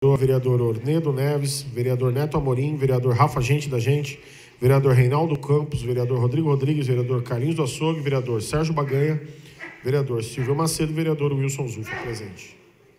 Vereador Ornedo Neves, vereador Neto Amorim, vereador Rafa Gente da Gente, vereador Reinaldo Campos, vereador Rodrigo Rodrigues, vereador Carlinhos do Açougue, vereador Sérgio Baganha, vereador Silvio Macedo, vereador Wilson Zufa, presente.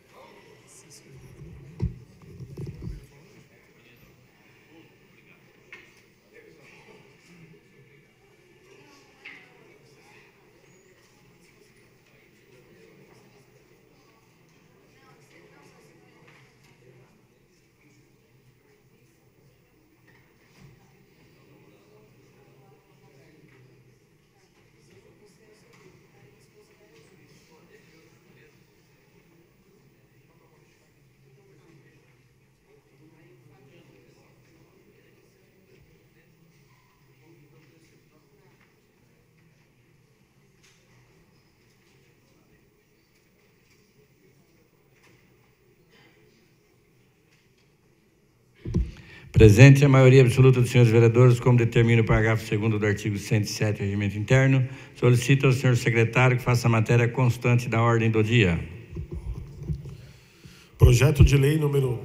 Presente a maioria absoluta dos senhores vereadores, como determina o parágrafo 2º do artigo 107 do Regimento Interno, solicito ao senhor secretário que faça a matéria constante da ordem do dia. Projeto de lei número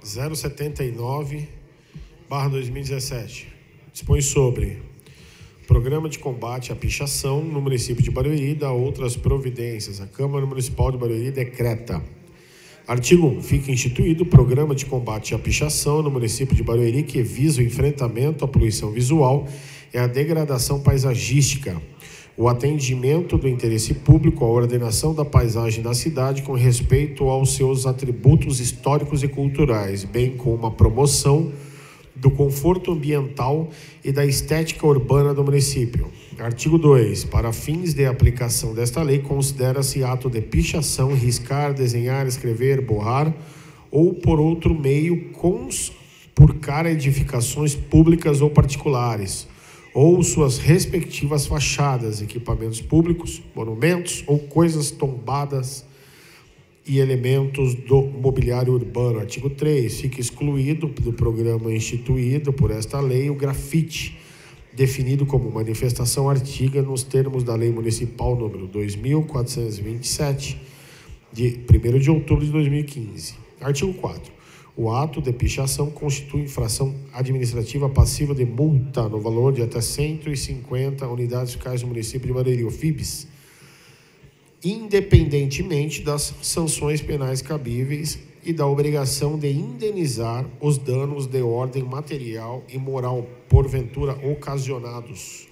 079/2017. Dispõe sobre Programa de Combate à Pichação no município de Barueri e dá outras providências. A Câmara Municipal de Barueri decreta. Artigo 1. Fica instituído o Programa de Combate à Pichação no município de Barueri que visa o enfrentamento à poluição visual e à degradação paisagística, o atendimento do interesse público, a ordenação da paisagem da cidade com respeito aos seus atributos históricos e culturais, bem como a promoção do conforto ambiental e da estética urbana do município. Artigo 2. Para fins de aplicação desta lei, considera-se ato de pichação, riscar, desenhar, escrever, borrar ou por outro meio conspurcar edificações públicas ou particulares, ou suas respectivas fachadas, equipamentos públicos, monumentos ou coisas tombadas e elementos do mobiliário urbano. Artigo 3. Fica excluído do programa instituído por esta lei o grafite, definido como manifestação artística nos termos da Lei Municipal número 2.427, de 1º de outubro de 2015. Artigo 4. O ato de pichação constitui infração administrativa passiva de multa no valor de até 150 unidades fiscais do município de Barueri, o FIBS, independentemente das sanções penais cabíveis e da obrigação de indenizar os danos de ordem material e moral porventura ocasionados.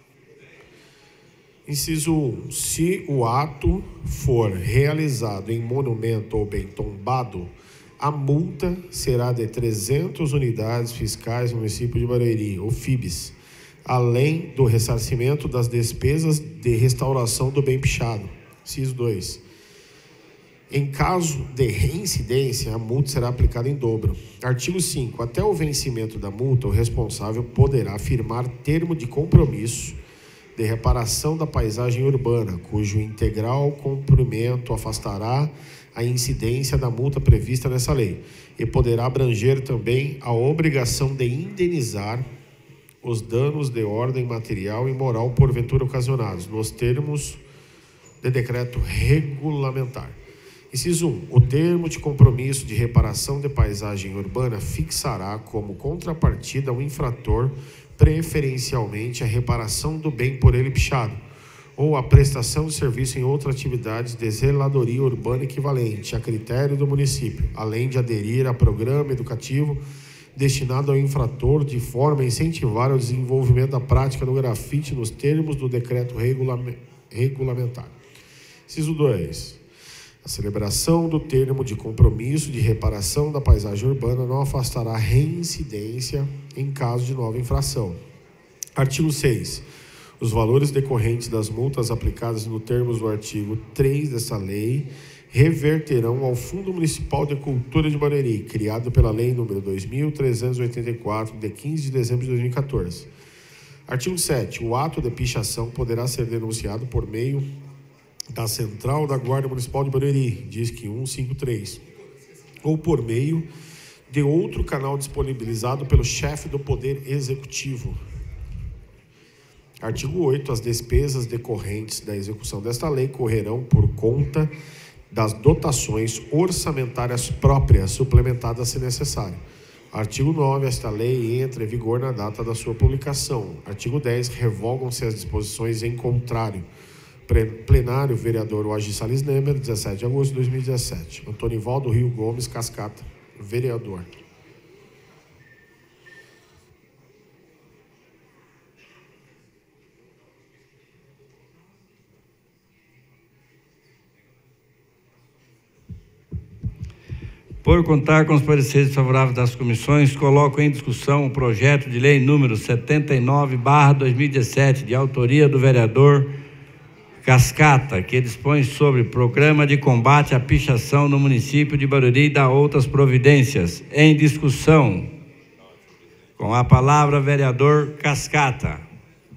Inciso 1. Se o ato for realizado em monumento ou bem tombado, a multa será de 300 unidades fiscais no município de Barueri, o FIBS, além do ressarcimento das despesas de restauração do bem pichado. Inciso 2. Em caso de reincidência, a multa será aplicada em dobro. Artigo 5. Até o vencimento da multa, o responsável poderá firmar termo de compromisso de reparação da paisagem urbana, cujo integral cumprimento afastará a incidência da multa prevista nessa lei, e poderá abranger também a obrigação de indenizar os danos de ordem material e moral porventura ocasionados, nos termos de decreto regulamentar. Inciso 1. O termo de compromisso de reparação de paisagem urbana fixará como contrapartida ao infrator preferencialmente a reparação do bem por ele pichado ou a prestação de serviço em outra atividade de zeladoria urbana equivalente a critério do município, além de aderir a programa educativo destinado ao infrator de forma a incentivar o desenvolvimento da prática do grafite nos termos do decreto regulamentar. Inciso 2. A celebração do termo de compromisso de reparação da paisagem urbana não afastará reincidência em caso de nova infração. Artigo 6. Os valores decorrentes das multas aplicadas nos termos do artigo 3 dessa lei reverterão ao Fundo Municipal de Cultura de Barueri, criado pela Lei nº 2.384, de 15 de dezembro de 2014. Artigo 7. O ato de pichação poderá ser denunciado por meio da Central da Guarda Municipal de Barueri, DISC 153, ou por meio de outro canal disponibilizado pelo chefe do Poder Executivo. Artigo 8. As despesas decorrentes da execução desta lei correrão por conta das dotações orçamentárias próprias, suplementadas se necessário. Artigo 9. Esta lei entra em vigor na data da sua publicação. Artigo 10. Revogam-se as disposições em contrário. Plenário, vereador Wagi Salles Nemer, 17 de agosto de 2017. Antônio Valdo Rio Gomes Cascata, vereador. Por contar com os pareceres favoráveis das comissões, coloco em discussão o projeto de lei número 79/2017, de autoria do vereador Cascata, que dispõe sobre programa de combate à pichação no município de Barueri e dá outras providências. Em discussão. Com a palavra, vereador Cascata.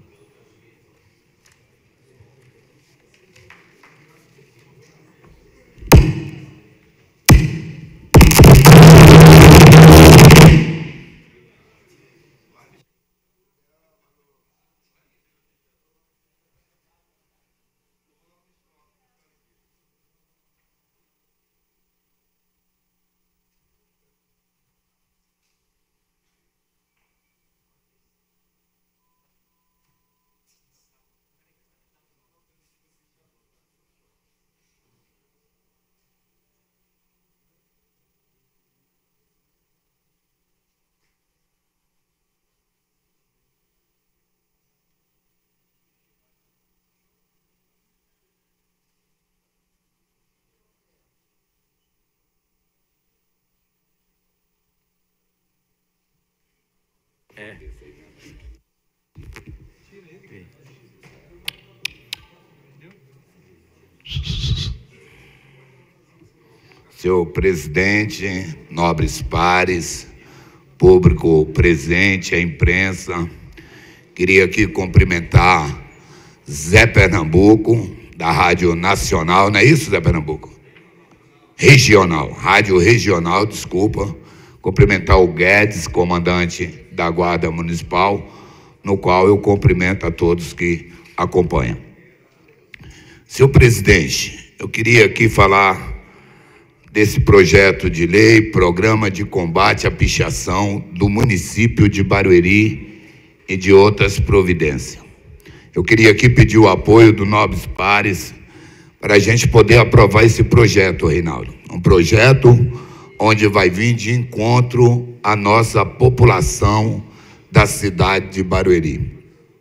Senhor presidente, nobres pares, público presente, a imprensa, queria aqui cumprimentar Zé Pernambuco, da Rádio Nacional, não é isso, Zé Pernambuco? Regional, Rádio Regional, desculpa. Cumprimentar o Guedes, comandante da Guarda Municipal, no qual eu cumprimento a todos que acompanham. Senhor presidente, eu queria aqui falar desse projeto de lei, Programa de Combate à Pichação do município de Barueri e de outras providências. Eu queria aqui pedir o apoio do nobres pares para a gente poder aprovar esse projeto, Reinaldo. Um projeto onde vai vir de encontro à nossa população da cidade de Barueri.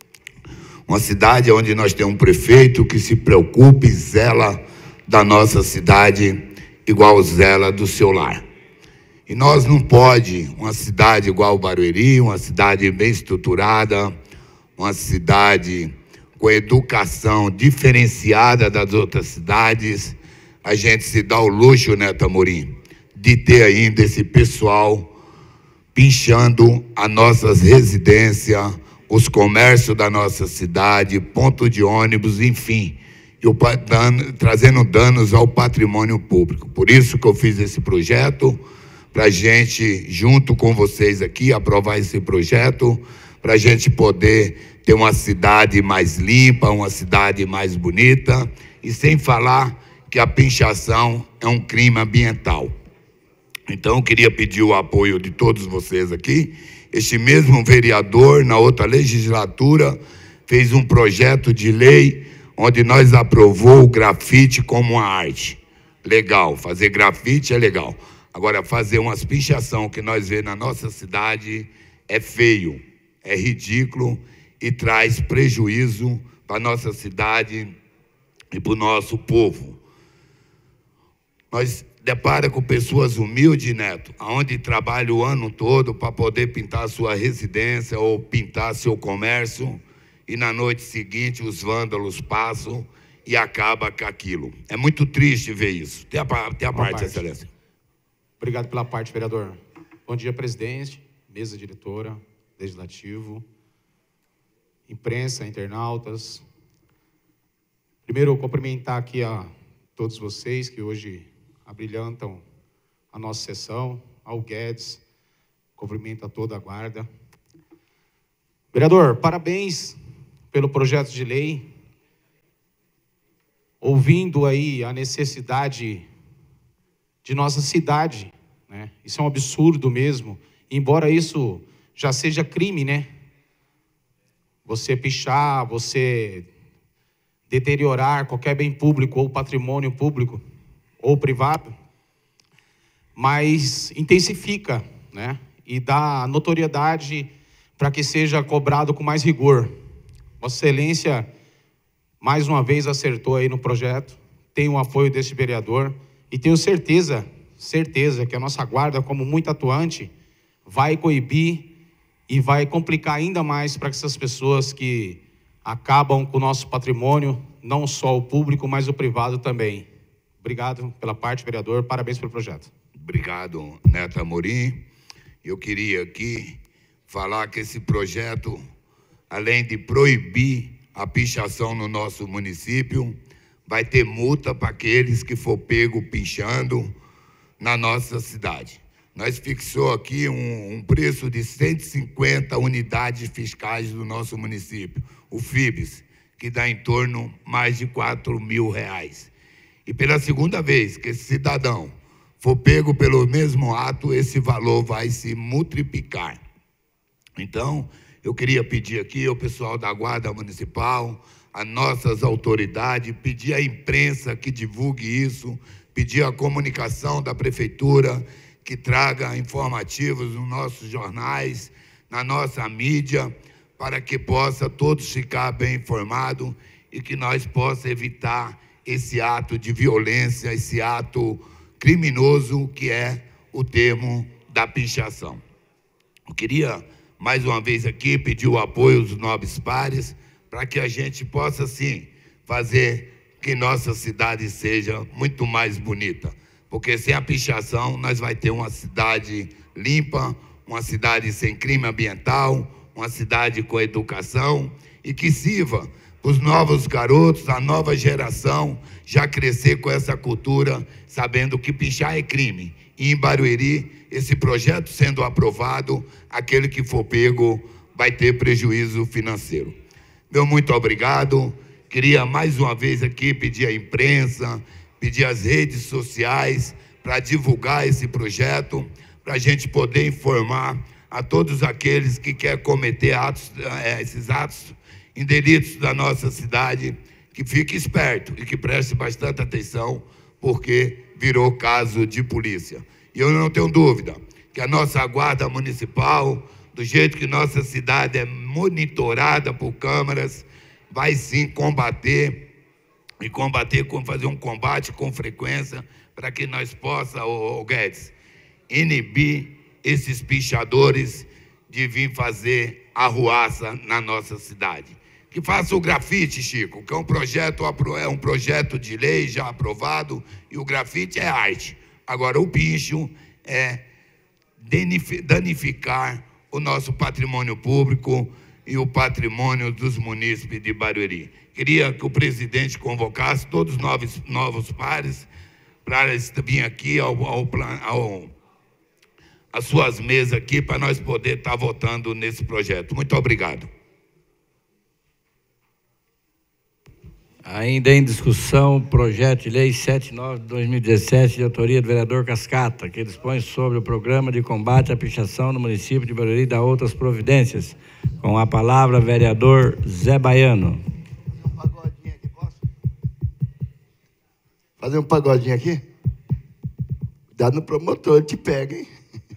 Uma cidade onde nós temos um prefeito que se preocupa e zela da nossa cidade igual zela do seu lar. E nós não pode, uma cidade igual Barueri, uma cidade bem estruturada, uma cidade com educação diferenciada das outras cidades, a gente se dá o luxo, né, Tamorim, de ter ainda esse pessoal pinchando as nossas residências, os comércios da nossa cidade, ponto de ônibus, enfim, trazendo danos ao patrimônio público. Por isso que eu fiz esse projeto, para a gente, junto com vocês aqui, aprovar esse projeto, para a gente poder ter uma cidade mais limpa, uma cidade mais bonita, e sem falar que a pinchação é um crime ambiental. Então, eu queria pedir o apoio de todos vocês aqui. Este mesmo vereador, na outra legislatura, fez um projeto de lei onde nós aprovou o grafite como uma arte. Legal, fazer grafite é legal. Agora, fazer umas pichação que nós vemos na nossa cidade é feio, é ridículo e traz prejuízo para a nossa cidade e para o nosso povo. Nós depara com pessoas humildes, Neto, onde trabalham o ano todo para poder pintar sua residência ou pintar seu comércio, e na noite seguinte os vândalos passam e acaba com aquilo. É muito triste ver isso. Tem a parte, Excelência. Obrigado pela parte, vereador. Bom dia, presidente, mesa diretora, legislativo, imprensa, internautas. Primeiro, cumprimentar aqui a todos vocês que hoje abrilhantam a nossa sessão, ao Guedes, cumprimento a toda a guarda. Vereador, parabéns pelo projeto de lei. ouvindo aí a necessidade de nossa cidade, né? Isso é um absurdo mesmo, embora isso já seja crime, né? Você pichar, você deteriorar qualquer bem público ou patrimônio público ou privado, mas intensifica, né? E dá notoriedade para que seja cobrado com mais rigor. Vossa Excelência, mais uma vez, acertou aí no projeto, tem o apoio desse vereador, e tenho certeza que a nossa guarda, como muito atuante, vai coibir e vai complicar ainda mais para essas pessoas que acabam com o nosso patrimônio, não só o público, mas o privado também. Obrigado pela parte, vereador, parabéns pelo projeto. Obrigado, Neto Amorim. Eu queria aqui falar que esse projeto, além de proibir a pichação no nosso município, vai ter multa para aqueles que for pego pichando na nossa cidade. Nós fixou aqui um preço de 150 unidades fiscais do nosso município, o FIBS, que dá em torno mais de R$4.000. E pela segunda vez que esse cidadão for pego pelo mesmo ato, esse valor vai se multiplicar. Então, eu queria pedir aqui ao pessoal da Guarda Municipal, a nossas autoridades, pedir à imprensa que divulgue isso, pedir à comunicação da Prefeitura que traga informativos nos nossos jornais, na nossa mídia, para que possa todos ficar bem informados e que nós possamos evitar esse ato de violência, esse ato criminoso que é o termo da pichação. Eu queria, mais uma vez aqui, pedir o apoio dos nobres pares para que a gente possa, sim, fazer que nossa cidade seja muito mais bonita. Porque sem a pichação, nós vamos ter uma cidade limpa, uma cidade sem crime ambiental, uma cidade com educação e que sirva para os novos garotos, a nova geração, já crescer com essa cultura, sabendo que pichar é crime. E em Barueri, esse projeto sendo aprovado, aquele que for pego vai ter prejuízo financeiro. Meu muito obrigado. Queria mais uma vez aqui pedir à imprensa, pedir às redes sociais para divulgar esse projeto, para a gente poder informar a todos aqueles que querem cometer esses atos indelitos da nossa cidade, que fique esperto e que preste bastante atenção, porque virou caso de polícia. E eu não tenho dúvida que a nossa Guarda Municipal, do jeito que nossa cidade é monitorada por câmeras, vai sim combater, fazer um combate com frequência, para que nós possamos, Guedes, inibir esses pichadores de vir fazer arruaça na nossa cidade. Que faça o grafite, Chico, que é um projeto de lei já aprovado, e o grafite é arte. Agora, o picho é danificar o nosso patrimônio público e o patrimônio dos munícipes de Barueri. Queria que o presidente convocasse todos os novos pares para vir aqui às suas mesas aqui, para nós poder estar votando nesse projeto. Muito obrigado. Ainda em discussão, projeto de lei 79 de 2017, de autoria do vereador Cascata, que dispõe sobre o programa de combate à pichação no município de Barueri e dá outras providências. Com a palavra, vereador Zé Baiano. Um pagodinho aqui, posso? Fazer um pagodinho aqui? Cuidado no promotor, ele te pega, hein?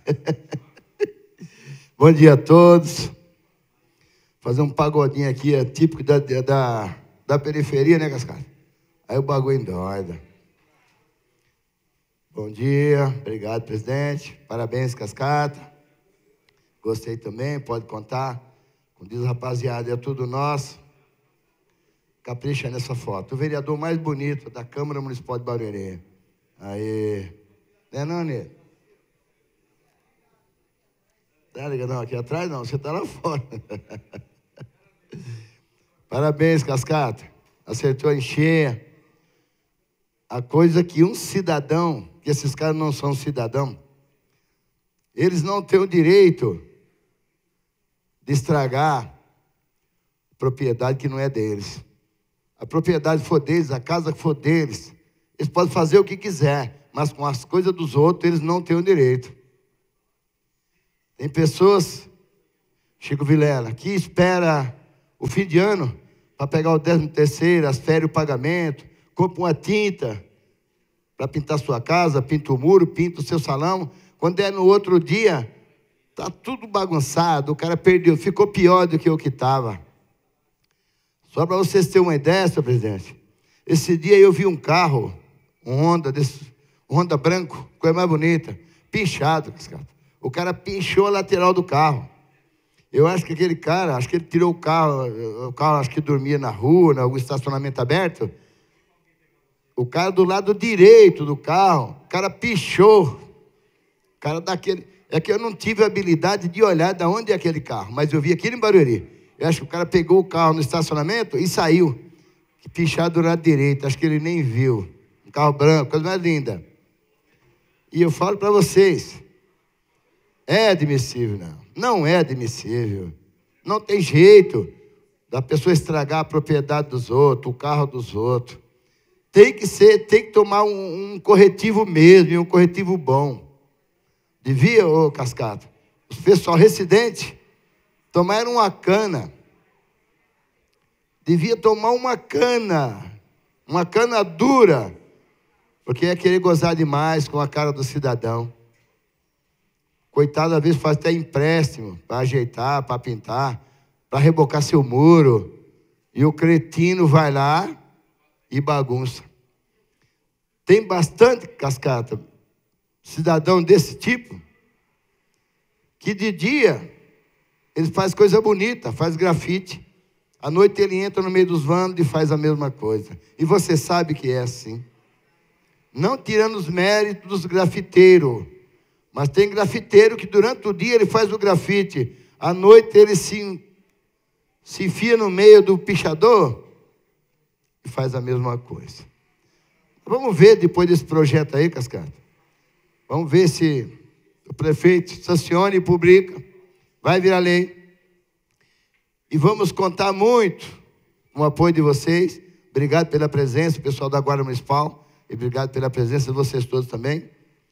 Bom dia a todos. Fazer um pagodinho aqui é típico da periferia, né, Cascata? Aí o bagulho endoida. Bom dia, obrigado, presidente. Parabéns, Cascata. Gostei também, pode contar. Como diz o rapaziada, é tudo nosso. Capricha nessa foto. O vereador mais bonito da Câmara Municipal de Barueri. Aí. Não, Nê? Tá ligado? Não, aqui atrás não, você tá lá fora. Parabéns, Cascata. Acertou em cheia. A coisa que um cidadão, que esses caras não são cidadão, eles não têm o direito de estragar propriedade que não é deles. a propriedade for deles, a casa que for deles, eles podem fazer o que quiser, mas com as coisas dos outros eles não têm o direito. Tem pessoas, Chico Vilela, que espera o fim de ano para pegar o 13º, as férias, o pagamento, compra uma tinta para pintar sua casa, pinta o muro, pinta o seu salão. Quando é no outro dia, está tudo bagunçado, o cara perdeu, ficou pior do que o que estava. Só para vocês terem uma ideia, senhor presidente, esse dia eu vi um carro, um Honda branco, coisa mais bonita, pinchado, Cascata. O cara pinchou a lateral do carro. Eu acho que aquele cara, acho que ele tirou o carro acho que dormia na rua, em algum estacionamento aberto. O cara do lado direito do carro, o cara pichou. O cara daquele... É que eu não tive a habilidade de olhar de onde é aquele carro, mas eu vi aquilo em Barueri. Eu acho que o cara pegou o carro no estacionamento e saiu. Pichado do lado direito, acho que ele nem viu. Um carro branco, coisa mais linda. E eu falo para vocês, é admissível, não. Não é admissível. Não tem jeito da pessoa estragar a propriedade dos outros, o carro dos outros. Tem que tomar um corretivo mesmo, e um corretivo bom. Devia, ô Cascata, os pessoal residente tomaram uma cana. Devia tomar uma cana dura, porque é querer gozar demais com a cara do cidadão. Coitado, às vezes faz até empréstimo para ajeitar, para pintar, para rebocar seu muro. E o cretino vai lá e bagunça. Tem bastante, Cascata, cidadão desse tipo, que de dia ele faz coisa bonita, faz grafite. À noite ele entra no meio dos vândalos e faz a mesma coisa. E você sabe que é assim. Não tirando os méritos dos grafiteiros, mas tem grafiteiro que durante o dia ele faz o grafite, à noite ele se enfia no meio do pichador e faz a mesma coisa. Vamos ver depois desse projeto aí, Cascata. Vamos ver se o prefeito sanciona e publica. Vai virar lei. E vamos contar muito com o apoio de vocês. Obrigado pela presença, pessoal da Guarda Municipal. E obrigado pela presença de vocês todos também.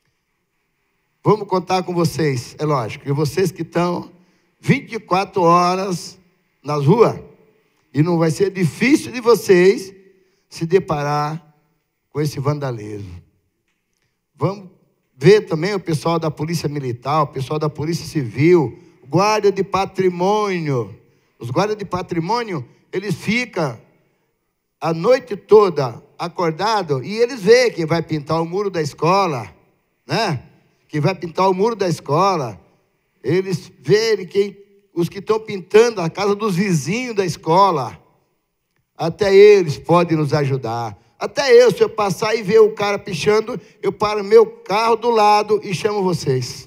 Vamos contar com vocês, é lógico. E vocês que estão 24 horas nas ruas. E não vai ser difícil de vocês se deparar com esse vandalismo. Vamos ver também o pessoal da Polícia Militar, o pessoal da Polícia Civil, guarda de patrimônio. Os guardas de patrimônio, eles ficam a noite toda acordados e eles veem quem vai pintar o muro da escola, né? Quem vai pintar o muro da escola. Eles veem os que estão pintando a casa dos vizinhos da escola. Até eles podem nos ajudar. Até eu, se eu passar e ver o cara pichando, eu paro meu carro do lado e chamo vocês.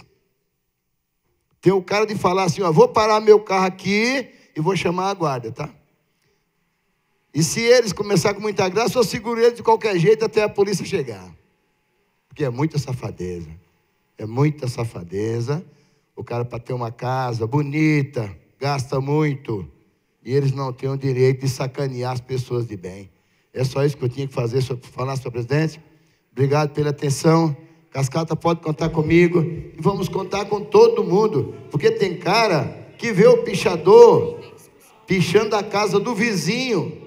Tem o cara de falar assim, ó, vou parar meu carro aqui e vou chamar a guarda, tá? E se eles começarem com muita graça, eu seguro eles de qualquer jeito até a polícia chegar. Porque é muita safadeza. É muita safadeza. O cara, para ter uma casa bonita, gasta muito. E eles não têm o direito de sacanear as pessoas de bem. É só isso que eu tinha que falar, senhor presidente. Obrigado pela atenção. Cascata pode contar comigo. E vamos contar com todo mundo. Porque tem cara que vê o pichador pichando a casa do vizinho.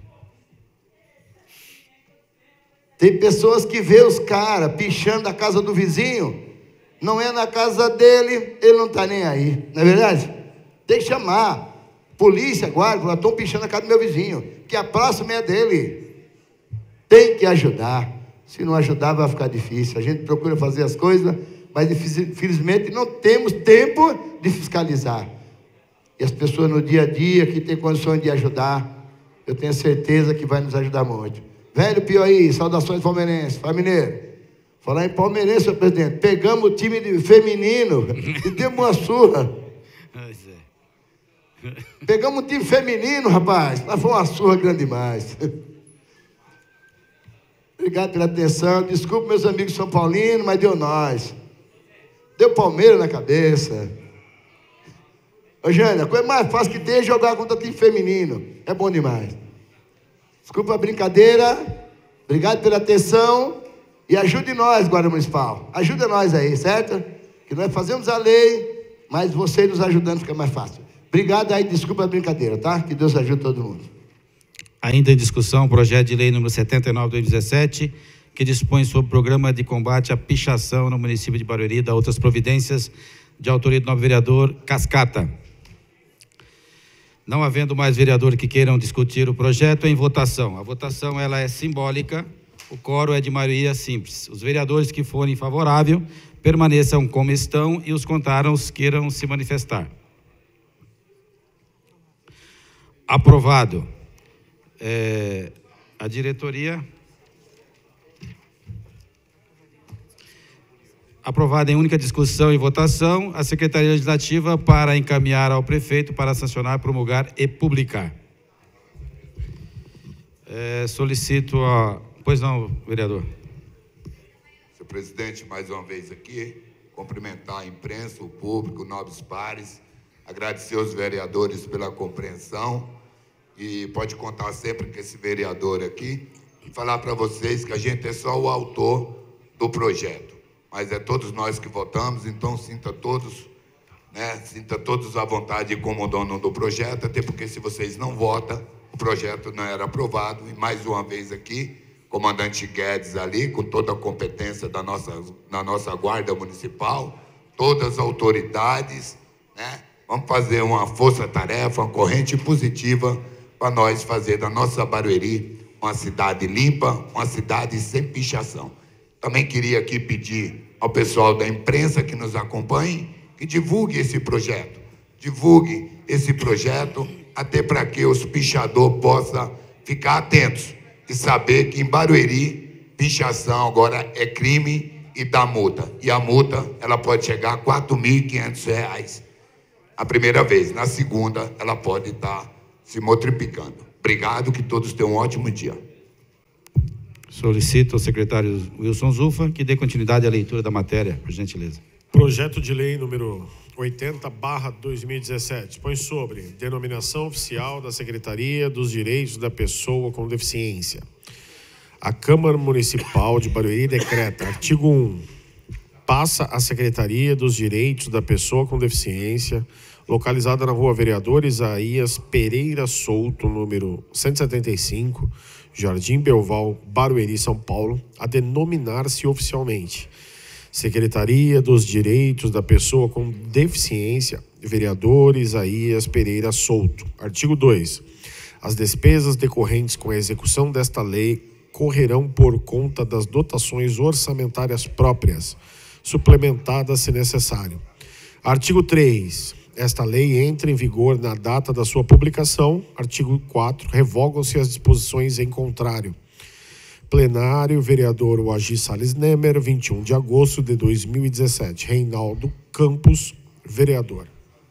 Tem pessoas que vê os caras pichando a casa do vizinho. Não é na casa dele, ele não está nem aí. Não é verdade? Tem que chamar. Polícia, guarda, estão pichando a casa do meu vizinho. Que a próxima é dele. Tem que ajudar. Se não ajudar, vai ficar difícil. A gente procura fazer as coisas, mas infelizmente não temos tempo de fiscalizar. E as pessoas no dia a dia que têm condições de ajudar, eu tenho certeza que vai nos ajudar muito. Velho Piauí, saudações palmeirenses, Mineiro. Falar em palmeirense, senhor presidente, pegamos o time feminino e demos uma surra. Pegamos um time feminino, rapaz, mas foi uma surra grande demais. Obrigado pela atenção. Desculpe meus amigos são paulinos, mas deu nós. Deu Palmeiras na cabeça. Ô, Jânia, a coisa mais fácil que tem é jogar contra o time feminino. É bom demais. Desculpa a brincadeira. Obrigado pela atenção. E ajude nós, Guarda Municipal. Ajuda nós aí, certo? Que nós fazemos a lei, mas vocês nos ajudando fica mais fácil. Obrigado aí, desculpa a brincadeira, tá? Que Deus ajude todo mundo. Ainda em discussão, o projeto de lei número 79 de 2017, que dispõe sobre o programa de combate à pichação no município de Barueri e da outras providências, de autoria do novo vereador Cascata. Não havendo mais vereadores que queiram discutir o projeto, em votação. A votação ela é simbólica, o quórum é de maioria simples. Os vereadores que forem favoráveis permaneçam como estão e os contrários queiram se manifestar. Aprovado. A diretoria. Aprovada em única discussão e votação, a Secretaria Legislativa para encaminhar ao prefeito para sancionar, promulgar e publicar. Solicito a... Pois não, vereador. Senhor presidente, mais uma vez aqui, cumprimentar a imprensa, o público, nobres pares, agradecer aos vereadores pela compreensão e pode contar sempre com esse vereador aqui e falar para vocês que a gente é só o autor do projeto. Mas é todos nós que votamos, então sinta todos à vontade como dono do projeto, até porque se vocês não votam, o projeto não era aprovado. E mais uma vez aqui, comandante Guedes ali, com toda a competência da nossa Guarda Municipal, todas as autoridades, né? Vamos fazer uma força-tarefa, uma corrente positiva para nós fazer da nossa Barueri uma cidade limpa, uma cidade sem pichação. Também queria aqui pedir ao pessoal da imprensa que nos acompanhe, que divulgue esse projeto. Divulgue esse projeto, até para que os pichadores possam ficar atentos e saber que em Barueri, pichação agora é crime e dá multa. E a multa, ela pode chegar a R$4.500 a primeira vez. Na segunda, ela pode estar se multiplicando. Obrigado, que todos tenham um ótimo dia. Solicito ao secretário Wilson Zufa que dê continuidade à leitura da matéria, por gentileza. Projeto de lei número 80/2017 põe sobre denominação oficial da Secretaria dos Direitos da Pessoa com Deficiência. A Câmara Municipal de Barueri decreta, artigo 1, passa a Secretaria dos Direitos da Pessoa com Deficiência, localizada na Rua Vereador Isaías Pereira Souto, número 175, Jardim Belval, Barueri, São Paulo, a denominar-se oficialmente Secretaria dos Direitos da Pessoa com Deficiência, Vereador Isaías Pereira Souto. Artigo 2. As despesas decorrentes com a execução desta lei correrão por conta das dotações orçamentárias próprias, suplementadas se necessário. Artigo 3. Esta lei entra em vigor na data da sua publicação. Artigo 4. Revogam-se as disposições em contrário. Plenário, vereador Wagi Salles Nemer, 21 de agosto de 2017. Reinaldo Campos, vereador.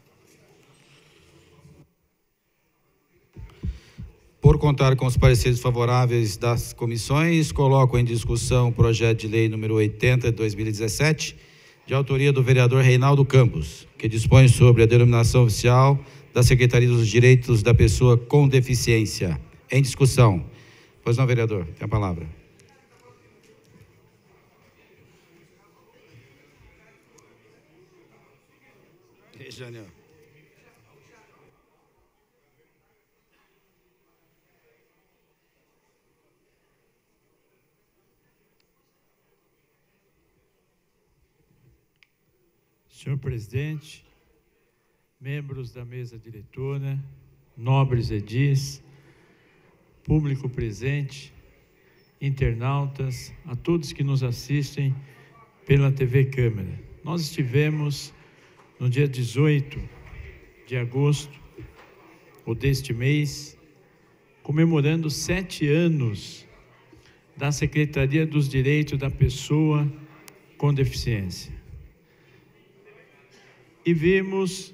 Por contar com os pareceres favoráveis das comissões, coloco em discussão o projeto de lei número 80 de 2017, de autoria do vereador Reinaldo Campos, que dispõe sobre a denominação oficial da Secretaria dos Direitos da Pessoa com Deficiência. Em discussão. Pois não, vereador, tem a palavra. Jânio. Senhor presidente, membros da mesa diretora, nobres edis, público presente, internautas, a todos que nos assistem pela TV Câmara. Nós estivemos no dia 18 de agosto, ou deste mês, comemorando 7 anos da Secretaria dos Direitos da Pessoa com Deficiência. E vimos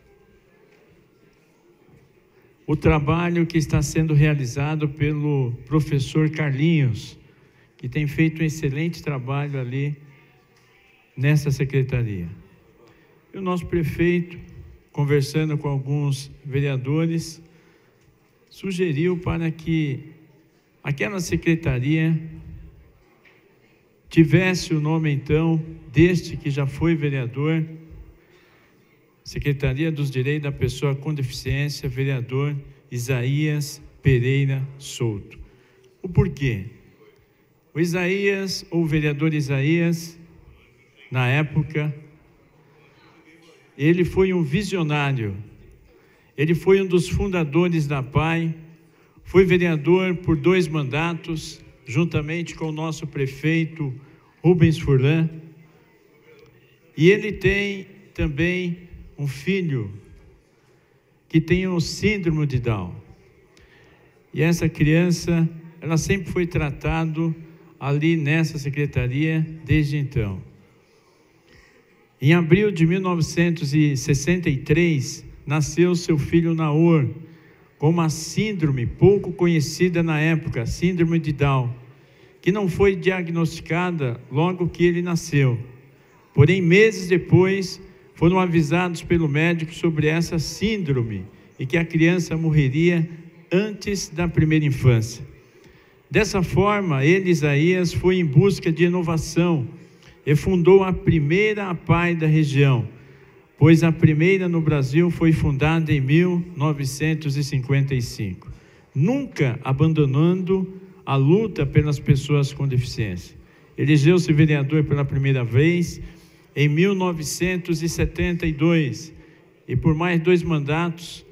o trabalho que está sendo realizado pelo professor Carlinhos, que tem feito um excelente trabalho ali nessa secretaria. E o nosso prefeito, conversando com alguns vereadores, sugeriu para que aquela secretaria tivesse o nome, então, deste que já foi vereador, Secretaria dos Direitos da Pessoa com Deficiência, vereador Isaías Pereira Souto. O porquê? O Isaías, ou o vereador Isaías, na época, ele foi um visionário, ele foi um dos fundadores da PAI, foi vereador por 2 mandatos, juntamente com o nosso prefeito Rubens Furlan, e ele tem também um filho que tem o síndrome de Down. E essa criança, ela sempre foi tratada ali nessa secretaria desde então. Em abril de 1963, nasceu seu filho Naor, com uma síndrome pouco conhecida na época, síndrome de Down, que não foi diagnosticada logo que ele nasceu. Porém, meses depois, foram avisados pelo médico sobre essa síndrome e que a criança morreria antes da primeira infância. Dessa forma, ele, Isaías, foi em busca de inovação e fundou a primeira APAI da região, pois a primeira no Brasil foi fundada em 1955, nunca abandonando a luta pelas pessoas com deficiência. Elegeu-se vereador pela primeira vez em 1972 e por mais dois mandatos.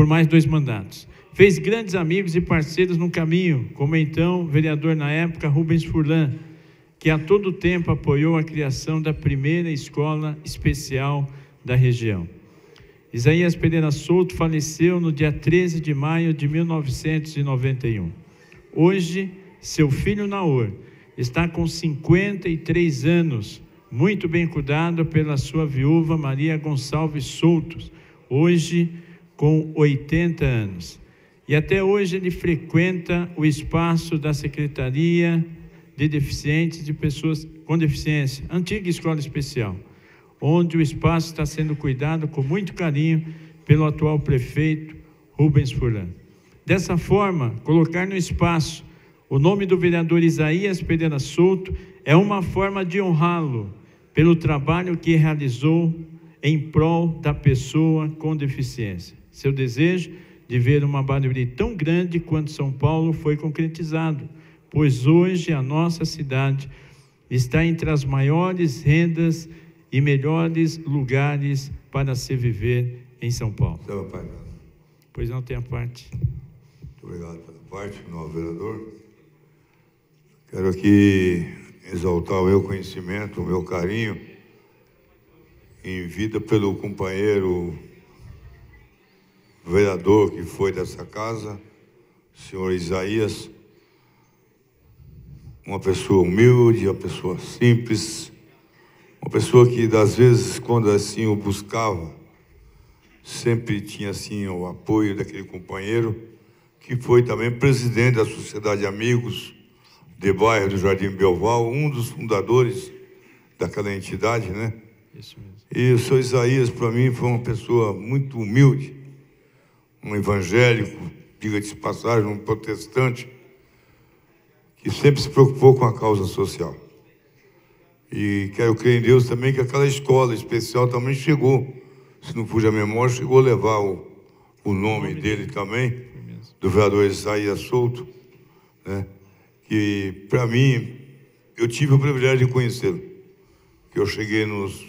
Fez grandes amigos e parceiros no caminho, como então vereador na época Rubens Furlan, que a todo tempo apoiou a criação da primeira escola especial da região. Isaías Pereira Souto faleceu no dia 13 de maio de 1991. Hoje, seu filho Naor está com 53 anos, muito bem cuidado pela sua viúva Maria Gonçalves Souto, hoje com 80 anos. E até hoje ele frequenta o espaço da Secretaria de Deficientes de Pessoas com Deficiência, antiga escola especial, onde o espaço está sendo cuidado com muito carinho pelo atual prefeito Rubens Furlan. Dessa forma, colocar no espaço o nome do vereador Isaías Pereira Souto é uma forma de honrá-lo pelo trabalho que realizou em prol da pessoa com deficiência. Seu desejo de ver uma Barueri tão grande quanto São Paulo foi concretizado, pois hoje a nossa cidade está entre as maiores rendas e melhores lugares para se viver em São Paulo. Pois não, tem a parte. Muito obrigado pela parte, novo vereador. Quero aqui exaltar o meu conhecimento, o meu carinho em vida pelo companheiro vereador que foi dessa casa, senhor Isaías, uma pessoa humilde, uma pessoa simples, uma pessoa que, das vezes, quando assim o buscava, sempre tinha assim o apoio daquele companheiro, que foi também presidente da Sociedade de Amigos de Bairro do Jardim Belval, um dos fundadores daquela entidade, né? Isso mesmo. E o senhor Isaías, para mim, foi uma pessoa muito humilde, um evangélico, diga-se de passagem, um protestante, que sempre se preocupou com a causa social. E quero crer em Deus também que aquela escola especial também chegou, se não fuja a memória, chegou a levar o nome dele também, do vereador Isaías Souto, né? Que, para mim, eu tive o privilégio de conhecê-lo, que eu cheguei nos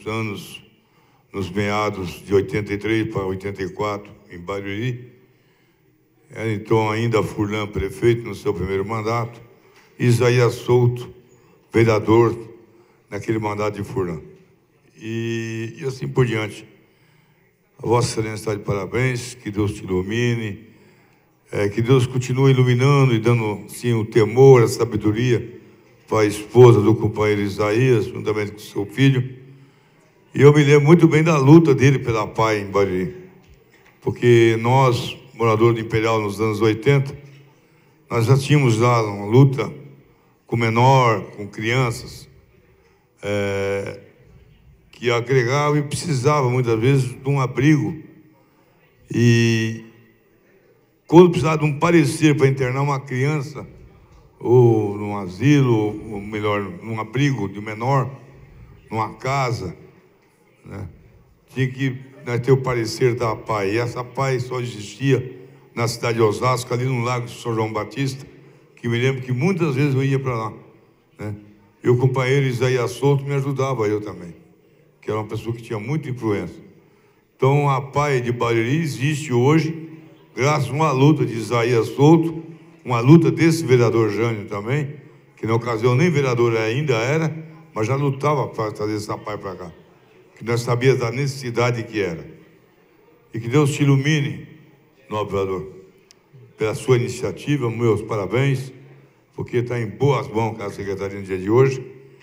meados de 83 para 84, em Barueri. Era então ainda Furlan prefeito no seu primeiro mandato, Isaías Souto, vereador naquele mandato de Furlan. E assim por diante. A Vossa Excelência está de parabéns, que Deus te ilumine, que Deus continue iluminando e dando, sim, o temor, a sabedoria para a esposa do companheiro Isaías, juntamente com seu filho. E eu me lembro muito bem da luta dele pela PAI em Barueri, porque nós, moradores do Imperial nos anos 80, nós já tínhamos lá uma luta com menor, com crianças, que agregavam e precisavam muitas vezes de um abrigo. E quando precisava de um parecer para internar uma criança ou num asilo, ou melhor, num abrigo de menor, numa casa, né? Tinha que ter o parecer da APAE. E essa APAE só existia na cidade de Osasco, ali no Lago de São João Batista, que me lembro que muitas vezes eu ia para lá, né? E o companheiro Isaías Souto me ajudava, eu também, que era uma pessoa que tinha muita influência. Então, a APAE de Barueri existe hoje, graças a uma luta de Isaías Souto, uma luta desse vereador Jânio também, que na ocasião nem vereador ainda era, mas já lutava para trazer essa APAE para cá, que nós sabíamos da necessidade que era. E que Deus te ilumine, nobre vereador, pela sua iniciativa, meus parabéns, porque está em boas mãos a secretaria no dia de hoje,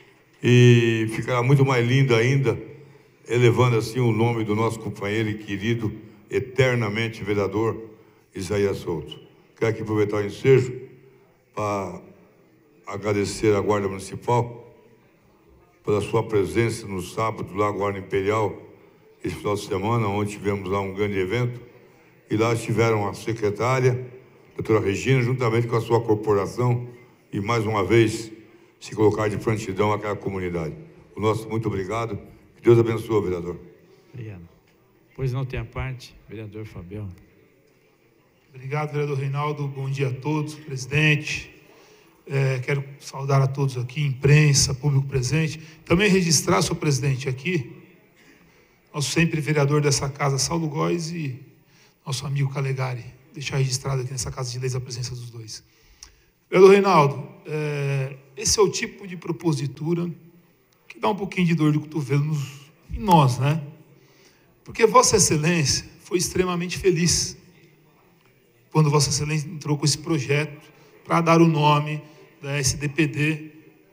e ficará muito mais lindo ainda, elevando assim o nome do nosso companheiro e querido, eternamente vereador Isaías Souto. Quero aqui aproveitar o ensejo para agradecer à Guarda Municipal pela sua presença no sábado lá na Guarda Imperial, esse final de semana, onde tivemos lá um grande evento, e lá estiveram a secretária, a doutora Regina, juntamente com a sua corporação, e mais uma vez se colocar de prontidão àquela comunidade. O nosso muito obrigado. Que Deus abençoe, vereador. Obrigado. Pois não tem a parte, vereador Fabião. Obrigado, vereador Reinaldo. Bom dia a todos, presidente. Quero saudar a todos aqui, imprensa, público presente. Também registrar, senhor presidente, aqui, nosso sempre vereador dessa casa, Saulo Góes, e nosso amigo Calegari. Deixar registrado aqui nessa Casa de Leis a presença dos dois. Vereador Reinaldo, esse é o tipo de propositura que dá um pouquinho de dor de cotovelo em nós, né? Porque Vossa Excelência foi extremamente feliz quando Vossa Excelência entrou com esse projeto para dar o nome da SDPD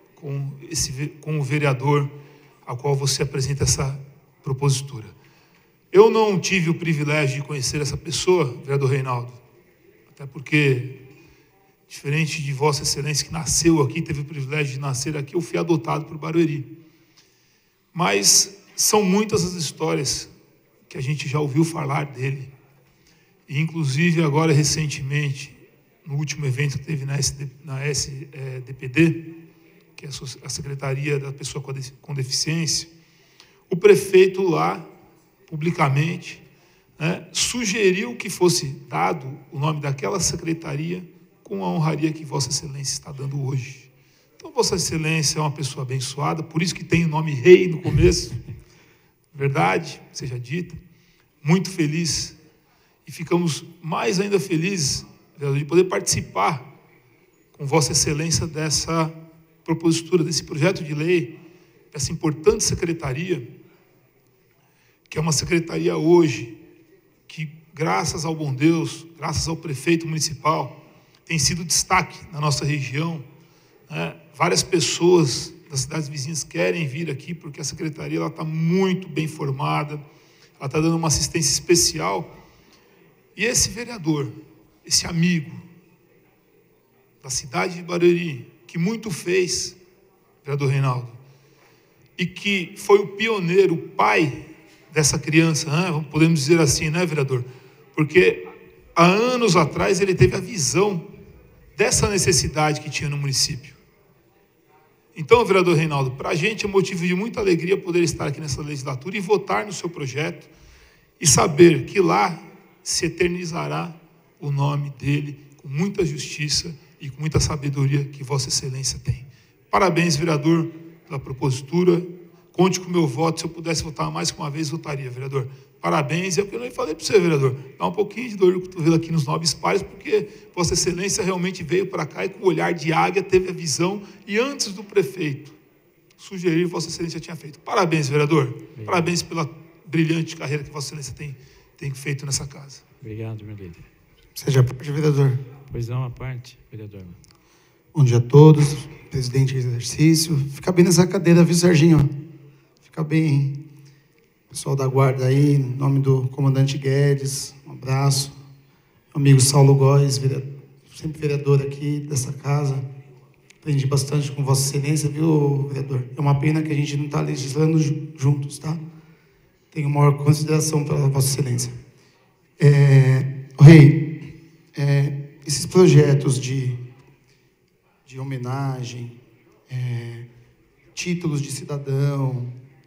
com o vereador ao qual você apresenta essa propositura. Eu não tive o privilégio de conhecer essa pessoa, vereador Reinaldo, até porque, diferente de Vossa Excelência, que nasceu aqui, teve o privilégio de nascer aqui, eu fui adotado por Barueri. Mas são muitas as histórias que a gente já ouviu falar dele. E, inclusive, agora, recentemente, no último evento que teve na SDPD, que é a Secretaria da Pessoa com Deficiência, o prefeito lá, publicamente, né, sugeriu que fosse dado o nome daquela secretaria com a honraria que Vossa Excelência está dando hoje. Então, Vossa Excelência é uma pessoa abençoada, por isso que tem o nome rei no começo, verdade, seja dita, muito feliz, e ficamos mais ainda felizes de poder participar com Vossa Excelência dessa propositura, desse projeto de lei, dessa importante secretaria, que é uma secretaria hoje que, graças ao bom Deus, graças ao prefeito municipal, tem sido destaque na nossa região, né? Várias pessoas das cidades vizinhas querem vir aqui porque a secretaria está muito bem formada, ela está dando uma assistência especial. E esse vereador, esse amigo da cidade de Barueri, que muito fez, vereador Reinaldo, e que foi o pioneiro, o pai dessa criança, né? Podemos dizer assim, né, vereador? Porque há anos atrás ele teve a visão dessa necessidade que tinha no município. Então, vereador Reinaldo, para a gente é motivo de muita alegria poder estar aqui nessa legislatura e votar no seu projeto e saber que lá se eternizará o nome dele com muita justiça e com muita sabedoria que Vossa Excelência tem. Parabéns, vereador, pela propositura. Conte com o meu voto. Se eu pudesse votar mais que uma vez, votaria, vereador. Parabéns. É o que eu falei para você, vereador. Dá um pouquinho de dor de cotovelo aqui nos nobres pares, porque Vossa Excelência realmente veio para cá e com o olhar de águia teve a visão, e antes do prefeito sugerir, Vossa Excelência tinha feito. Parabéns, vereador. Obrigado. Parabéns pela brilhante carreira que Vossa Excelência tem feito nessa casa. Obrigado, meu líder. Seja a parte, vereador. Pois não, a parte, vereador. Bom dia a todos, presidente de exercício. Fica bem nessa cadeira, viu, Serginho? Fica bem, pessoal da guarda aí, em nome do comandante Guedes, um abraço. Meu amigo Saulo Góes, sempre vereador aqui dessa casa. Aprendi bastante com Vossa Excelência, viu, vereador? É uma pena que a gente não está legislando juntos, tá? Tenho maior consideração pela Vossa Excelência. Rei, esses projetos de de homenagem, títulos de cidadão,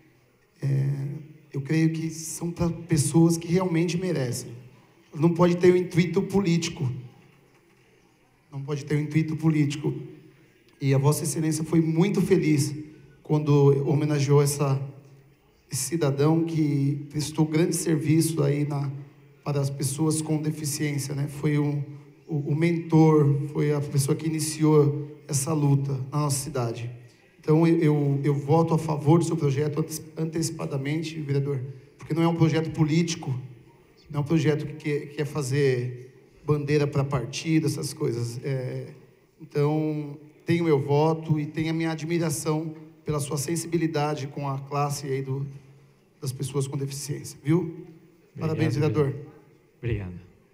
eu creio que são para pessoas que realmente merecem. Não pode ter um intuito político. Não pode ter um intuito político. E a Vossa Excelência foi muito feliz quando homenageou esse cidadão que prestou grande serviço aí para as pessoas com deficiência, né? Foi o mentor, foi a pessoa que iniciou essa luta na nossa cidade. Então, eu voto a favor do seu projeto antecipadamente, vereador, porque não é um projeto político, não é um projeto que quer fazer bandeira para partido, essas coisas. Então, tenho meu voto e tenho a minha admiração pela sua sensibilidade com a classe aí das pessoas com deficiência, viu? Obrigado, parabéns, vereador. Obrigado.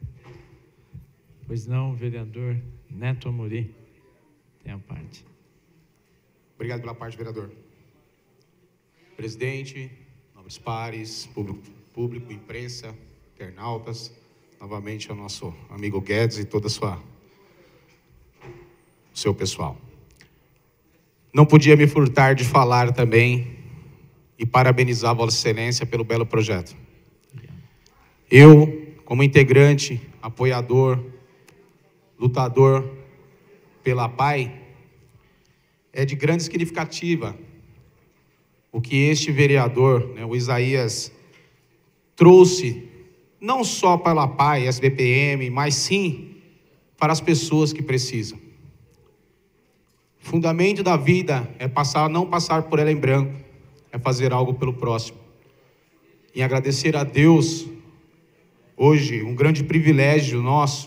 Pois não, vereador Neto Amorim, tem a parte. Obrigado pela parte, vereador. Presidente, nobres pares, público, imprensa, internautas, novamente ao nosso amigo Guedes e todo o seu pessoal. Não podia me furtar de falar também e parabenizar a Vossa Excelência pelo belo projeto. Eu, como integrante, apoiador, lutador pela PAI, é de grande significativa o que este vereador, né, o Isaías, trouxe, não só para a PAI, SBPM, mas sim para as pessoas que precisam. O fundamento da vida é não passar por ela em branco, é fazer algo pelo próximo. E agradecer a Deus, hoje, um grande privilégio nosso,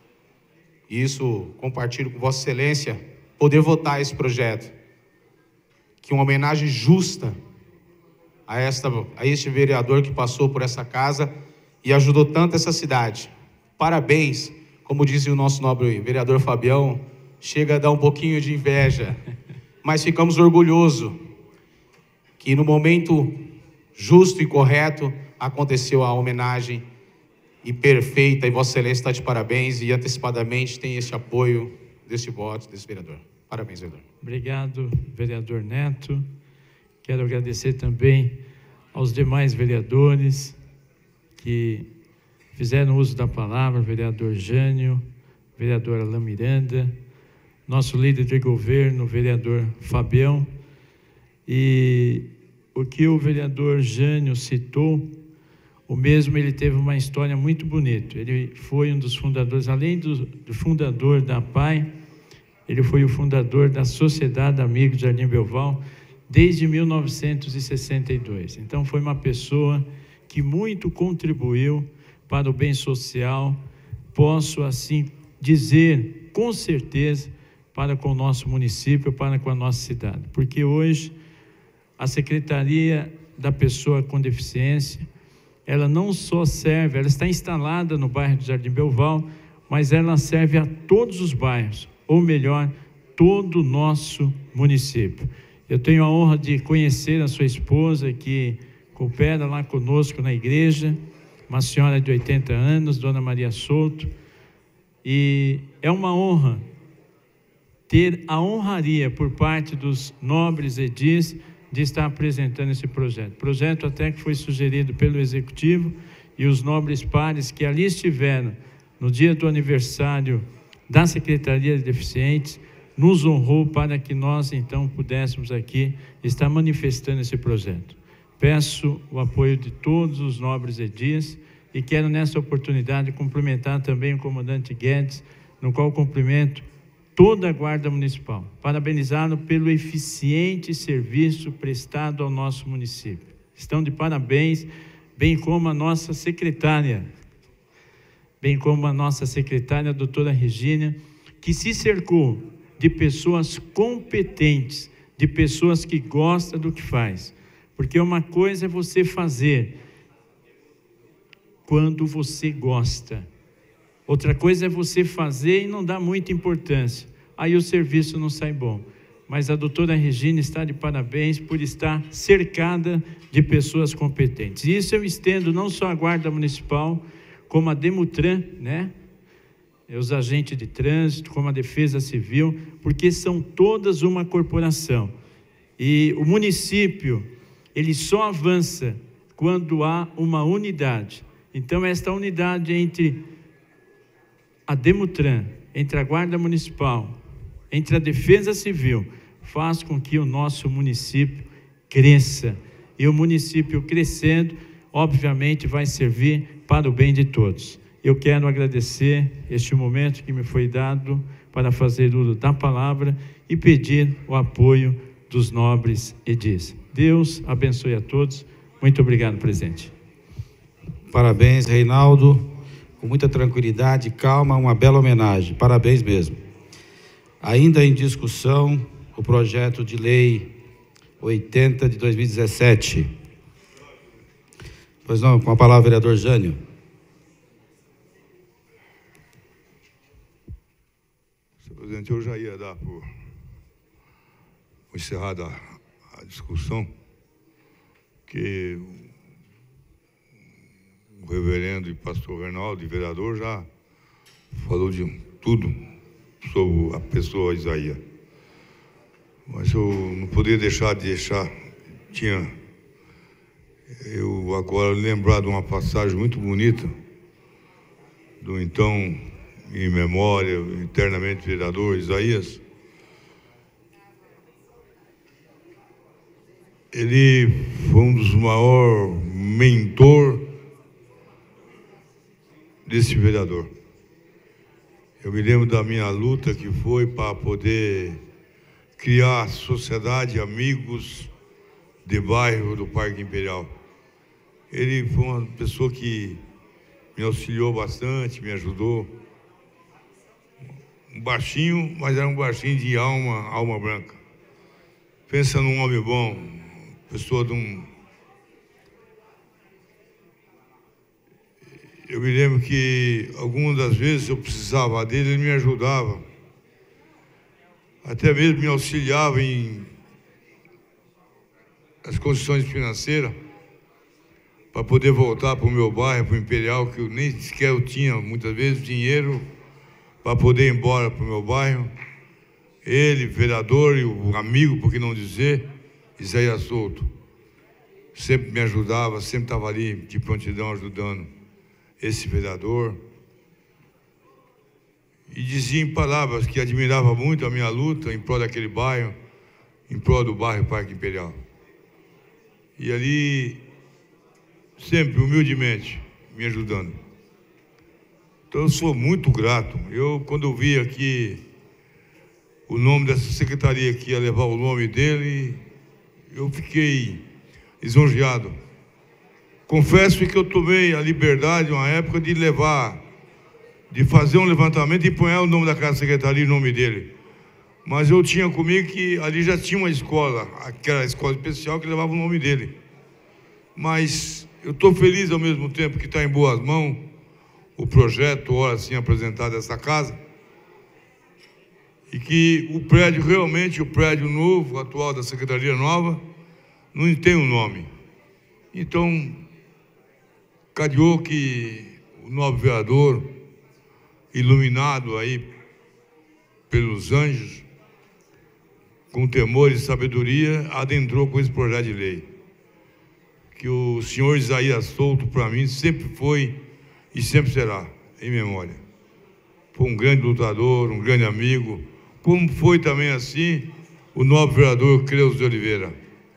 e isso compartilho com Vossa Excelência, poder votar esse projeto, que uma homenagem justa a este vereador que passou por essa casa e ajudou tanto essa cidade. Parabéns, como disse o nosso nobre vereador Fabião, chega a dar um pouquinho de inveja, mas ficamos orgulhosos que no momento justo e correto aconteceu a homenagem e perfeita, e Vossa Excelência está de parabéns e antecipadamente tem esse apoio desse voto, desse vereador. Parabéns, vereador. Obrigado, vereador Neto. Quero agradecer também aos demais vereadores que fizeram uso da palavra, vereador Jânio, vereadora Alain Miranda, nosso líder de governo, vereador Fabião, e o que o vereador Jânio citou, o mesmo ele teve uma história muito bonita. Ele foi um dos fundadores, além do fundador da PAI, ele foi o fundador da Sociedade Amigos de Jardim Belval desde 1962. Então, foi uma pessoa que muito contribuiu para o bem social, posso assim dizer, com certeza, para com o nosso município, para com a nossa cidade. Porque hoje, a Secretaria da Pessoa com Deficiência, ela não só serve, ela está instalada no bairro de Jardim Belval, mas ela serve a todos os bairros, ou melhor, todo o nosso município. Eu tenho a honra de conhecer a sua esposa, que coopera lá conosco na igreja, uma senhora de 80 anos, Dona Maria Souto, e é uma honra ter a honraria por parte dos nobres edis de estar apresentando esse projeto. Projeto até que foi sugerido pelo Executivo, e os nobres pares que ali estiveram no dia do aniversário da Secretaria de Deficientes, nos honrou para que nós, então, pudéssemos aqui estar manifestando esse projeto. Peço o apoio de todos os nobres edis e quero, nessa oportunidade, cumprimentar também o comandante Guedes, no qual cumprimento toda a Guarda Municipal, parabenizá-lo pelo eficiente serviço prestado ao nosso município. Estão de parabéns, bem como a nossa secretária, a doutora Regina, que se cercou de pessoas competentes, de pessoas que gostam do que faz. Porque uma coisa é você fazer quando você gosta. Outra coisa é você fazer e não dar muita importância. Aí o serviço não sai bom. Mas a doutora Regina está de parabéns por estar cercada de pessoas competentes. E isso eu estendo não só à Guarda Municipal, como a Demutran, né? os agentes de trânsito, como a Defesa Civil, porque são todas uma corporação. E o município, ele só avança quando há uma unidade. Então, esta unidade entre a Demutran, entre a Guarda Municipal, entre a Defesa Civil, faz com que o nosso município cresça. E o município crescendo, obviamente, vai servir para o bem de todos. Eu quero agradecer este momento que me foi dado para fazer uso da palavra e pedir o apoio dos nobres edis. Deus abençoe a todos. Muito obrigado, presidente. Parabéns, Reinaldo. Com muita tranquilidade, calma, uma bela homenagem. Parabéns mesmo. Ainda em discussão, o projeto de lei 80 de 2017. Pois não, com a palavra, vereador Jânio. Senhor presidente, eu já ia dar por encerrada a discussão, que o reverendo e pastor Reinaldo, e vereador, já falou de tudo sobre a pessoa Isaías. Mas eu não poderia deixar, eu agora lembrar de uma passagem muito bonita do então, em memória, eternamente vereador Isaías. Ele foi um dos maiores mentores desse vereador. Eu me lembro da minha luta que foi para poder criar sociedade, amigos de bairro do Parque Imperial. Ele foi uma pessoa que me auxiliou bastante, me ajudou. Um baixinho, mas era um baixinho de alma branca. Pensa num homem bom, pessoa de um... Eu me lembro que algumas das vezes eu precisava dele, ele me ajudava. Até mesmo me auxiliava em as condições financeiras para poder voltar para o meu bairro, para o Imperial, que eu nem sequer eu tinha, muitas vezes, dinheiro para poder ir embora para o meu bairro. Ele, vereador, e o amigo, por que não dizer, Isaías Souto, sempre me ajudava, sempre estava ali de prontidão ajudando esse vereador. E dizia em palavras que admirava muito a minha luta em prol daquele bairro, em prol do bairro Parque Imperial. E ali, sempre, humildemente, me ajudando. Então, eu sou muito grato. Quando eu vi aqui o nome dessa secretaria que ia levar o nome dele, eu fiquei lisonjeado. Confesso que eu tomei a liberdade, uma época, de fazer um levantamento e pôr o nome daquela secretaria em nome dele. Mas eu tinha comigo que ali já tinha uma escola, aquela escola especial que levava o nome dele. Mas eu estou feliz ao mesmo tempo que está em boas mãos o projeto, ora assim, apresentado essa casa, e que o prédio, realmente, o prédio novo, atual da Secretaria Nova, não tem um nome. Então, calhou que o novo vereador, iluminado aí pelos anjos, com temor e sabedoria, adentrou com esse projeto de lei. Que o senhor Isaías Souto, para mim, sempre foi e sempre será, em memória. Foi um grande lutador, um grande amigo, como foi também assim o nobre vereador Cleuso de Oliveira.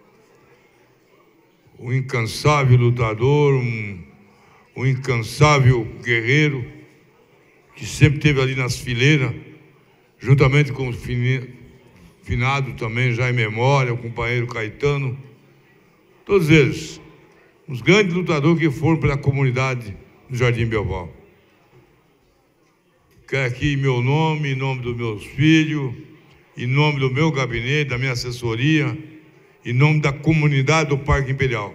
Um incansável lutador, um incansável guerreiro, que sempre esteve ali nas fileiras, juntamente com o finado também, já em memória, o companheiro Caetano, todos eles, os grandes lutadores que foram pela comunidade do Jardim Belval. Quero aqui em meu nome, em nome dos meus filhos, em nome do meu gabinete, da minha assessoria, em nome da comunidade do Parque Imperial,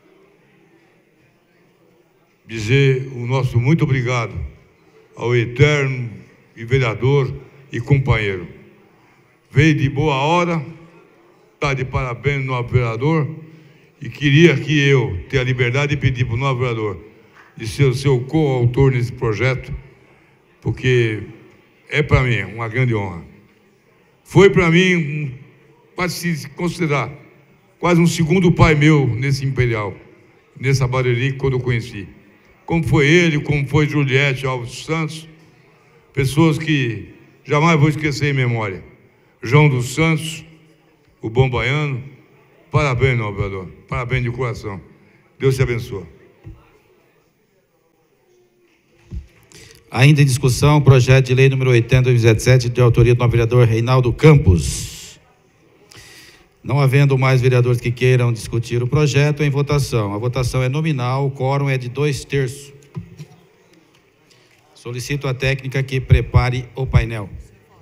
dizer o nosso muito obrigado ao eterno e vereador e companheiro. Veio de boa hora, está de parabéns no novo vereador, e queria que eu ter a liberdade de pedir para o novo vereador de ser o seu coautor nesse projeto, porque é para mim uma grande honra. Foi para mim, pode se considerar, quase um segundo pai meu nesse Imperial, nessa Barueri, quando eu conheci. Como foi ele, como foi Juliette Alves Santos, pessoas que jamais vou esquecer em memória. João dos Santos, o bom baiano, parabéns, meu vereador, parabéns de coração. Deus te abençoe. Ainda em discussão, projeto de lei número 80/2017, de autoria do vereador Reinaldo Campos. Não havendo mais vereadores que queiram discutir o projeto, em votação. A votação é nominal, o quórum é de 2/3. Solicito a técnica que prepare o painel.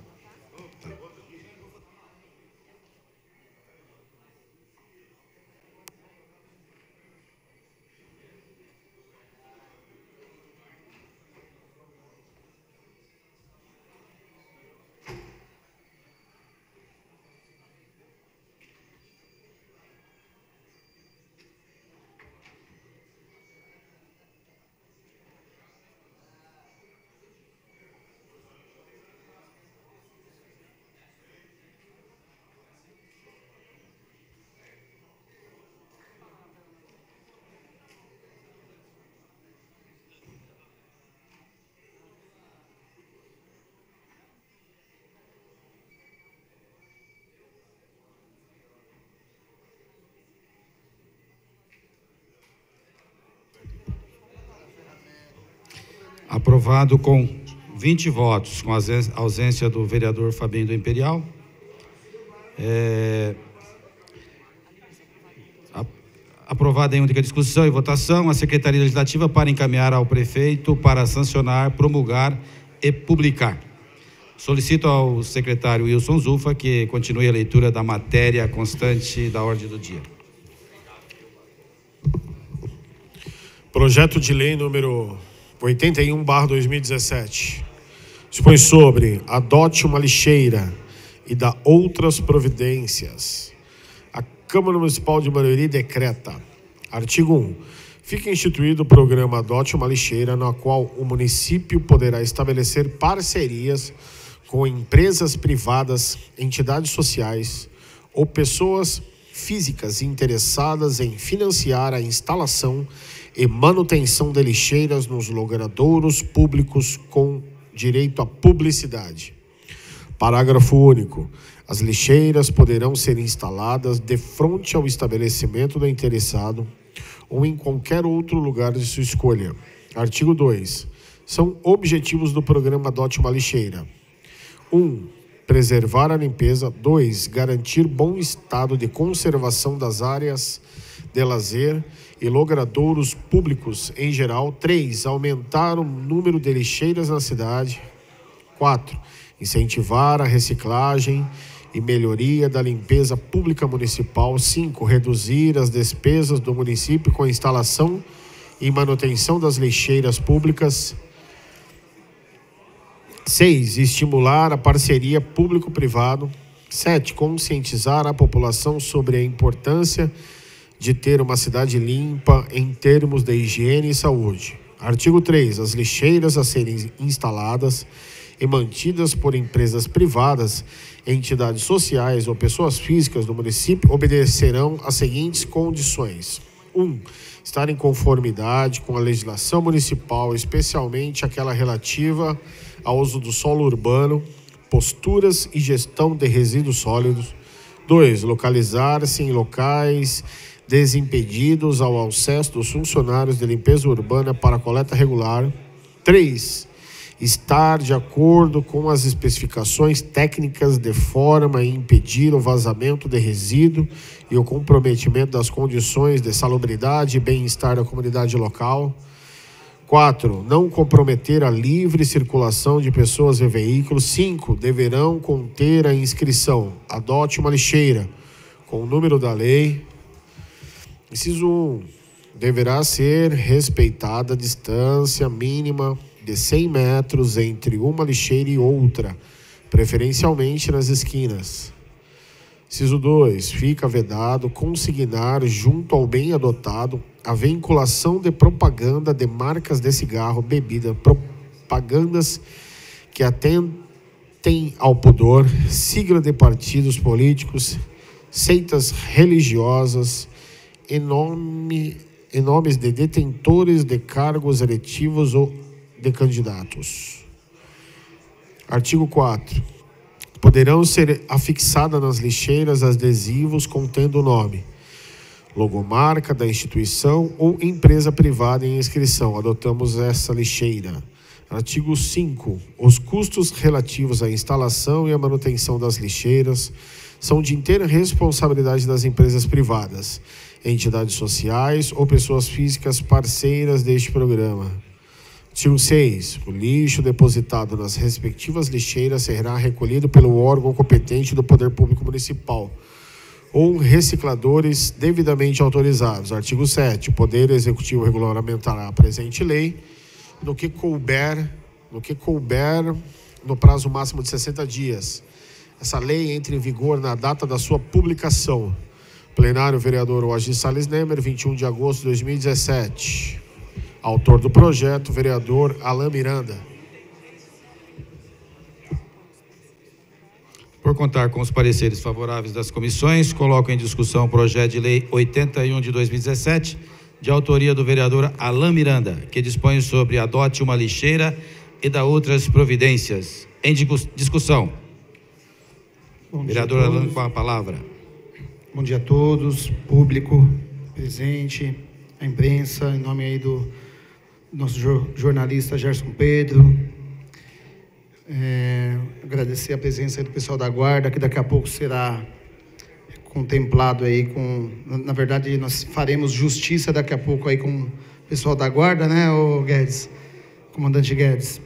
Aprovado com 20 votos, com a ausência do vereador Fabinho do Imperial. Aprovada em única discussão e votação, a Secretaria Legislativa para encaminhar ao prefeito para sancionar, promulgar e publicar. Solicito ao secretário Wilson Zufa que continue a leitura da matéria constante da ordem do dia. Projeto de lei número 81/2017. Dispõe sobre adote uma lixeira e dá outras providências. A Câmara Municipal de Barueri decreta. Artigo 1. Fica instituído o programa Adote uma Lixeira, na qual o município poderá estabelecer parcerias com empresas privadas, entidades sociais ou pessoas físicas interessadas em financiar a instalação e manutenção de lixeiras nos logradouros públicos com direito à publicidade. Parágrafo único. As lixeiras poderão ser instaladas de frente ao estabelecimento do interessado ou em qualquer outro lugar de sua escolha. Artigo 2. São objetivos do programa Adote uma Lixeira. 1. Preservar a limpeza. 2. Garantir bom estado de conservação das áreas de lazer e logradouros públicos em geral. 3. Aumentar o número de lixeiras na cidade. 4. Incentivar a reciclagem e melhoria da limpeza pública municipal. 5. Reduzir as despesas do município com a instalação e manutenção das lixeiras públicas. 6. Estimular a parceria público-privado. 7. Conscientizar a população sobre a importância de ter uma cidade limpa em termos de higiene e saúde. Artigo 3. As lixeiras a serem instaladas e mantidas por empresas privadas, entidades sociais ou pessoas físicas do município obedecerão às seguintes condições. 1. Estar em conformidade com a legislação municipal, especialmente aquela relativa ao uso do solo urbano, posturas e gestão de resíduos sólidos. 2. Localizar-se em locais desimpedidos ao acesso dos funcionários de limpeza urbana para coleta regular. 3. Estar de acordo com as especificações técnicas de forma a impedir o vazamento de resíduo e o comprometimento das condições de salubridade e bem-estar da comunidade local. 4. Não comprometer a livre circulação de pessoas e veículos. 5. Deverão conter a inscrição Adote uma Lixeira com o número da lei. Inciso 1. Deverá ser respeitada a distância mínima de 100 metros entre uma lixeira e outra, preferencialmente nas esquinas. Inciso 2. Fica vedado consignar junto ao bem adotado a vinculação de propaganda de marcas de cigarro, bebida, propagandas que atentem ao pudor, sigla de partidos políticos, seitas religiosas, em nomes de detentores de cargos eletivos ou de candidatos. Artigo 4. Poderão ser afixadas nas lixeiras adesivos contendo o nome, logomarca da instituição ou empresa privada em inscrição. Adotamos essa lixeira. Artigo 5. Os custos relativos à instalação e à manutenção das lixeiras são de inteira responsabilidade das empresas privadas, entidades sociais ou pessoas físicas parceiras deste programa. Artigo 6. O lixo depositado nas respectivas lixeiras será recolhido pelo órgão competente do Poder Público Municipal ou recicladores devidamente autorizados. Artigo 7. O Poder Executivo regulamentará a presente lei no que couber no prazo máximo de 60 dias. Essa lei entra em vigor na data da sua publicação. Plenário, vereador Oagir Salles Nemer, 21 de agosto de 2017. Autor do projeto, vereador Alain Miranda. Por contar com os pareceres favoráveis das comissões, coloco em discussão o projeto de lei 81 de 2017, de autoria do vereador Alain Miranda, que dispõe sobre adote uma lixeira e da outras providências. Em discussão. Vereador Alain, com a palavra. Bom dia a todos, público presente, a imprensa, em nome aí do nosso jornalista Gerson Pedro. Agradecer a presença aí do pessoal da Guarda, que daqui a pouco será contemplado aí com... Na verdade, nós faremos justiça daqui a pouco aí com o pessoal da Guarda, né, o Guedes, comandante Guedes.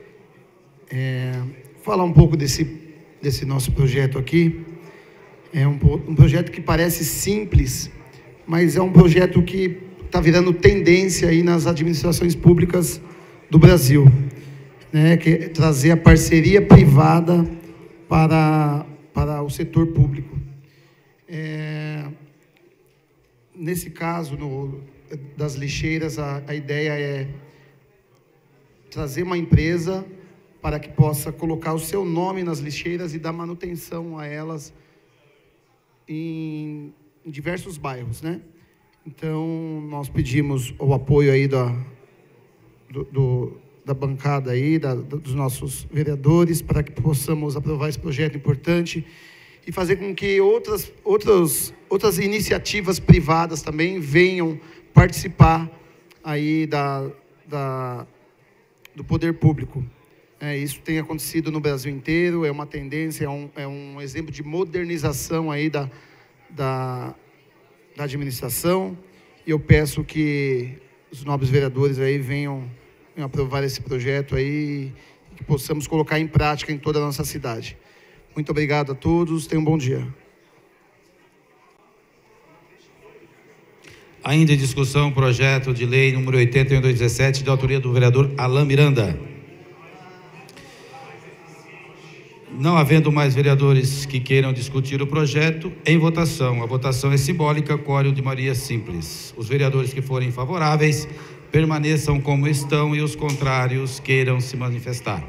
Falar um pouco desse nosso projeto aqui. É um projeto que parece simples, mas é um projeto que está virando tendência aí nas administrações públicas do Brasil, né? Que é trazer a parceria privada para o setor público. Nesse caso, das lixeiras, a ideia é trazer uma empresa para que possa colocar o seu nome nas lixeiras e dar manutenção a elas em diversos bairros, né? Então, nós pedimos o apoio aí da bancada aí, dos nossos vereadores, para que possamos aprovar esse projeto importante e fazer com que outras iniciativas privadas também venham participar aí do poder público. Isso tem acontecido no Brasil inteiro, é uma tendência, é um exemplo de modernização aí da administração, e eu peço que os nobres vereadores aí venham aprovar esse projeto aí e que possamos colocar em prática em toda a nossa cidade. Muito obrigado a todos, tenham um bom dia. Ainda em discussão o projeto de lei número 81/2017, de autoria do vereador Alain Miranda. Não havendo mais vereadores que queiram discutir o projeto, em votação. A votação é simbólica, quórum de maioria simples. Os vereadores que forem favoráveis permaneçam como estão e os contrários queiram se manifestar.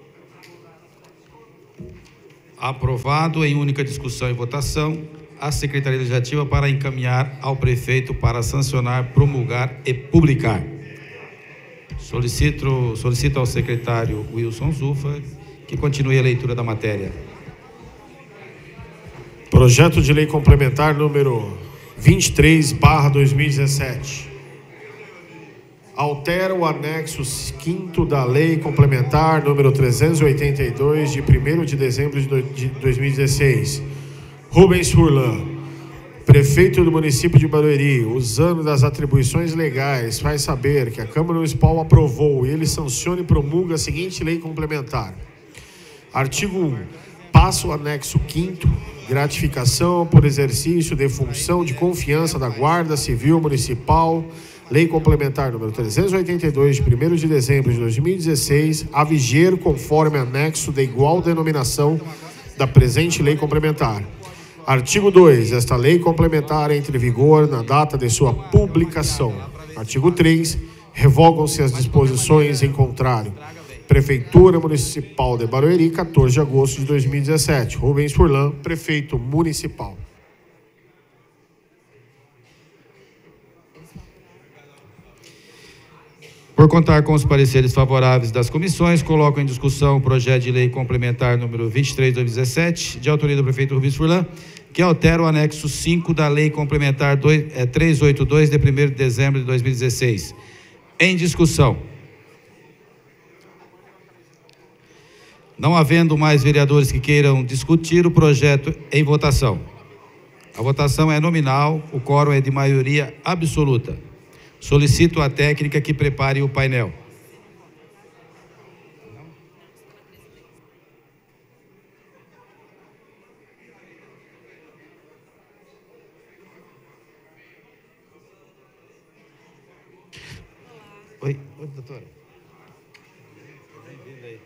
Aprovado em única discussão e votação, a Secretaria Legislativa para encaminhar ao prefeito para sancionar, promulgar e publicar. Solicito ao secretário Wilson Zufa que continue a leitura da matéria. Projeto de lei complementar número 23/2017. Altera o anexo 5º da lei complementar número 382 de 1º de dezembro de 2016. Rubens Furlan, prefeito do município de Barueri, usando das atribuições legais, faz saber que a Câmara Municipal aprovou e ele sanciona e promulga a seguinte lei complementar. Artigo 1. Passa o anexo 5º, gratificação por exercício de função de confiança da Guarda Civil Municipal, lei complementar número 382, de 1º de dezembro de 2016, a viger conforme anexo de igual denominação da presente lei complementar. Artigo 2. Esta lei complementar entra em vigor na data de sua publicação. Artigo 3. Revogam-se as disposições em contrário. Prefeitura Municipal de Barueri, 14 de agosto de 2017. Rubens Furlan, prefeito municipal. Por contar com os pareceres favoráveis das comissões, coloco em discussão o projeto de lei complementar número 23/2017, de autoria do prefeito Rubens Furlan, que altera o anexo 5 da lei complementar 382, de 1º de dezembro de 2016. Em discussão. Não havendo mais vereadores que queiram discutir o projeto em votação. A votação é nominal, o quórum é de maioria absoluta. Solicito a técnica que prepare o painel. Oi, doutora. Bem-vinda aí.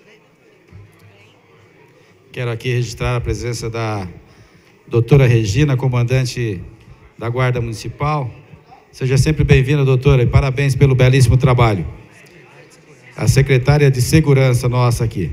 Quero aqui registrar a presença da doutora Regina, comandante da Guarda Municipal. Seja sempre bem-vinda, doutora, e parabéns pelo belíssimo trabalho. A secretária de Segurança nossa aqui.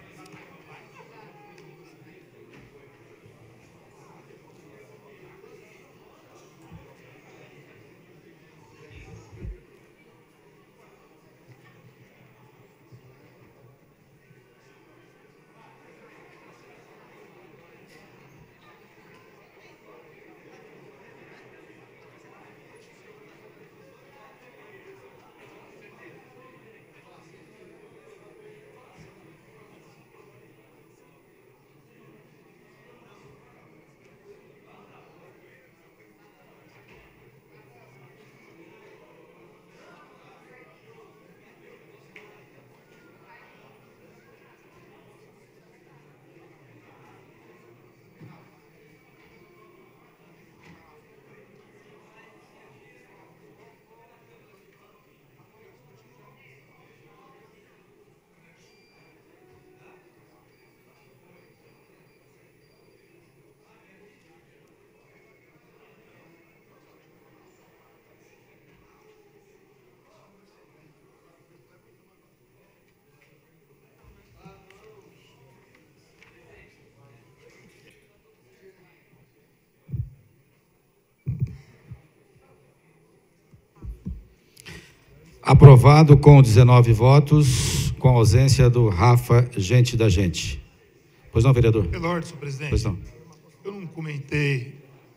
Aprovado com 19 votos, com a ausência do Rafa Gente da Gente. Pois não, vereador? Pela ordem, senhor presidente. Pois não. Eu não comentei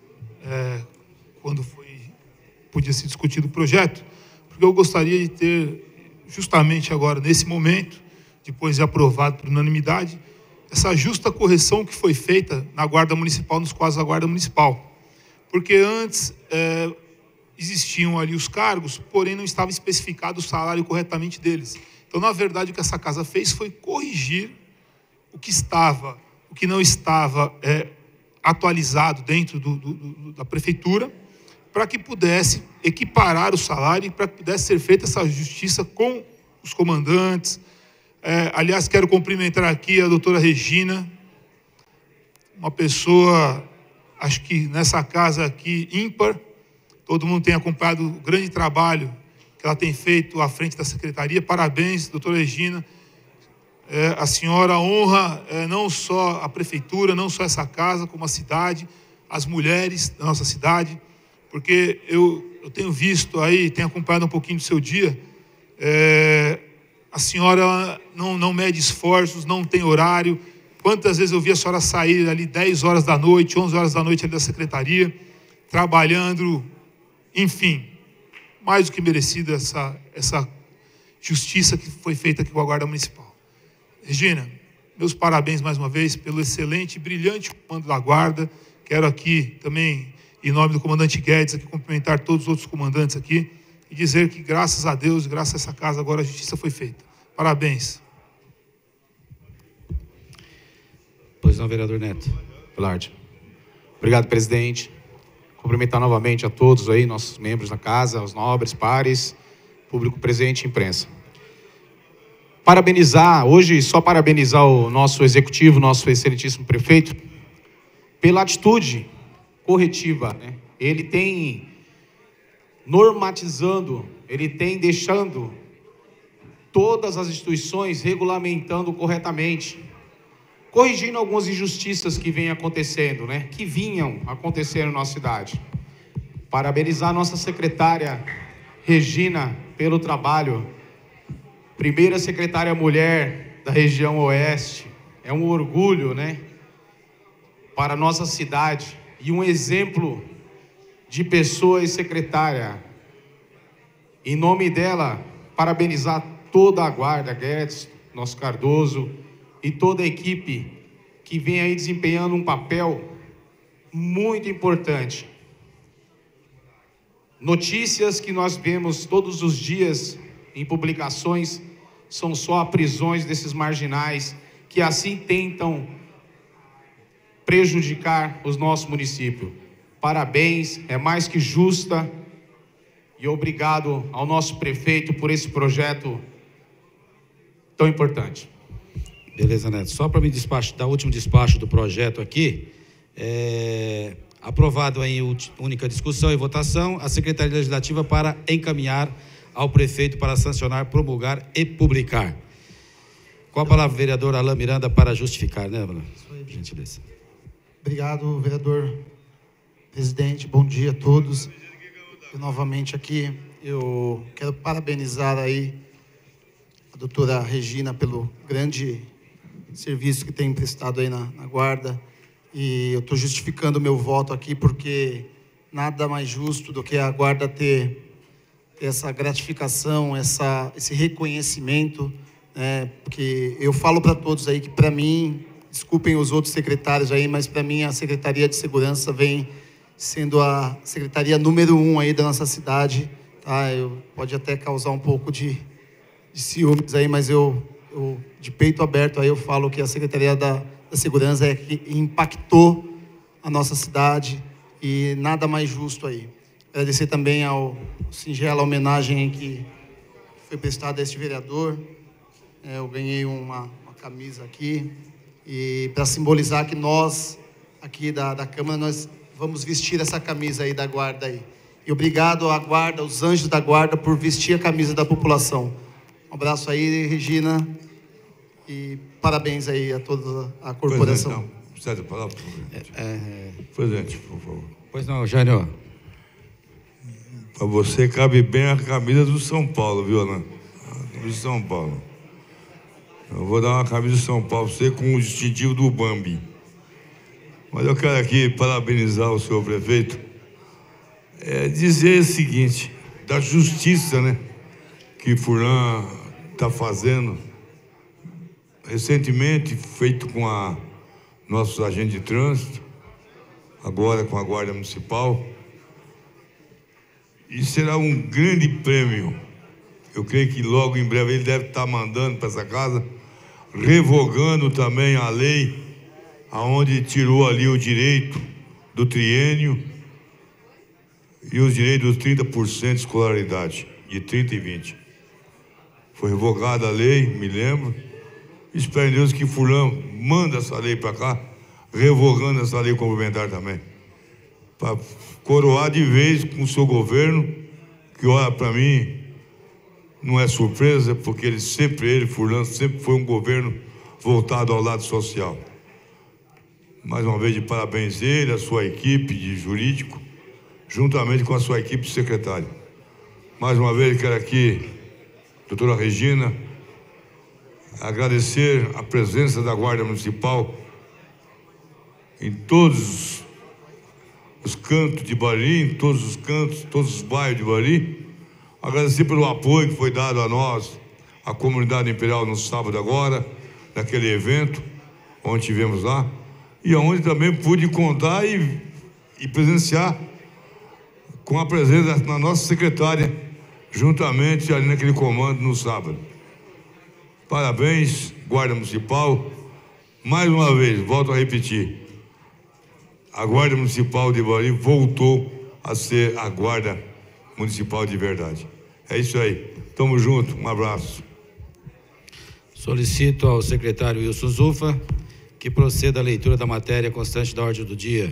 quando podia ser discutido o projeto, porque eu gostaria de ter, justamente agora, nesse momento, depois de aprovado por unanimidade, essa justa correção que foi feita na Guarda Municipal, nos quadros da Guarda Municipal. Porque antes existiam ali os cargos, porém não estava especificado o salário corretamente deles. Então, na verdade, o que essa casa fez foi corrigir o que não estava atualizado dentro da prefeitura, para que pudesse equiparar o salário e para que pudesse ser feita essa justiça com os comandantes. Aliás, quero cumprimentar aqui a doutora Regina, uma pessoa, acho que nessa casa aqui, ímpar. Todo mundo tem acompanhado o grande trabalho que ela tem feito à frente da secretaria. Parabéns, doutora Regina. A senhora honra não só a prefeitura, não só essa casa, como a cidade, as mulheres da nossa cidade, porque eu tenho visto aí, tenho acompanhado um pouquinho do seu dia, a senhora não mede esforços, não tem horário. Quantas vezes eu vi a senhora sair ali 10 horas da noite, 11 horas da noite ali da secretaria, trabalhando, enfim, mais do que merecida essa justiça que foi feita aqui com a Guarda Municipal. Regina, meus parabéns mais uma vez pelo excelente e brilhante comando da Guarda. Quero aqui também, em nome do comandante Guedes, aqui cumprimentar todos os outros comandantes aqui e dizer que, graças a Deus, graças a essa casa, agora a justiça foi feita. Parabéns. Pois não, vereador Neto. Velarde. Obrigado, presidente. Cumprimentar novamente a todos aí, nossos membros da casa, os nobres, pares, público presente e imprensa. Parabenizar, hoje só parabenizar o nosso executivo, nosso excelentíssimo prefeito, pela atitude corretiva, né? Ele tem normatizando, ele tem deixando todas as instituições regulamentando corretamente, corrigindo algumas injustiças que vêm acontecendo, que vinham acontecendo na nossa cidade. Parabenizar a nossa secretária Regina pelo trabalho, primeira secretária mulher da região oeste, é um orgulho, para a nossa cidade e um exemplo de pessoa e secretária. Em nome dela, parabenizar toda a guarda, Guedes, nosso Cardoso e toda a equipe que vem aí desempenhando um papel muito importante. Notícias que nós vemos todos os dias em publicações são só prisões desses marginais que assim tentam prejudicar os nossos municípios. Parabéns, é mais que justa, e obrigado ao nosso prefeito por esse projeto tão importante. Beleza, Neto. Só para me dar o último despacho do projeto aqui, aprovado em única discussão e votação, a Secretaria Legislativa para encaminhar ao prefeito para sancionar, promulgar e publicar. Com a palavra, vereador Alain Miranda, para justificar, né, Alain? Gentileza. Obrigado, vereador presidente. Bom dia a todos. E, novamente aqui, eu quero parabenizar aí a doutora Regina pelo grande serviço que tem prestado aí na guarda. E eu estou justificando o meu voto aqui porque nada mais justo do que a guarda ter essa gratificação, esse reconhecimento, porque eu falo para todos aí que, para mim, desculpem os outros secretários aí, mas para mim a Secretaria de Segurança vem sendo a secretaria número 1 aí da nossa cidade, tá? Pode até causar um pouco de ciúmes aí, mas eu de peito aberto aí eu falo que a Secretaria da Segurança é que impactou a nossa cidade e nada mais justo aí. Agradecer também ao singela homenagem que foi prestada a este vereador. Eu ganhei uma camisa aqui e para simbolizar que nós aqui da Câmara nós vamos vestir essa camisa aí da guarda aí. E obrigado à guarda, aos anjos da guarda por vestir a camisa da população. Um abraço aí, Regina, e parabéns aí a toda a corporação. Precisa falar, por favor. Presidente, por favor. Pois não, Jânio. Para você cabe bem a camisa do São Paulo, viu, Alain? A camisa do São Paulo. Eu vou dar uma camisa do São Paulo para você com o distintivo do Bambi. Mas eu quero aqui parabenizar o senhor prefeito, dizer o seguinte, da justiça, que Furlan está fazendo, recentemente feito com nossos agentes de trânsito, agora com a Guarda Municipal, e será um grande prêmio. Eu creio que logo em breve ele deve estar mandando para essa casa, revogando também a lei aonde tirou ali o direito do triênio e os direitos dos 30% de escolaridade, de 30 e 20. Foi revogada a lei, me lembro. Espero em Deus que Furlan manda essa lei para cá, revogando essa lei complementar também, para coroar de vez com o seu governo, que olha para mim, não é surpresa, porque Furlan sempre foi um governo voltado ao lado social. Mais uma vez, de parabéns ele, a sua equipe de jurídico, juntamente com a sua equipe de secretário. Mais uma vez, quero aqui, doutora Regina, agradecer a presença da Guarda Municipal em todos os cantos de Barueri, em todos os cantos, todos os bairros de Barueri. Agradecer pelo apoio que foi dado a nós, a comunidade imperial, no sábado agora, naquele evento, onde tivemos lá, e onde também pude contar e presenciar com a presença da nossa secretária, juntamente ali naquele comando no sábado. Parabéns, Guarda Municipal. Mais uma vez, volto a repetir, a Guarda Municipal de Barueri voltou a ser a Guarda Municipal de verdade. É isso aí. Tamo junto. Um abraço. Solicito ao secretário Wilson Zufa que proceda à leitura da matéria constante da ordem do dia.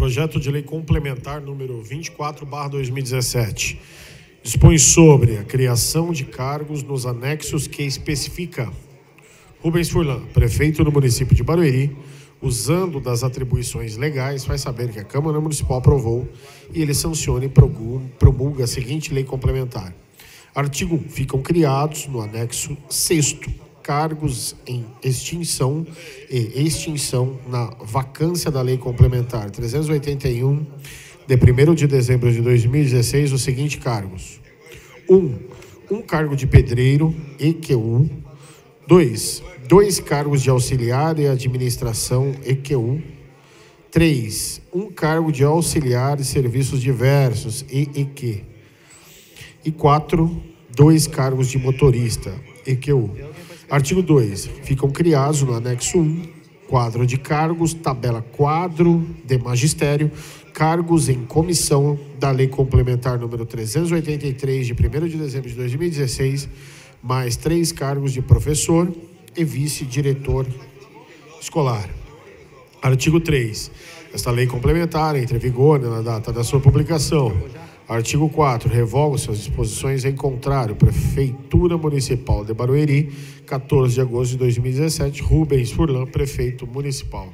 Projeto de lei complementar número 24/2017. Dispõe sobre a criação de cargos nos anexos que especifica Rubens Furlan, prefeito do município de Barueri, usando das atribuições legais, faz saber que a Câmara Municipal aprovou e ele sanciona e promulga a seguinte lei complementar. Artigo 1. Ficam criados no anexo 6º cargos em extinção e extinção na vacância da lei complementar 381 de 1º de dezembro de 2016 os seguintes cargos. 1 cargo de pedreiro, EQU. 2 cargos de auxiliar e administração, EQU. 3 cargo de auxiliar de serviços diversos, EEQ. E 4 cargos de motorista, EQU. Artigo 2. Ficam criados no anexo 1, quadro de cargos, tabela quadro de magistério, cargos em comissão da Lei Complementar número 383, de 1º de dezembro de 2016, mais 3 cargos de professor e vice-diretor escolar. Artigo 3. Esta lei complementar entra em vigor na data da sua publicação. Artigo 4. Revogam-se as disposições em contrário. Prefeitura Municipal de Barueri, 14 de agosto de 2017. Rubens Furlan, prefeito municipal.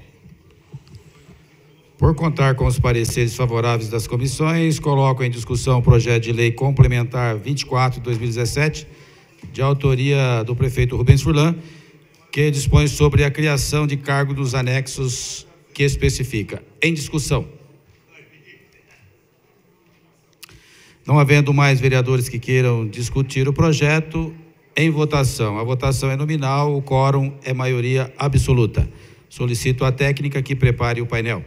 Por contar com os pareceres favoráveis das comissões, coloco em discussão o projeto de lei complementar 24 de 2017, de autoria do prefeito Rubens Furlan, que dispõe sobre a criação de cargo dos anexos que especifica. Em discussão. Não havendo mais vereadores que queiram discutir o projeto, em votação. A votação é nominal, o quórum é maioria absoluta. Solicito à técnica que prepare o painel.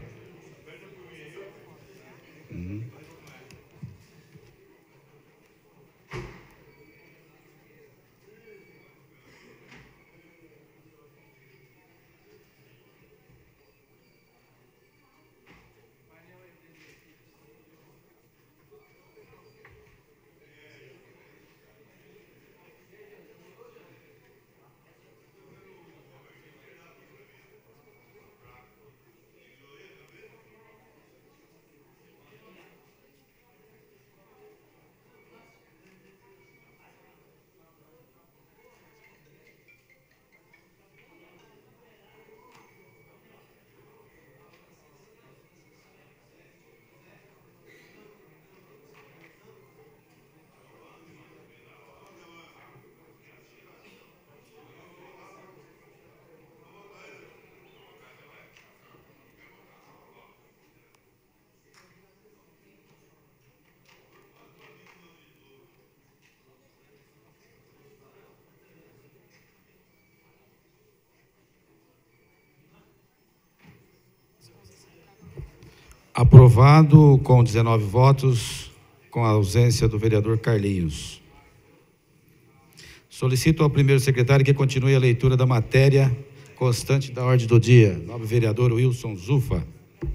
Aprovado com 19 votos, com a ausência do vereador Carlinhos. Solicito ao primeiro secretário que continue a leitura da matéria constante da ordem do dia. Nobre vereador Wilson Zufa.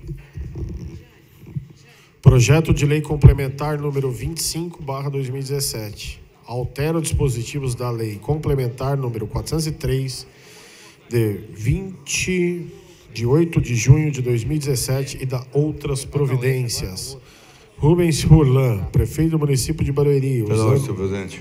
Projeto de lei complementar número 25/2017. Altera os dispositivos da lei complementar número 403 de 8 de junho de 2017 e da outras providências. Rubens Furlan, prefeito do município de Barueri. Pela ordem, senhor presidente.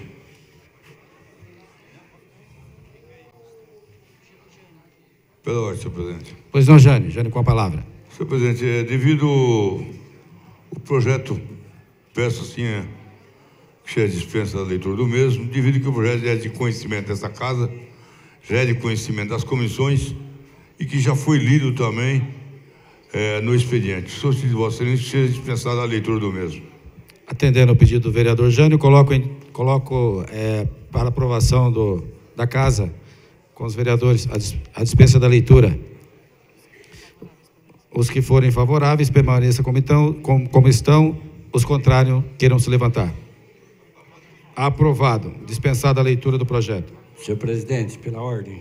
Pela ordem, senhor presidente. Pois não, Jânio. Jânio, com a palavra. Senhor presidente, devido o projeto, peço assim, que seja dispensa da leitura do mesmo, devido que o projeto é de conhecimento dessa casa, já é de conhecimento das comissões, e que já foi lido também no expediente. Solicito de Vossa Excelência que seja dispensada a leitura do mesmo. Atendendo ao pedido do vereador Jânio, coloco para aprovação da casa, com os vereadores, a dispensa da leitura. Os que forem favoráveis, permaneçam como estão, os contrários, queiram se levantar. Aprovado. Dispensada a leitura do projeto. Senhor presidente, pela ordem.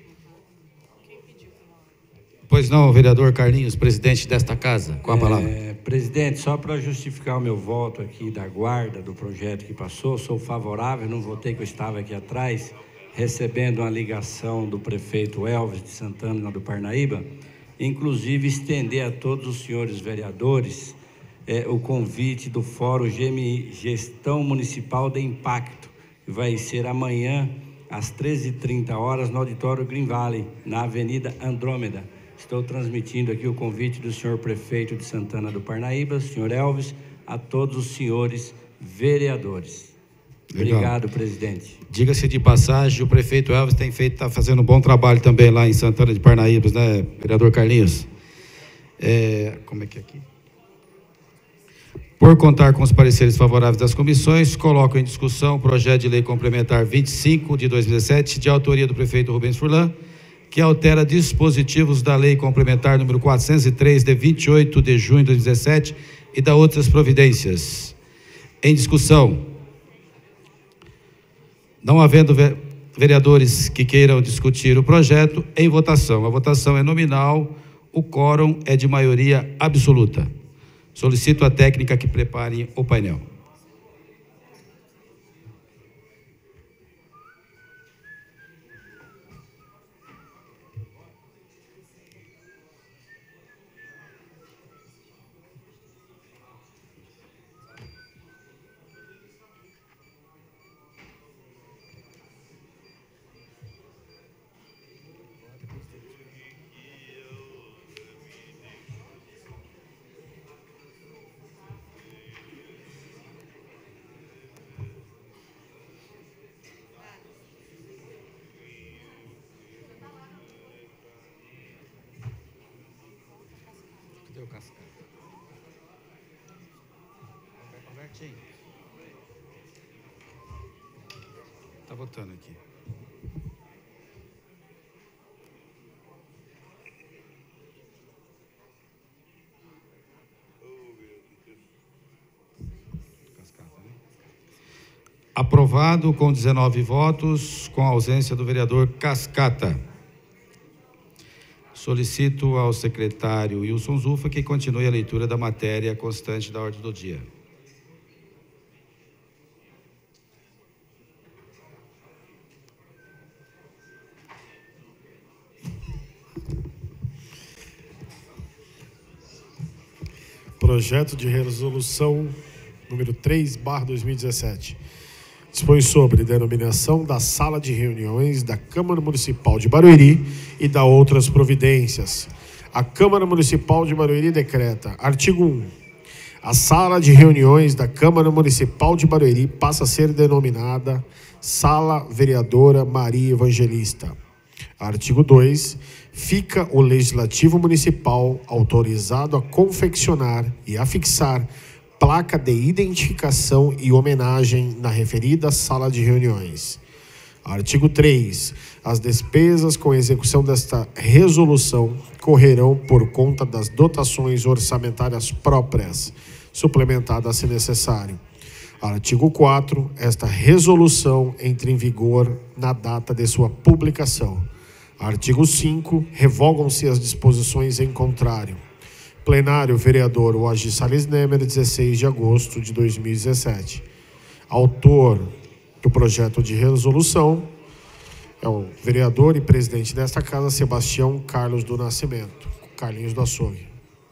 Pois não, vereador Carlinhos, presidente desta casa, com a palavra. Presidente, só para justificar o meu voto aqui da guarda do projeto que passou, sou favorável, não votei que eu estava aqui atrás, recebendo uma ligação do prefeito Elvis de Santana, do Parnaíba, inclusive estender a todos os senhores vereadores o convite do Fórum GMI, Gestão Municipal de Impacto, que vai ser amanhã, às 13h30, no auditório Green Valley, na Avenida Andrômeda. Estou transmitindo aqui o convite do senhor prefeito de Santana do Parnaíba, senhor Elvis, a todos os senhores vereadores. Legal. Obrigado, presidente. Diga-se de passagem, o prefeito Elvis está fazendo um bom trabalho também lá em Santana de Parnaíba, né, vereador Carlinhos? Como é que é aqui? Por contar com os pareceres favoráveis das comissões, coloco em discussão o projeto de lei complementar 25 de 2017, de autoria do prefeito Rubens Furlan, que altera dispositivos da lei complementar número 403, de 28 de junho de 2017, e da outras providências. Em discussão. Não havendo vereadores que queiram discutir o projeto, em votação. A votação é nominal, o quórum é de maioria absoluta. Solicito a técnica que prepare o painel. Está votando aqui. Aprovado com 19 votos, com a ausência do vereador Cascata. Solicito ao secretário Wilson Zufa que continue a leitura da matéria constante da ordem do dia. Projeto de resolução número 3/2017. Dispõe sobre denominação da sala de reuniões da Câmara Municipal de Barueri e da outras providências. A Câmara Municipal de Barueri decreta, artigo 1, a sala de reuniões da Câmara Municipal de Barueri passa a ser denominada Sala Vereadora Maria Evangelista. Artigo 2, fica o Legislativo Municipal autorizado a confeccionar e afixar placa de identificação e homenagem na referida sala de reuniões. Artigo 3. As despesas com execução desta resolução correrão por conta das dotações orçamentárias próprias, suplementadas se necessário. Artigo 4. Esta resolução entra em vigor na data de sua publicação. Artigo 5. Revogam-se as disposições em contrário. Plenário, vereador Oagi Salles Nemer, 16 de agosto de 2017. Autor do projeto de resolução é o vereador e presidente desta casa, Sebastião Carlos do Nascimento, Carlinhos do Açougue.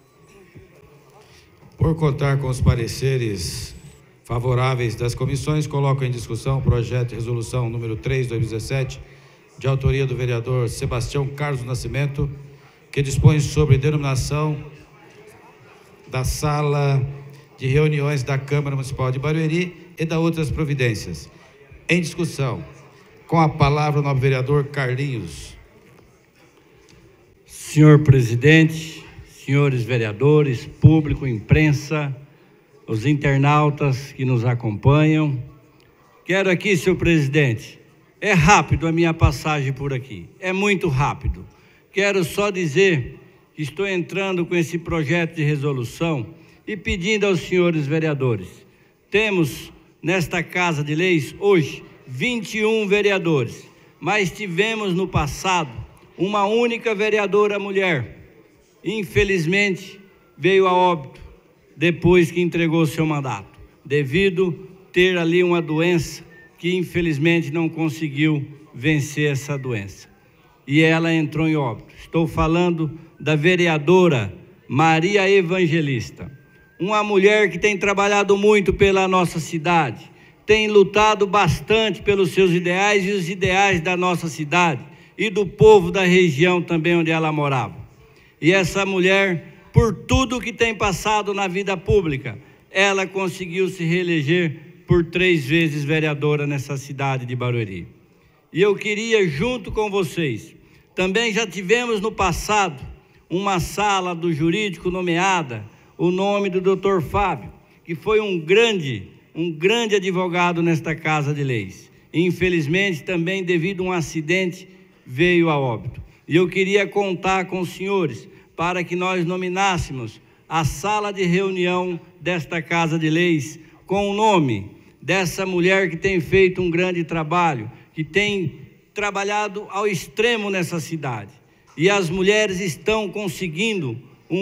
Por contar com os pareceres favoráveis das comissões, coloco em discussão o projeto de resolução número 3, 2017, de autoria do vereador Sebastião Carlos do Nascimento, que dispõe sobre denominação da sala de reuniões da Câmara Municipal de Barueri e da outras providências. Em discussão, com a palavra o nobre vereador Carlinhos. Senhor presidente, senhores vereadores, público, imprensa, os internautas que nos acompanham, quero aqui, senhor presidente, é rápido a minha passagem por aqui, é muito rápido. Quero só dizer que estou entrando com esse projeto de resolução e pedindo aos senhores vereadores. Temos nesta Casa de Leis hoje 21 vereadores, mas tivemos no passado uma única vereadora mulher. Infelizmente veio a óbito depois que entregou seu mandato, devido ter ali uma doença que infelizmente não conseguiu vencer essa doença. e ela entrou em óbito. Estou falando da vereadora Maria Evangelista, uma mulher que tem trabalhado muito pela nossa cidade, tem lutado bastante pelos seus ideais e os ideais da nossa cidade e do povo da região também onde ela morava. E essa mulher, por tudo que tem passado na vida pública, ela conseguiu se reeleger por 3 vezes vereadora nessa cidade de Barueri. E eu queria, junto com vocês, também já tivemos no passado uma sala do jurídico nomeada, o nome do Dr. Fábio, que foi um grande advogado nesta Casa de Leis. Infelizmente, também devido a um acidente, veio a óbito. E eu queria contar com os senhores para que nós nominássemos a sala de reunião desta Casa de Leis com o nome dessa mulher que tem feito um grande trabalho, que tem trabalhado ao extremo nessa cidade. E as mulheres estão conseguindo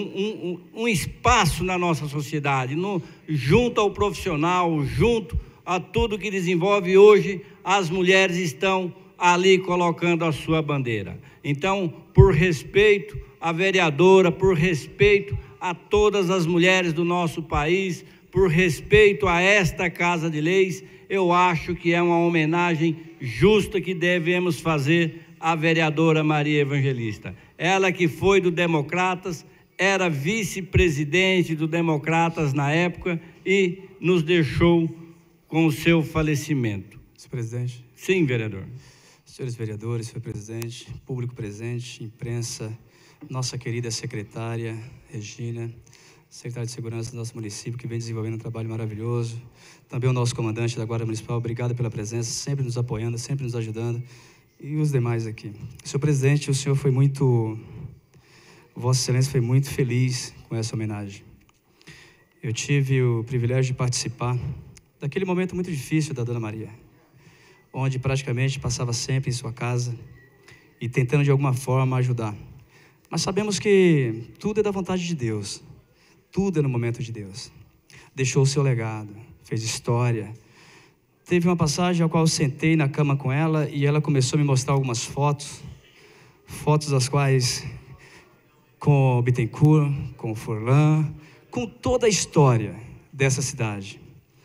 um espaço na nossa sociedade, junto ao profissional, junto a tudo que desenvolve hoje, as mulheres estão ali colocando a sua bandeira. Então, por respeito à vereadora, por respeito a todas as mulheres do nosso país, por respeito a esta Casa de Leis, eu acho que é uma homenagem justa que devemos fazer à vereadora Maria Evangelista. Ela que foi do Democratas, era vice-presidente do Democratas na época e nos deixou com o seu falecimento. Senhor presidente. Sim, vereador. Senhores vereadores, senhor presidente, público presente, imprensa, nossa querida secretária Regina, secretária de Segurança do nosso município, que vem desenvolvendo um trabalho maravilhoso. Também o nosso comandante da Guarda Municipal, obrigado pela presença, sempre nos apoiando, sempre nos ajudando. E os demais aqui. Senhor presidente, o senhor foi muito... Vossa Excelência foi muito feliz com essa homenagem. Eu tive o privilégio de participar daquele momento muito difícil da Dona Maria, onde praticamente passava sempre em sua casa e tentando de alguma forma ajudar. Mas sabemos que tudo é da vontade de Deus, tudo é no momento de Deus. Deixou o seu legado, fez história. Teve uma passagem ao qual eu sentei na cama com ela e ela começou a me mostrar algumas fotos das quais, com o Bittencourt, com o Furlan, com toda a história dessa cidade.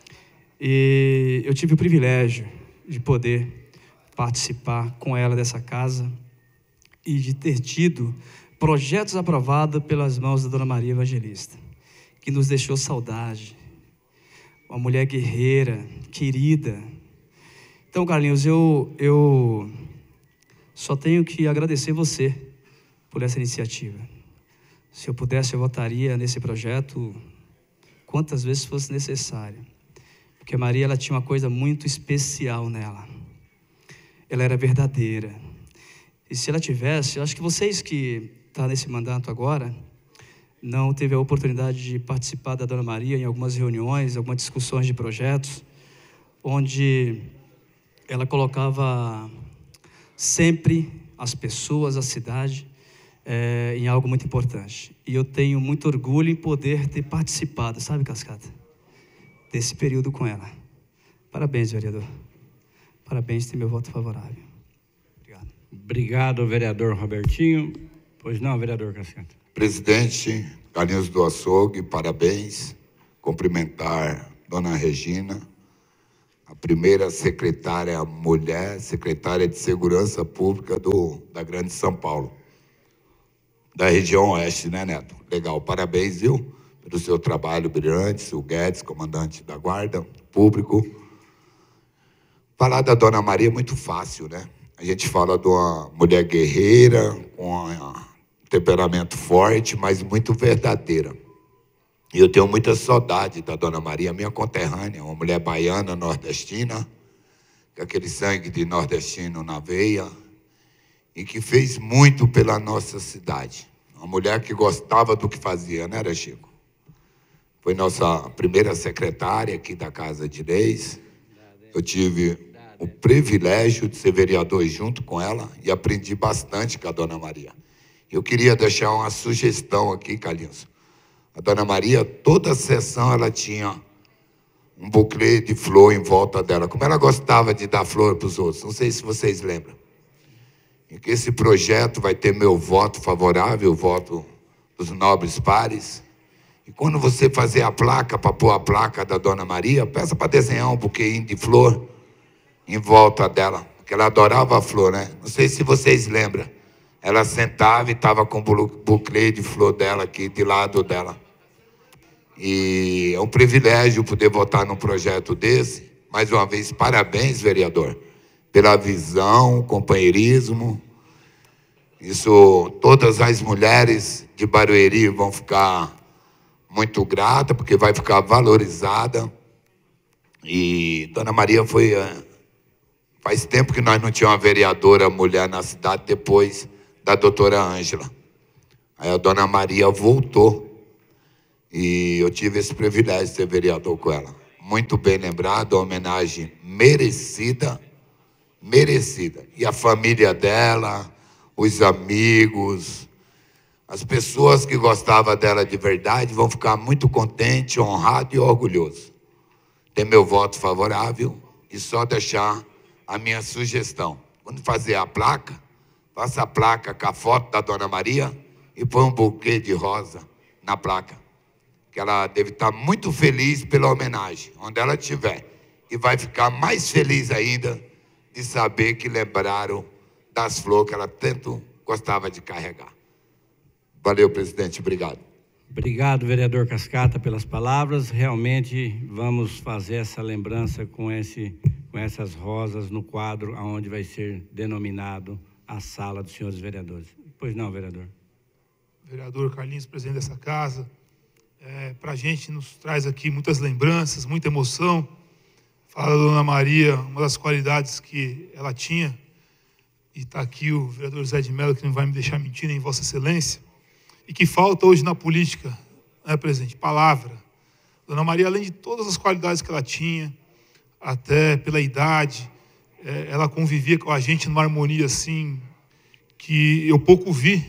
E eu tive o privilégio de poder participar com ela dessa casa e de ter tido projetos aprovados pelas mãos da Dona Maria Evangelista, que nos deixou saudade. Uma mulher guerreira, querida. Então, Carlinhos, eu só tenho que agradecer você por essa iniciativa. Se eu pudesse, eu votaria nesse projeto quantas vezes fosse necessário. Porque a Maria, ela tinha uma coisa muito especial nela. Ela era verdadeira. E se ela tivesse, eu acho que vocês que estão nesse mandato agora, não teve a oportunidade de participar da Dona Maria em algumas reuniões, algumas discussões de projetos, onde ela colocava sempre as pessoas, a cidade, em algo muito importante. E eu tenho muito orgulho em poder ter participado, sabe, Cascata, desse período com ela. Parabéns, vereador. Parabéns, tem meu voto favorável. Obrigado. Obrigado, vereador Robertinho. Pois não, vereador Cascata. Presidente Carlinhos do Açougue, parabéns. Cumprimentar Dona Regina, a primeira secretária mulher, secretária de Segurança Pública da Grande São Paulo. Da região oeste, né, Neto? Legal, parabéns, viu? Pelo seu trabalho brilhante, o Guedes, comandante da Guarda, público. Falar da Dona Maria é muito fácil, né? A gente fala de uma mulher guerreira, com um temperamento forte, mas muito verdadeira. E eu tenho muita saudade da Dona Maria, minha conterrânea, uma mulher baiana, nordestina, com aquele sangue de nordestino na veia, e que fez muito pela nossa cidade. Uma mulher que gostava do que fazia, né, Chico? Foi nossa primeira secretária aqui da Casa de Leis. Eu tive o privilégio de ser vereador junto com ela e aprendi bastante com a Dona Maria. Eu queria deixar uma sugestão aqui, Carlinhos. A Dona Maria, toda sessão ela tinha um buquê de flor em volta dela. Como ela gostava de dar flor para os outros. Não sei se vocês lembram. e que esse projeto vai ter meu voto favorável, o voto dos nobres pares. E quando você fazer a placa, para pôr a placa da Dona Maria, peça para desenhar um buquê de flor em volta dela, porque ela adorava a flor, né? Não sei se vocês lembram. Ela sentava e estava com o buquê de flor dela aqui, de lado dela. E é um privilégio poder votar num projeto desse. Mais uma vez, parabéns, vereador, pela visão, companheirismo. Isso, todas as mulheres de Barueri vão ficar muito gratas, porque vai ficar valorizada. E Dona Maria foi... Faz tempo que nós não tínhamos uma vereadora mulher na cidade, depois da doutora Ângela. Aí a Dona Maria voltou. E eu tive esse privilégio de ser vereador com ela. Muito bem lembrado, uma homenagem merecida, merecida. E a família dela, os amigos, as pessoas que gostavam dela de verdade vão ficar muito contentes, honrados e orgulhosos. Tem meu voto favorável e só deixar a minha sugestão. Quando fazer a placa, faça a placa com a foto da Dona Maria e põe um buquê de rosa na placa. Que ela deve estar muito feliz pela homenagem, onde ela estiver. E vai ficar mais feliz ainda de saber que lembraram das flores que ela tanto gostava de carregar. Valeu, presidente. Obrigado. Obrigado, vereador Cascata, pelas palavras. Realmente vamos fazer essa lembrança com essas rosas no quadro onde vai ser denominado a sala dos senhores vereadores. Pois não, vereador. Vereador Carlinhos, presidente dessa casa. Para a gente nos traz aqui muitas lembranças, muita emoção. Fala da Dona Maria, uma das qualidades que ela tinha, e está aqui o vereador Zé de Mello, que não vai me deixar mentir, nem Vossa Excelência, e que falta hoje na política, né, presidente? Palavra. Dona Maria, além de todas as qualidades que ela tinha, até pela idade, ela convivia com a gente numa harmonia assim, que eu pouco vi,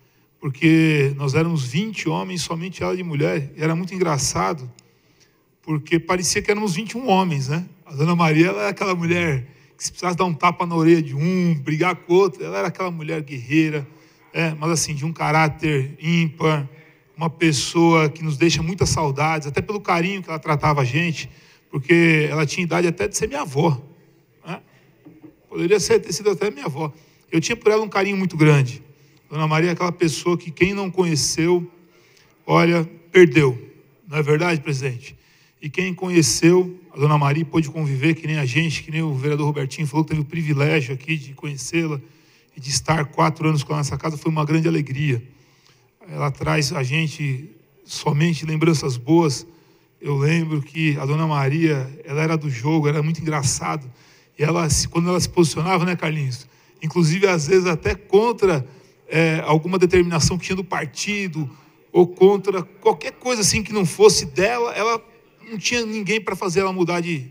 porque nós éramos 20 homens, somente ela de mulher, e era muito engraçado, porque parecia que éramos 21 homens, né? A Dona Maria, ela era aquela mulher que se precisasse dar um tapa na orelha de um, brigar com o outro, ela era aquela mulher guerreira, mas assim, de um caráter ímpar, uma pessoa que nos deixa muitas saudades, até pelo carinho que ela tratava a gente, porque ela tinha idade até de ser minha avó, né? Poderia ter sido até minha avó. Eu tinha por ela um carinho muito grande. Dona Maria é aquela pessoa que quem não conheceu, olha, perdeu. Não é verdade, presidente? E quem conheceu a Dona Maria pôde conviver, que nem a gente, que nem o vereador Robertinho falou, que teve o privilégio aqui de conhecê-la e de estar 4 anos com ela nessa casa, foi uma grande alegria. Ela traz a gente somente lembranças boas. Eu lembro que a Dona Maria, ela era do jogo, era muito engraçado. E ela, quando ela se posicionava, né, Carlinhos? Inclusive, às vezes, até contra... alguma determinação que tinha do partido, ou contra qualquer coisa assim que não fosse dela, ela não tinha ninguém para fazer ela mudar de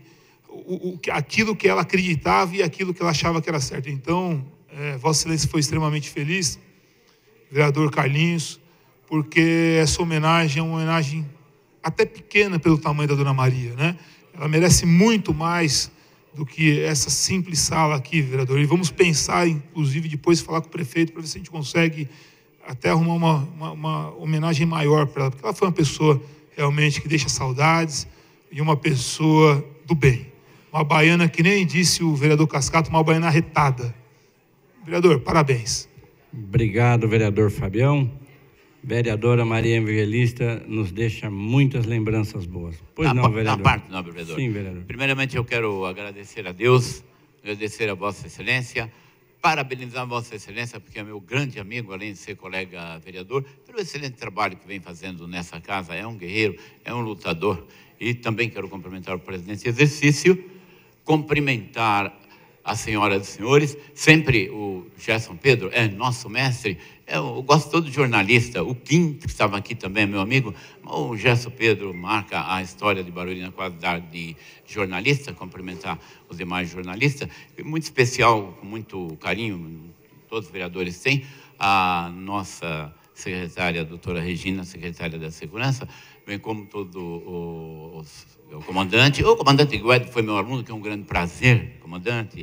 aquilo que ela acreditava e aquilo que ela achava que era certo. Então, Vossa Excelência foi extremamente feliz, vereador Carlinhos, porque essa homenagem é uma homenagem até pequena pelo tamanho da Dona Maria, né? Ela merece muito mais do que essa simples sala aqui, vereador. E vamos pensar, inclusive, depois falar com o prefeito para ver se a gente consegue até arrumar uma homenagem maior para ela, porque ela foi uma pessoa realmente que deixa saudades e uma pessoa do bem. Uma baiana, que nem disse o vereador Cascata, uma baiana arretada. Vereador, parabéns. Obrigado, vereador Fabião. Vereadora Maria Evangelista nos deixa muitas lembranças boas. Pois não, vereador? Na parte, nobre vereador. Sim, vereador. Primeiramente, eu quero agradecer a Deus, agradecer a Vossa Excelência, parabenizar a Vossa Excelência, porque é meu grande amigo, além de ser colega vereador, pelo excelente trabalho que vem fazendo nessa casa. É um guerreiro, é um lutador. E também quero cumprimentar o presidente em exercício, cumprimentar a senhora e os senhores, sempre o Gerson Pedro é nosso mestre. Eu gosto todo de jornalista, o Quinto, que estava aqui também, meu amigo. O Gerson Pedro marca a história de Barueri na qualidade de jornalista, cumprimentar os demais jornalistas. Muito especial, com muito carinho, todos os vereadores têm, a nossa secretária, a doutora Regina, secretária da Segurança, bem como todo o comandante. O comandante Guedes foi meu aluno, que é um grande prazer, comandante,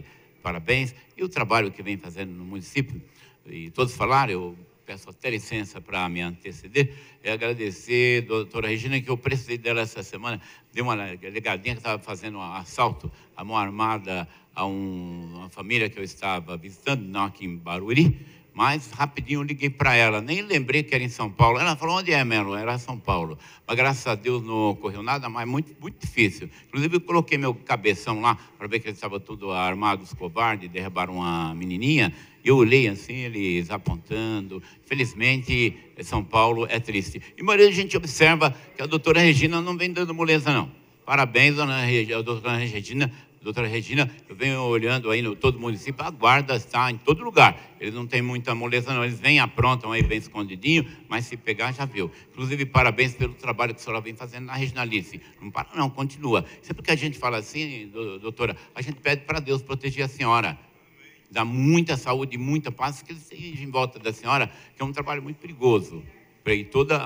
parabéns, e o trabalho que vem fazendo no município, e todos falaram, eu peço até licença para me anteceder, é agradecer a doutora Regina, que eu precisei dela essa semana, deu uma ligadinha que estava fazendo um assalto à mão armada a uma família que eu estava visitando, não aqui em Barueri, mas rapidinho eu liguei para ela, nem lembrei que era em São Paulo. Ela falou, onde é, Melo? Era São Paulo. Mas graças a Deus não ocorreu nada, mas muito, muito difícil. Inclusive eu coloquei meu cabeção lá, para ver que eles estavam todos armados, covardes, derrubaram uma menininha. Eu olhei assim, eles apontando. Infelizmente, São Paulo é triste. E a gente observa que a doutora Regina não vem dando moleza, não. Parabéns, doutora Regina. Doutora Regina, eu venho olhando aí no todo o município, a guarda está em todo lugar. Eles não têm muita moleza, não. Eles vêm, aprontam aí bem escondidinho, mas se pegar, já viu. Inclusive, parabéns pelo trabalho que a senhora vem fazendo na Regionalice. Não para, não, continua. Sempre que a gente fala assim, doutora, a gente pede para Deus proteger a senhora. Dá muita saúde, muita paz, que ele esteja em volta da senhora, que é um trabalho muito perigoso. Para toda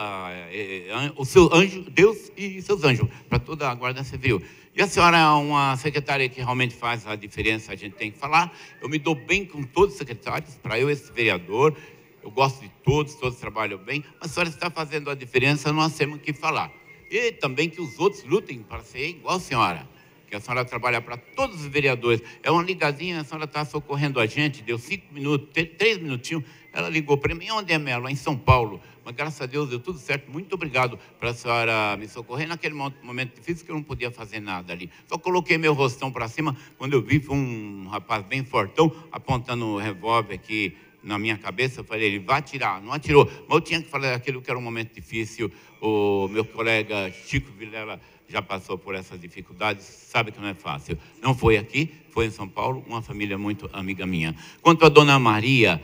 o seu anjo, Deus e seus anjos, para toda a Guarda Civil. E a senhora é uma secretária que realmente faz a diferença, a gente tem que falar. Eu me dou bem com todos os secretários, para eu, esse vereador, eu gosto de todos trabalham bem, mas a senhora está fazendo a diferença, nós temos que falar. E também que os outros lutem para ser igual a senhora, que a senhora trabalha para todos os vereadores. É uma ligadinha, a senhora está socorrendo a gente, deu 5 minutos, 3 minutinhos, ela ligou para mim, onde é, Melo? Em São Paulo. Mas graças a Deus deu tudo certo, muito obrigado para a senhora me socorrer naquele momento difícil que eu não podia fazer nada ali. Só coloquei meu rostão para cima, quando eu vi, foi um rapaz bem fortão, apontando o revólver aqui na minha cabeça, eu falei, ele vai atirar, não atirou, mas eu tinha que falar aquilo que era um momento difícil. O meu colega Chico Vilela já passou por essas dificuldades, sabe que não é fácil. Não foi aqui, foi em São Paulo, uma família muito amiga minha. Quanto a dona Maria,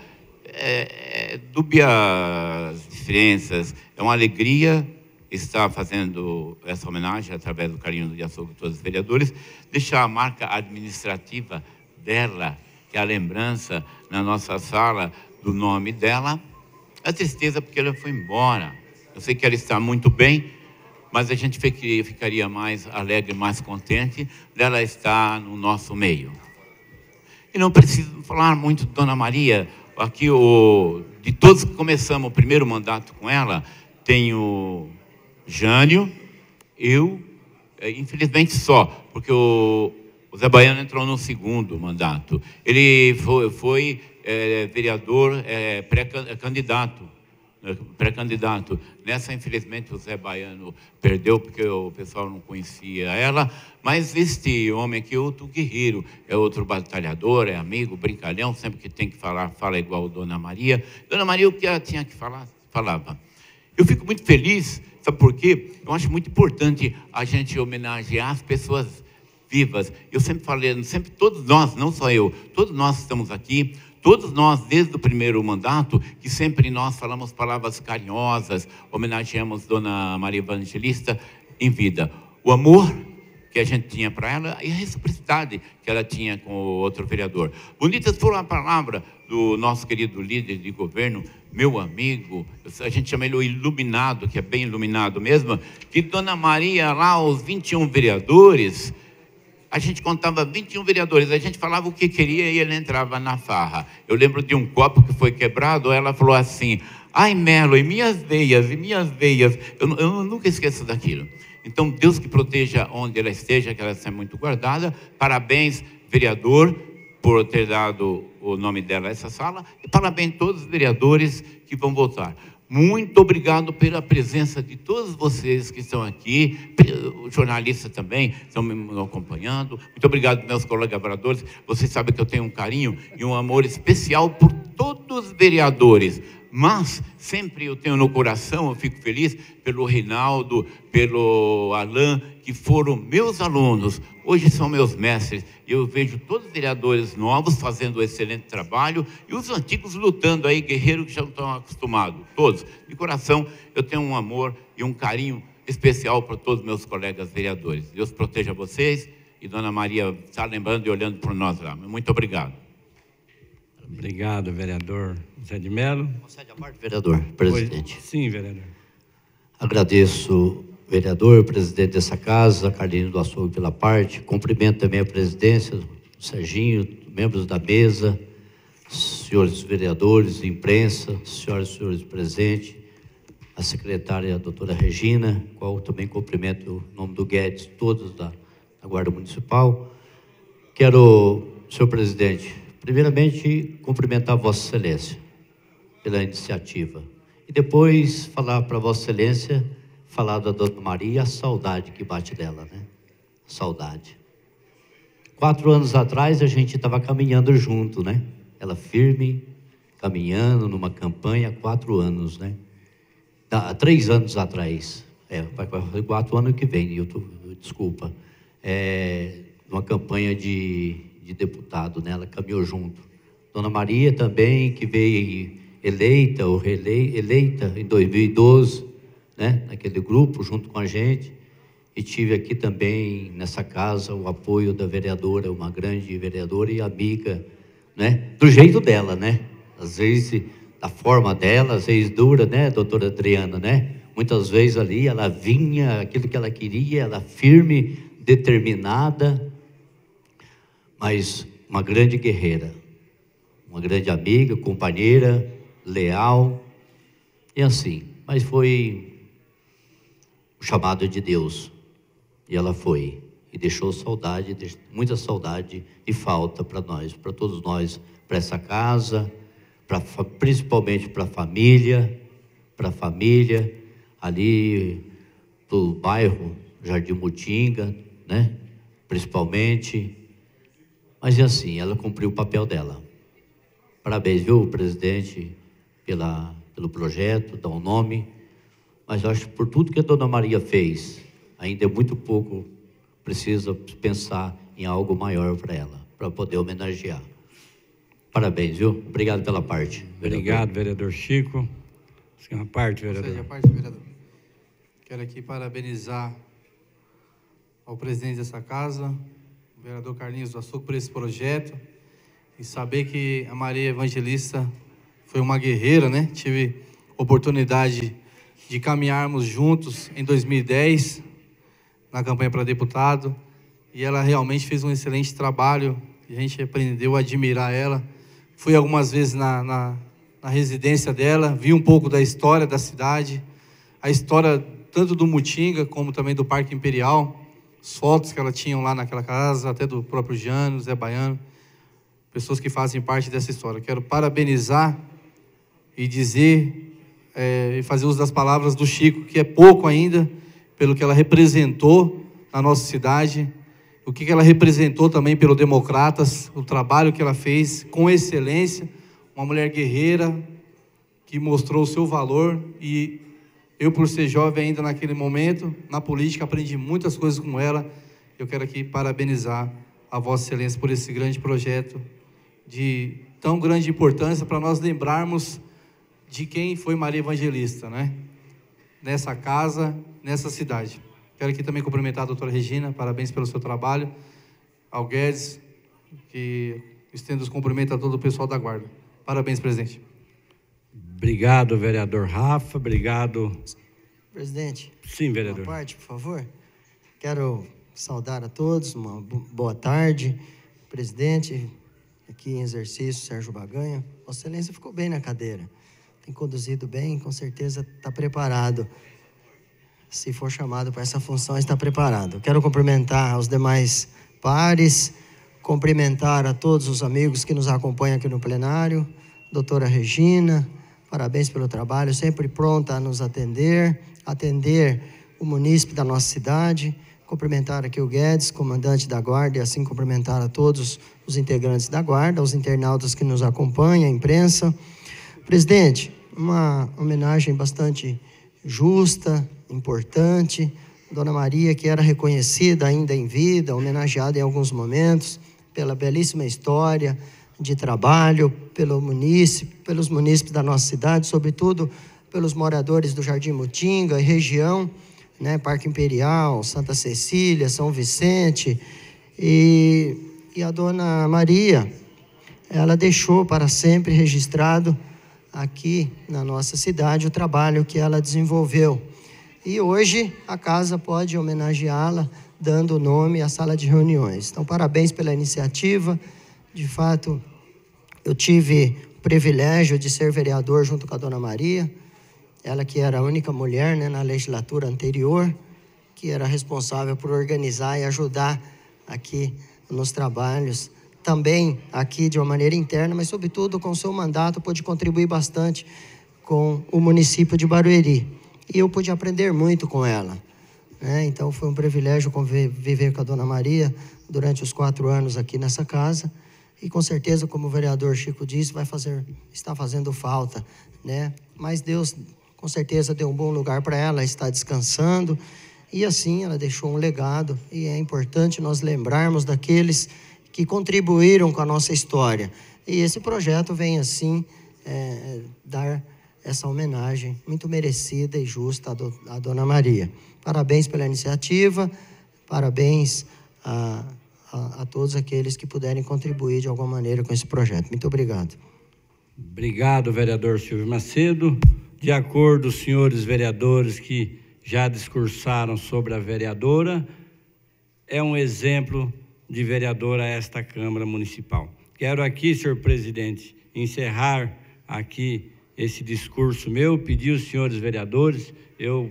dúbia as diferenças, é uma alegria estar fazendo essa homenagem através do carinho do açougue de todos os vereadores, deixar a marca administrativa dela, que é a lembrança na nossa sala do nome dela. A tristeza porque ela foi embora. Eu sei que ela está muito bem, mas a gente ficaria mais alegre, mais contente dela estar no nosso meio. E não preciso falar muito de Dona Maria. Aqui, de todos que começamos o primeiro mandato com ela, tem o Jânio, eu, infelizmente só, porque o Zé Baiano entrou no segundo mandato. Ele foi vereador pré-candidato. Nessa, infelizmente, o Zé Baiano perdeu, porque o pessoal não conhecia ela, mas este homem aqui é outro guerreiro, é outro batalhador, é amigo, brincalhão, sempre que tem que falar, fala igual Dona Maria. Dona Maria, o que ela tinha que falar, falava. Eu fico muito feliz, sabe por quê? Eu acho muito importante a gente homenagear as pessoas vivas. Eu sempre falei, sempre todos nós, não só eu, todos nós estamos aqui, todos nós, desde o primeiro mandato, que sempre nós falamos palavras carinhosas, homenageamos Dona Maria Evangelista em vida. O amor que a gente tinha para ela e a reciprocidade que ela tinha com o outro vereador. Bonitas foram a palavra do nosso querido líder de governo, meu amigo, a gente chama ele o iluminado, que é bem iluminado mesmo, que Dona Maria, lá, os 21 vereadores, a gente contava 21 vereadores, a gente falava o que queria e ele entrava na farra. Eu lembro de um copo que foi quebrado, ela falou assim, ai, Melo, e minhas veias, eu nunca esqueço daquilo. Então, Deus que proteja onde ela esteja, que ela seja muito guardada. Parabéns, vereador, por ter dado o nome dela a essa sala, e parabéns a todos os vereadores que vão votar. Muito obrigado pela presença de todos vocês que estão aqui, os jornalistas também estão me acompanhando. Muito obrigado, meus colaboradores. Vocês sabem que eu tenho um carinho e um amor especial por todos os vereadores. Mas sempre eu tenho no coração, eu fico feliz pelo Reinaldo, pelo Alain, que foram meus alunos, hoje são meus mestres. Eu vejo todos os vereadores novos fazendo um excelente trabalho e os antigos lutando aí, guerreiros que já não estão acostumados, todos. De coração, eu tenho um amor e um carinho especial para todos os meus colegas vereadores. Deus proteja vocês e Dona Maria está lembrando e olhando por nós lá. Muito obrigado. Obrigado, vereador Zé de Melo. Concede a parte, vereador, presidente. Sim, vereador. Agradeço, vereador, presidente dessa casa, Carlinhos do Açougue, pela parte. Cumprimento também a presidência, o Serginho, membros da mesa, senhores vereadores, imprensa, senhoras e senhores presentes, a secretária, a doutora Regina, qual também cumprimento o nome do Guedes, todos da Guarda Municipal. Quero, senhor presidente, primeiramente cumprimentar Vossa Excelência pela iniciativa e depois falar para Vossa Excelência, falar da Dona Maria, a saudade que bate dela, né? Saudade. 4 anos atrás a gente estava caminhando junto, né? Ela firme, caminhando numa campanha, 4 anos, né? 3 anos atrás, vai fazer 4 anos que vem, desculpa, numa campanha de deputado, né? Ela caminhou junto. Dona Maria também, que veio eleita ou reeleita em 2012, né? Naquele grupo, junto com a gente, e tive aqui também, nessa casa, o apoio da vereadora, uma grande vereadora e amiga, né? Do jeito dela, né? Às vezes, da forma dela, às vezes dura, né, doutora Adriana, né? Muitas vezes ali ela vinha, aquilo que ela queria, ela firme, determinada, mas uma grande guerreira, uma grande amiga, companheira, leal, e assim, mas foi o chamado de Deus, e ela foi, e deixou saudade, muita saudade e falta para nós, para todos nós, para essa casa, principalmente para a família, ali do bairro Jardim Mutinga, né? Principalmente, mas é assim, ela cumpriu o papel dela. Parabéns, viu, presidente, pelo projeto, dá um nome, mas eu acho que por tudo que a Dona Maria fez, ainda é muito pouco, precisa pensar em algo maior para ela, para poder homenagear. Parabéns, viu? Obrigado pela parte. Obrigado, vereador Chico. Segunda parte, vereador. Seja a parte, vereador. Quero aqui parabenizar ao presidente dessa casa, o vereador Carlinhos do Açúcar, por esse projeto, e saber que a Maria Evangelista foi uma guerreira, né? Tive oportunidade de caminharmos juntos em 2010, na campanha para deputado, e ela realmente fez um excelente trabalho, e a gente aprendeu a admirar ela. Fui algumas vezes na residência dela, vi um pouco da história da cidade, a história tanto do Mutinga, como também do Parque Imperial, as fotos que ela tinha lá naquela casa, até do próprio Jânio, Zé Baiano, pessoas que fazem parte dessa história. Quero parabenizar e dizer, e fazer uso das palavras do Chico, que é pouco ainda, pelo que ela representou na nossa cidade, o que ela representou também pelo Democratas, o trabalho que ela fez com excelência, uma mulher guerreira que mostrou o seu valor, e eu, por ser jovem ainda naquele momento, na política, aprendi muitas coisas com ela. Eu quero aqui parabenizar a Vossa Excelência por esse grande projeto de tão grande importância para nós lembrarmos de quem foi Maria Evangelista, né? Nessa casa, nessa cidade. Quero aqui também cumprimentar a doutora Regina, parabéns pelo seu trabalho, ao Guedes, que estendo os cumprimentos a todo o pessoal da Guarda. Parabéns, presidente. Obrigado, vereador Rafa, obrigado. Presidente. Sim, vereador. Uma parte, por favor. Quero saudar a todos, uma boa tarde. Presidente, aqui em exercício, Sérgio Baganha. Vossa Excelência ficou bem na cadeira. Tem conduzido bem, com certeza está preparado. Se for chamado para essa função, está preparado. Quero cumprimentar os demais pares, cumprimentar a todos os amigos que nos acompanham aqui no plenário. Doutora Regina, parabéns pelo trabalho, sempre pronta a nos atender o munícipe da nossa cidade. Cumprimentar aqui o Guedes, comandante da Guarda, e assim cumprimentar a todos os integrantes da Guarda, os internautas que nos acompanham, a imprensa. Presidente, uma homenagem bastante justa, importante. Dona Maria, que era reconhecida ainda em vida, homenageada em alguns momentos, pela belíssima história de trabalho, pelos munícipes da nossa cidade, sobretudo pelos moradores do Jardim Mutinga e região, né, Parque Imperial, Santa Cecília, São Vicente, e a Dona Maria, ela deixou para sempre registrado aqui na nossa cidade o trabalho que ela desenvolveu. E hoje a casa pode homenageá-la, dando o nome à sala de reuniões. Então, parabéns pela iniciativa De fato, eu tive o privilégio de ser vereador junto com a dona Maria, ela que era a única mulher, né, na legislatura anterior, que era responsável por organizar e ajudar aqui nos trabalhos, também aqui de uma maneira interna, mas sobretudo com o seu mandato pôde contribuir bastante com o município de Barueri. E eu pude aprender muito com ela, né? Então foi um privilégio viver com a dona Maria durante os 4 anos aqui nessa casa. E com certeza, como o vereador Chico disse, está fazendo falta, né? Mas Deus, com certeza, deu um bom lugar para ela, está descansando. E assim, ela deixou um legado. E é importante nós lembrarmos daqueles que contribuíram com a nossa história. E esse projeto vem, assim, dar essa homenagem muito merecida e justa à dona Maria. Parabéns pela iniciativa, parabéns a todos aqueles que puderem contribuir de alguma maneira com esse projeto. Muito obrigado. Obrigado, vereador Silvio Macedo. De acordo, os senhores vereadores que já discursaram sobre a vereadora, é um exemplo de vereadora esta Câmara Municipal. Quero aqui, senhor presidente, encerrar aqui esse discurso meu, pedir aos senhores vereadores, eu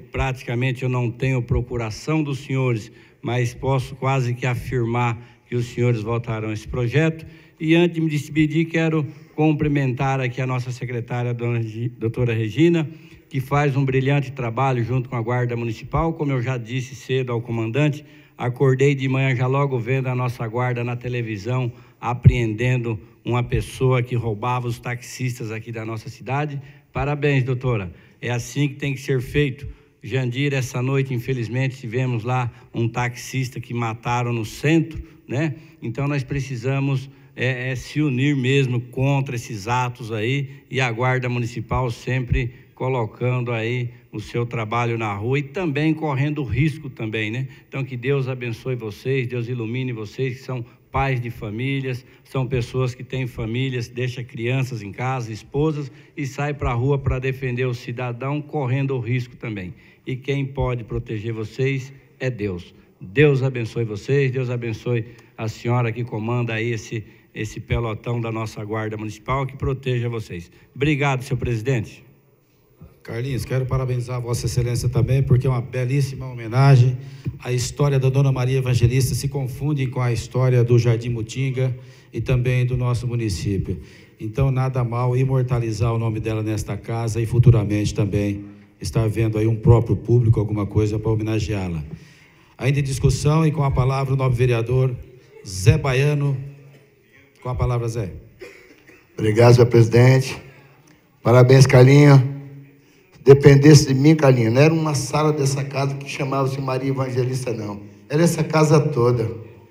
não tenho procuração dos senhores, mas posso quase que afirmar que os senhores votarão esse projeto. E antes de me despedir, quero cumprimentar aqui a nossa secretária, a doutora Regina, que faz um brilhante trabalho junto com a Guarda Municipal. Como eu já disse cedo ao comandante, acordei de manhã já logo vendo a nossa guarda na televisão, apreendendo uma pessoa que roubava os taxistas aqui da nossa cidade. Parabéns, doutora. É assim que tem que ser feito. Jandir, essa noite, infelizmente, tivemos lá um taxista que mataram no centro, né? Então, nós precisamos se unir mesmo contra esses atos aí, e a Guarda Municipal sempre colocando aí o seu trabalho na rua e também correndo risco também, né? Então, que Deus abençoe vocês, Deus ilumine vocês, que são pais de famílias, são pessoas que têm famílias, deixam crianças em casa, esposas, e saem para a rua para defender o cidadão, correndo o risco também. E quem pode proteger vocês é Deus. Deus abençoe vocês, Deus abençoe a senhora que comanda aí esse pelotão da nossa Guarda Municipal, que proteja vocês. Obrigado, senhor presidente. Carlinhos, quero parabenizar a Vossa Excelência também, porque é uma belíssima homenagem. A história da Dona Maria Evangelista se confunde com a história do Jardim Mutinga e também do nosso município. Então, nada mal imortalizar o nome dela nesta casa e futuramente também estar vendo aí um próprio público, alguma coisa para homenageá-la. Ainda em discussão e com a palavra o nobre vereador Zé Baiano. Com a palavra, Zé. Obrigado, senhor presidente. Parabéns, Carlinho. Dependesse de mim, Carlinho, não era uma sala dessa casa que chamava-se Maria Evangelista, não. Era essa casa toda.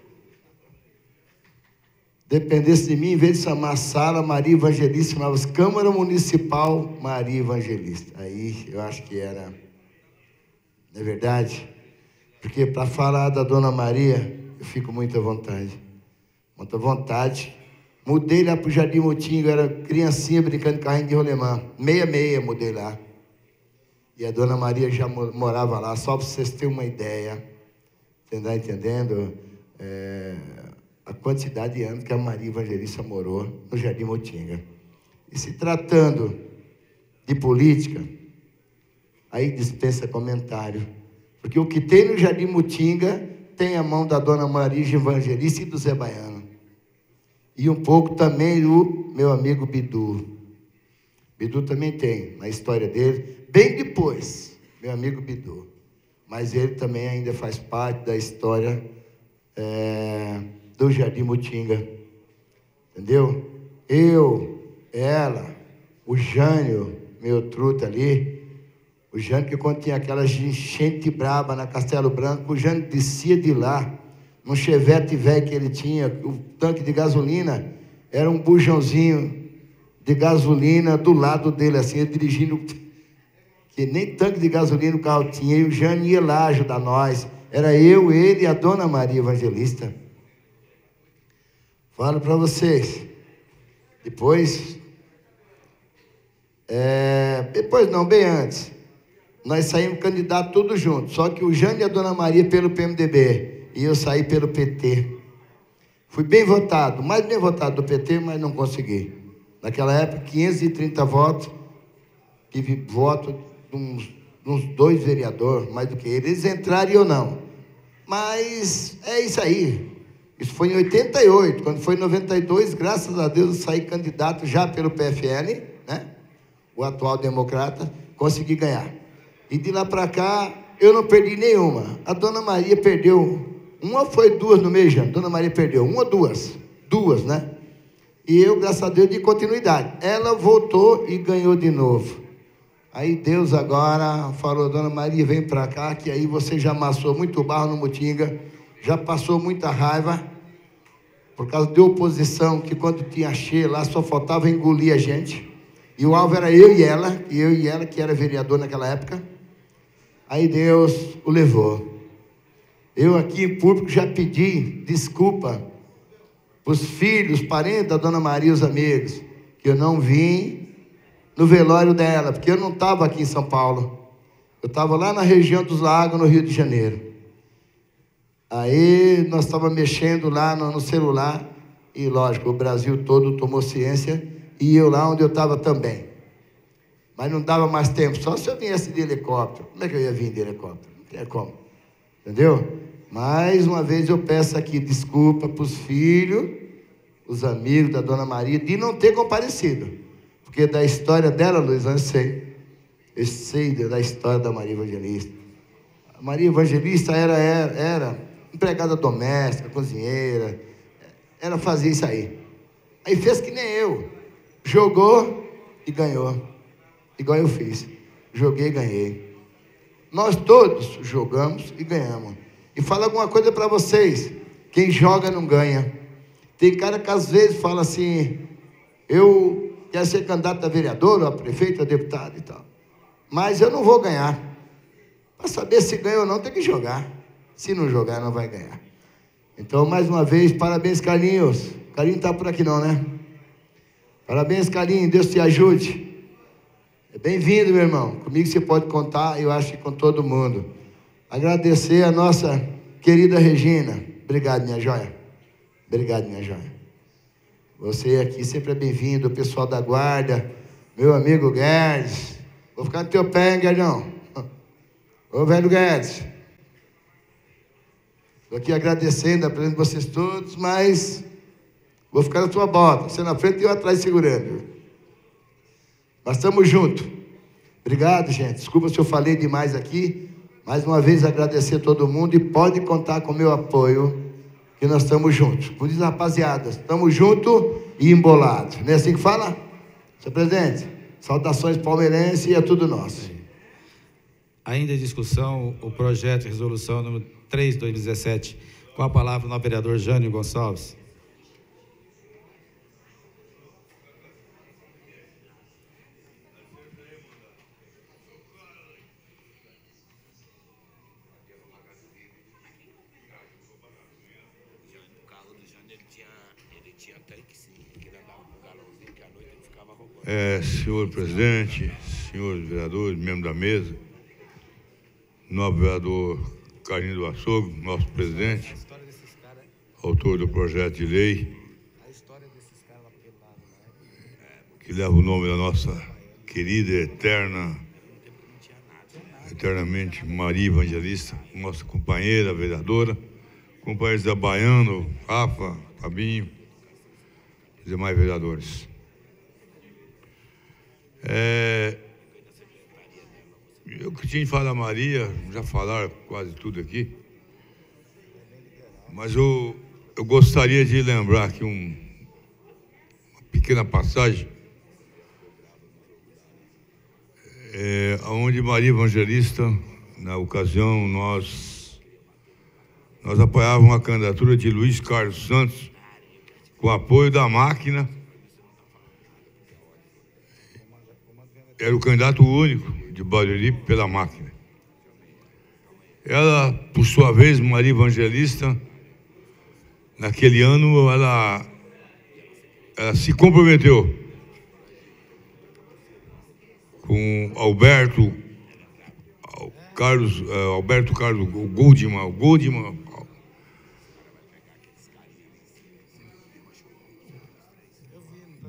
Dependesse de mim, em vez de chamar sala Maria Evangelista, chamava-se Câmara Municipal Maria Evangelista. Aí eu acho que era. Não é verdade? Porque para falar da Dona Maria, eu fico muito à vontade. Muita vontade. Mudei lá para o Jardim Mutinga, era criancinha brincando de carrinho de rolemã. Meia, mudei lá. E a Dona Maria já morava lá, só para vocês terem uma ideia. Você está entendendo? A quantidade de anos que a Maria Evangelista morou no Jardim Mutinga. E se tratando de política, aí dispensa comentário. Porque o que tem no Jardim Mutinga tem a mão da Dona Maria Evangelista e do Zé Baiano. E um pouco também do meu amigo Bidu. Bidu também tem, na história dele, bem depois, meu amigo Bidu. Mas ele também ainda faz parte da história do Jardim Mutinga. Entendeu? Eu, ela, o Jânio, meu truta ali, o Jânio que quando tinha aquela enchente braba na Castelo Branco, o Jânio descia de lá, num chevette velho que ele tinha, o tanque de gasolina, era um bujãozinho de gasolina do lado dele, assim, ele dirigindo, que nem tanque de gasolina o carro tinha, e o Jânio ia lá ajudar nós. Era eu, ele e a Dona Maria Evangelista. Falo para vocês. Depois não, bem antes, nós saímos candidatos todos juntos, só que o Jânio e a Dona Maria pelo PMDB, e eu saí pelo PT. Fui bem votado, mais bem votado do PT, mas não consegui. Naquela época, 530 votos, tive voto de uns 2 vereadores, mais do que eles entraram e eu não. Mas é isso aí. Isso foi em 88, quando foi em 92, graças a Deus, eu saí candidato já pelo PFL, né? O atual democrata, consegui ganhar. E de lá para cá, eu não perdi nenhuma. A dona Maria perdeu, uma foi 2 no meio, já. Dona Maria perdeu, 1 ou 2? 2, né? E eu, graças a Deus, de continuidade. Ela voltou e ganhou de novo. Aí Deus agora falou, dona Maria, vem para cá, que aí você já amassou muito barro no Mutinga, já passou muita raiva, por causa de oposição, que quando tinha cheio lá, só faltava engolir a gente. E o alvo era eu e ela, que era vereador naquela época. Aí Deus o levou. Eu aqui em público já pedi desculpa para os filhos, parentes da dona Maria e os amigos, que eu não vim no velório dela, porque eu não estava aqui em São Paulo. Eu estava lá na região dos Lagos, no Rio de Janeiro. Aí nós estávamos mexendo lá no celular, e lógico, o Brasil todo tomou ciência, e eu lá onde eu estava também. Mas não dava mais tempo, só se eu viesse de helicóptero. Como é que eu ia vir de helicóptero? Não tinha como. Entendeu? Mais uma vez eu peço aqui desculpa para os filhos, os amigos da dona Maria, de não ter comparecido. Porque da história dela, Luiz, eu sei da história da Maria Evangelista. A Maria Evangelista era empregada doméstica, cozinheira, ela fazia isso aí. Aí fez que nem eu, jogou e ganhou, igual eu fiz, joguei e ganhei. Nós todos jogamos e ganhamos. E falo alguma coisa para vocês, quem joga não ganha. Tem cara que às vezes fala assim, eu quero ser candidato a vereador, a prefeito, a deputado e tal. Mas eu não vou ganhar. Para saber se ganha ou não, tem que jogar. Se não jogar, não vai ganhar. Então, mais uma vez, parabéns, Carlinhos. Carlinhos está por aqui não, né? Parabéns, Carlinhos. Deus te ajude. É bem-vindo, meu irmão. Comigo você pode contar, eu acho que com todo mundo. Agradecer a nossa querida Regina. Obrigado, minha joia. Obrigado, minha joia. Você aqui sempre é bem-vindo, o pessoal da guarda, meu amigo Guedes. Vou ficar no teu pé, hein, Guedão? Ô, velho Guedes. Estou aqui agradecendo a presença de vocês todos, mas vou ficar na tua bota. Você na frente e eu atrás segurando. Mas estamos juntos. Obrigado, gente. Desculpa se eu falei demais aqui. Mais uma vez agradecer a todo mundo e pode contar com o meu apoio, que nós estamos juntos. Por isso, rapaziada, estamos juntos e embolados. Não é assim que fala? Senhor presidente, saudações palmeirenses e é tudo nosso. Ainda em discussão, o projeto de resolução número 3 de 2017. Com a palavra o vereador Jânio Gonçalves. Senhor presidente, senhores vereadores, membros da mesa, nobre vereador Carlinhos do Açougue, nosso presidente, autor do projeto de lei, que leva o nome da nossa querida, eternamente Maria Evangelista, nossa companheira, vereadora, companheiros da Baiano, Rafa, Fabinho, e demais vereadores. Eu que tinha de falar da Maria, já falaram quase tudo aqui, mas eu gostaria de lembrar aqui uma pequena passagem, onde Maria Evangelista, na ocasião, nós apoiávamos a candidatura de Luiz Carlos Santos, com apoio da máquina. Era o candidato único de Barueri pela máquina. Ela, por sua vez, Maria Evangelista, naquele ano, ela se comprometeu com Alberto Carlos Goldman,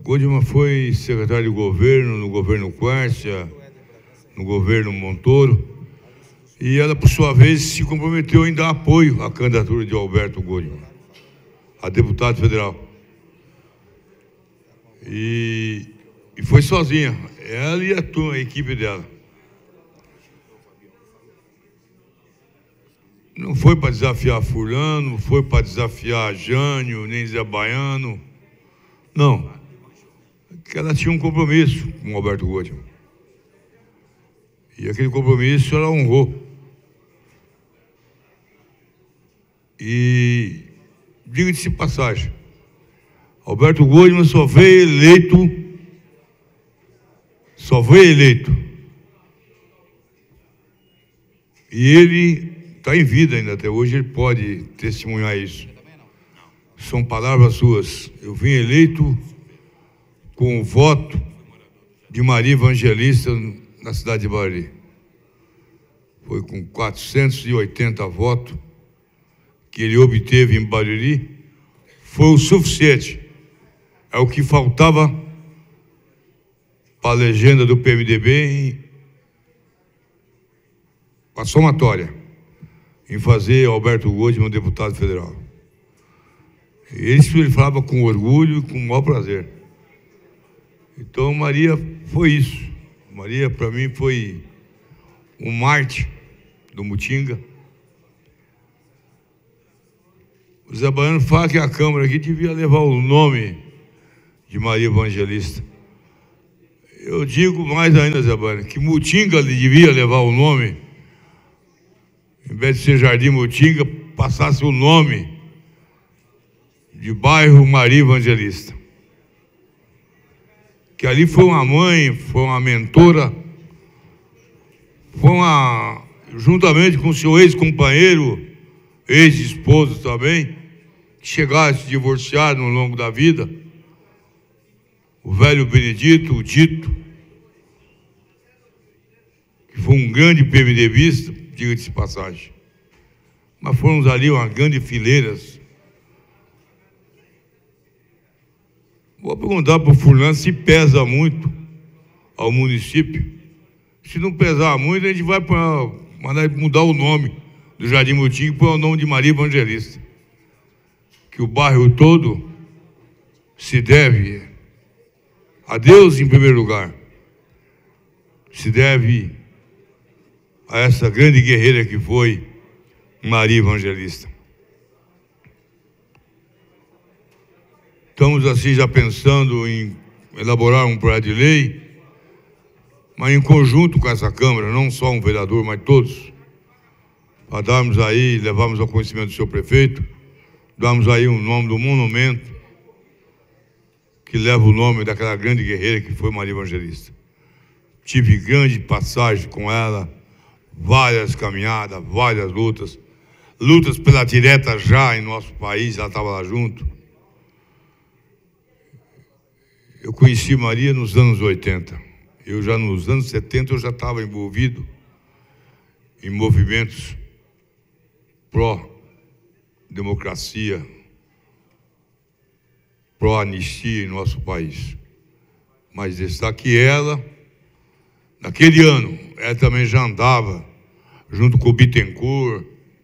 Goldman foi secretário de governo no governo Quércia, no governo Montoro, e ela, por sua vez, se comprometeu em dar apoio à candidatura de Alberto Goldman a deputado federal. E foi sozinha, ela e a equipe dela. Não foi para desafiar fulano, não foi para desafiar Jânio, nem Zé Baiano. Não. Porque ela tinha um compromisso com o Alberto Goldman. E aquele compromisso ela honrou. E, diga-se de passagem, Alberto Goldman só veio eleito. E ele está em vida ainda até hoje, ele pode testemunhar isso. São palavras suas. Eu vim eleito com o voto de Maria Evangelista na cidade de Barueri. Foi com 480 votos que ele obteve em Barueri. Foi o suficiente. É o que faltava para a legenda do PMDB a somatória em fazer Alberto Goldman deputado federal. Isso ele falava com orgulho e com o maior prazer. Então, Maria foi isso. Maria, para mim, foi um mártir do Mutinga. O Zé Baiano fala que a Câmara aqui devia levar o nome de Maria Evangelista. Eu digo mais ainda, Zé Baiano, que Mutinga devia levar o nome, em vez de ser Jardim Mutinga, passasse o nome de bairro Maria Evangelista. Que ali foi uma mãe, foi uma mentora, foi juntamente com o seu ex-companheiro, ex-esposo também, que chegaram a se divorciar no longo da vida, o velho Benedito, o Dito, que foi um grande PMDBista, diga-se de passagem. Mas fomos ali uma grande fileira. Vou perguntar para o fulano se pesa muito ao município. Se não pesar muito, a gente vai mandar mudar o nome do Jardim Mutinga e pôr o nome de Maria Evangelista. Que o bairro todo se deve a Deus em primeiro lugar. Se deve a essa grande guerreira que foi Maria Evangelista. Estamos assim já pensando em elaborar um projeto de lei, mas em conjunto com essa Câmara, não só um vereador, mas todos, para darmos aí, levarmos ao conhecimento do senhor prefeito, darmos aí o nome do monumento que leva o nome daquela grande guerreira que foi Maria Evangelista. Tive grande passagem com ela, várias caminhadas, várias lutas pela direta já em nosso país, ela estava lá junto. Eu conheci Maria nos anos 80. Nos anos 70, eu já estava envolvido em movimentos pró-democracia, pró-anistia em nosso país. Mas está que ela, naquele ano, ela também já andava junto com o Bittencourt,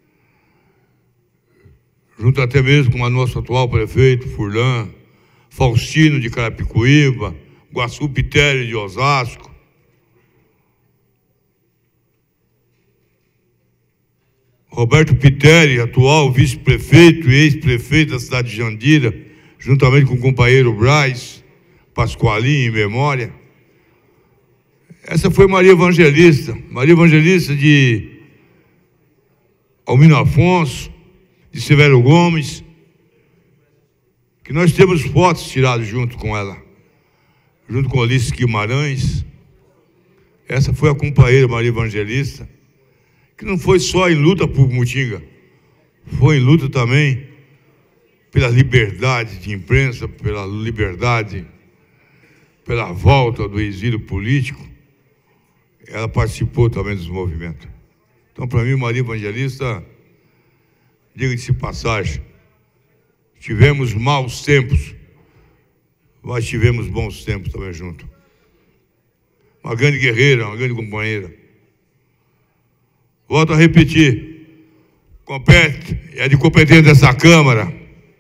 junto até mesmo com o nosso atual prefeito, Furlan, Faustino de Carapicuíba, Guaçu Pitério de Osasco. Roberto Pitério, atual vice-prefeito e ex-prefeito da cidade de Jandira, juntamente com o companheiro Braz Pasqualim, em memória. Essa foi Maria Evangelista de Almino Afonso, de Severo Gomes, que nós temos fotos tiradas junto com ela, junto com Alice Guimarães. Essa foi a companheira Maria Evangelista, que não foi só em luta por Mutinga, foi em luta também pela liberdade de imprensa, pela liberdade, pela volta do exílio político. Ela participou também dos movimentos. Então, para mim, Maria Evangelista, diga-se de passagem, tivemos maus tempos. mas tivemos bons tempos também junto. Uma grande guerreira, uma grande companheira. Volto a repetir, é de competência dessa Câmara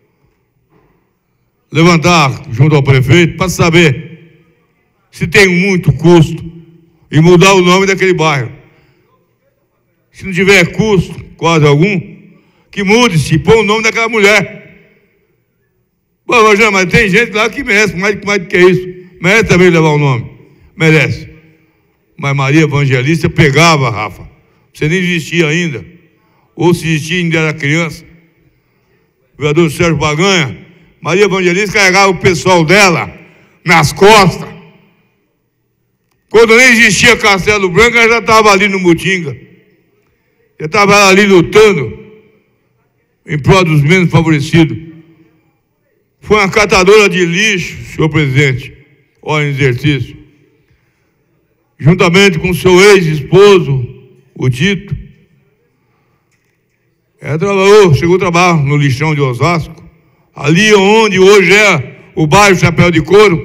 levantar junto ao prefeito para saber se tem muito custo e mudar o nome daquele bairro. Se não tiver custo, quase algum, que mude-se, põe o nome daquela mulher. Bom, Rogério, mas tem gente lá que merece, mais do que isso. Merece também levar o nome. Merece. Mas Maria Evangelista pegava, Rafa. Você nem existia ainda. Ou se existia, ainda era criança. O vereador Sérgio Baganha, Maria Evangelista carregava o pessoal dela nas costas. Quando nem existia Castelo Branco, ela já estava ali no Mutinga. Já estava ali lutando em prol dos menos favorecidos. Foi uma catadora de lixo, senhor presidente, olha em exercício. Juntamente com seu ex-esposo, o Tito. Ela trabalhou, chegou a trabalhar no lixão de Osasco, ali onde hoje é o bairro Chapéu de Couro.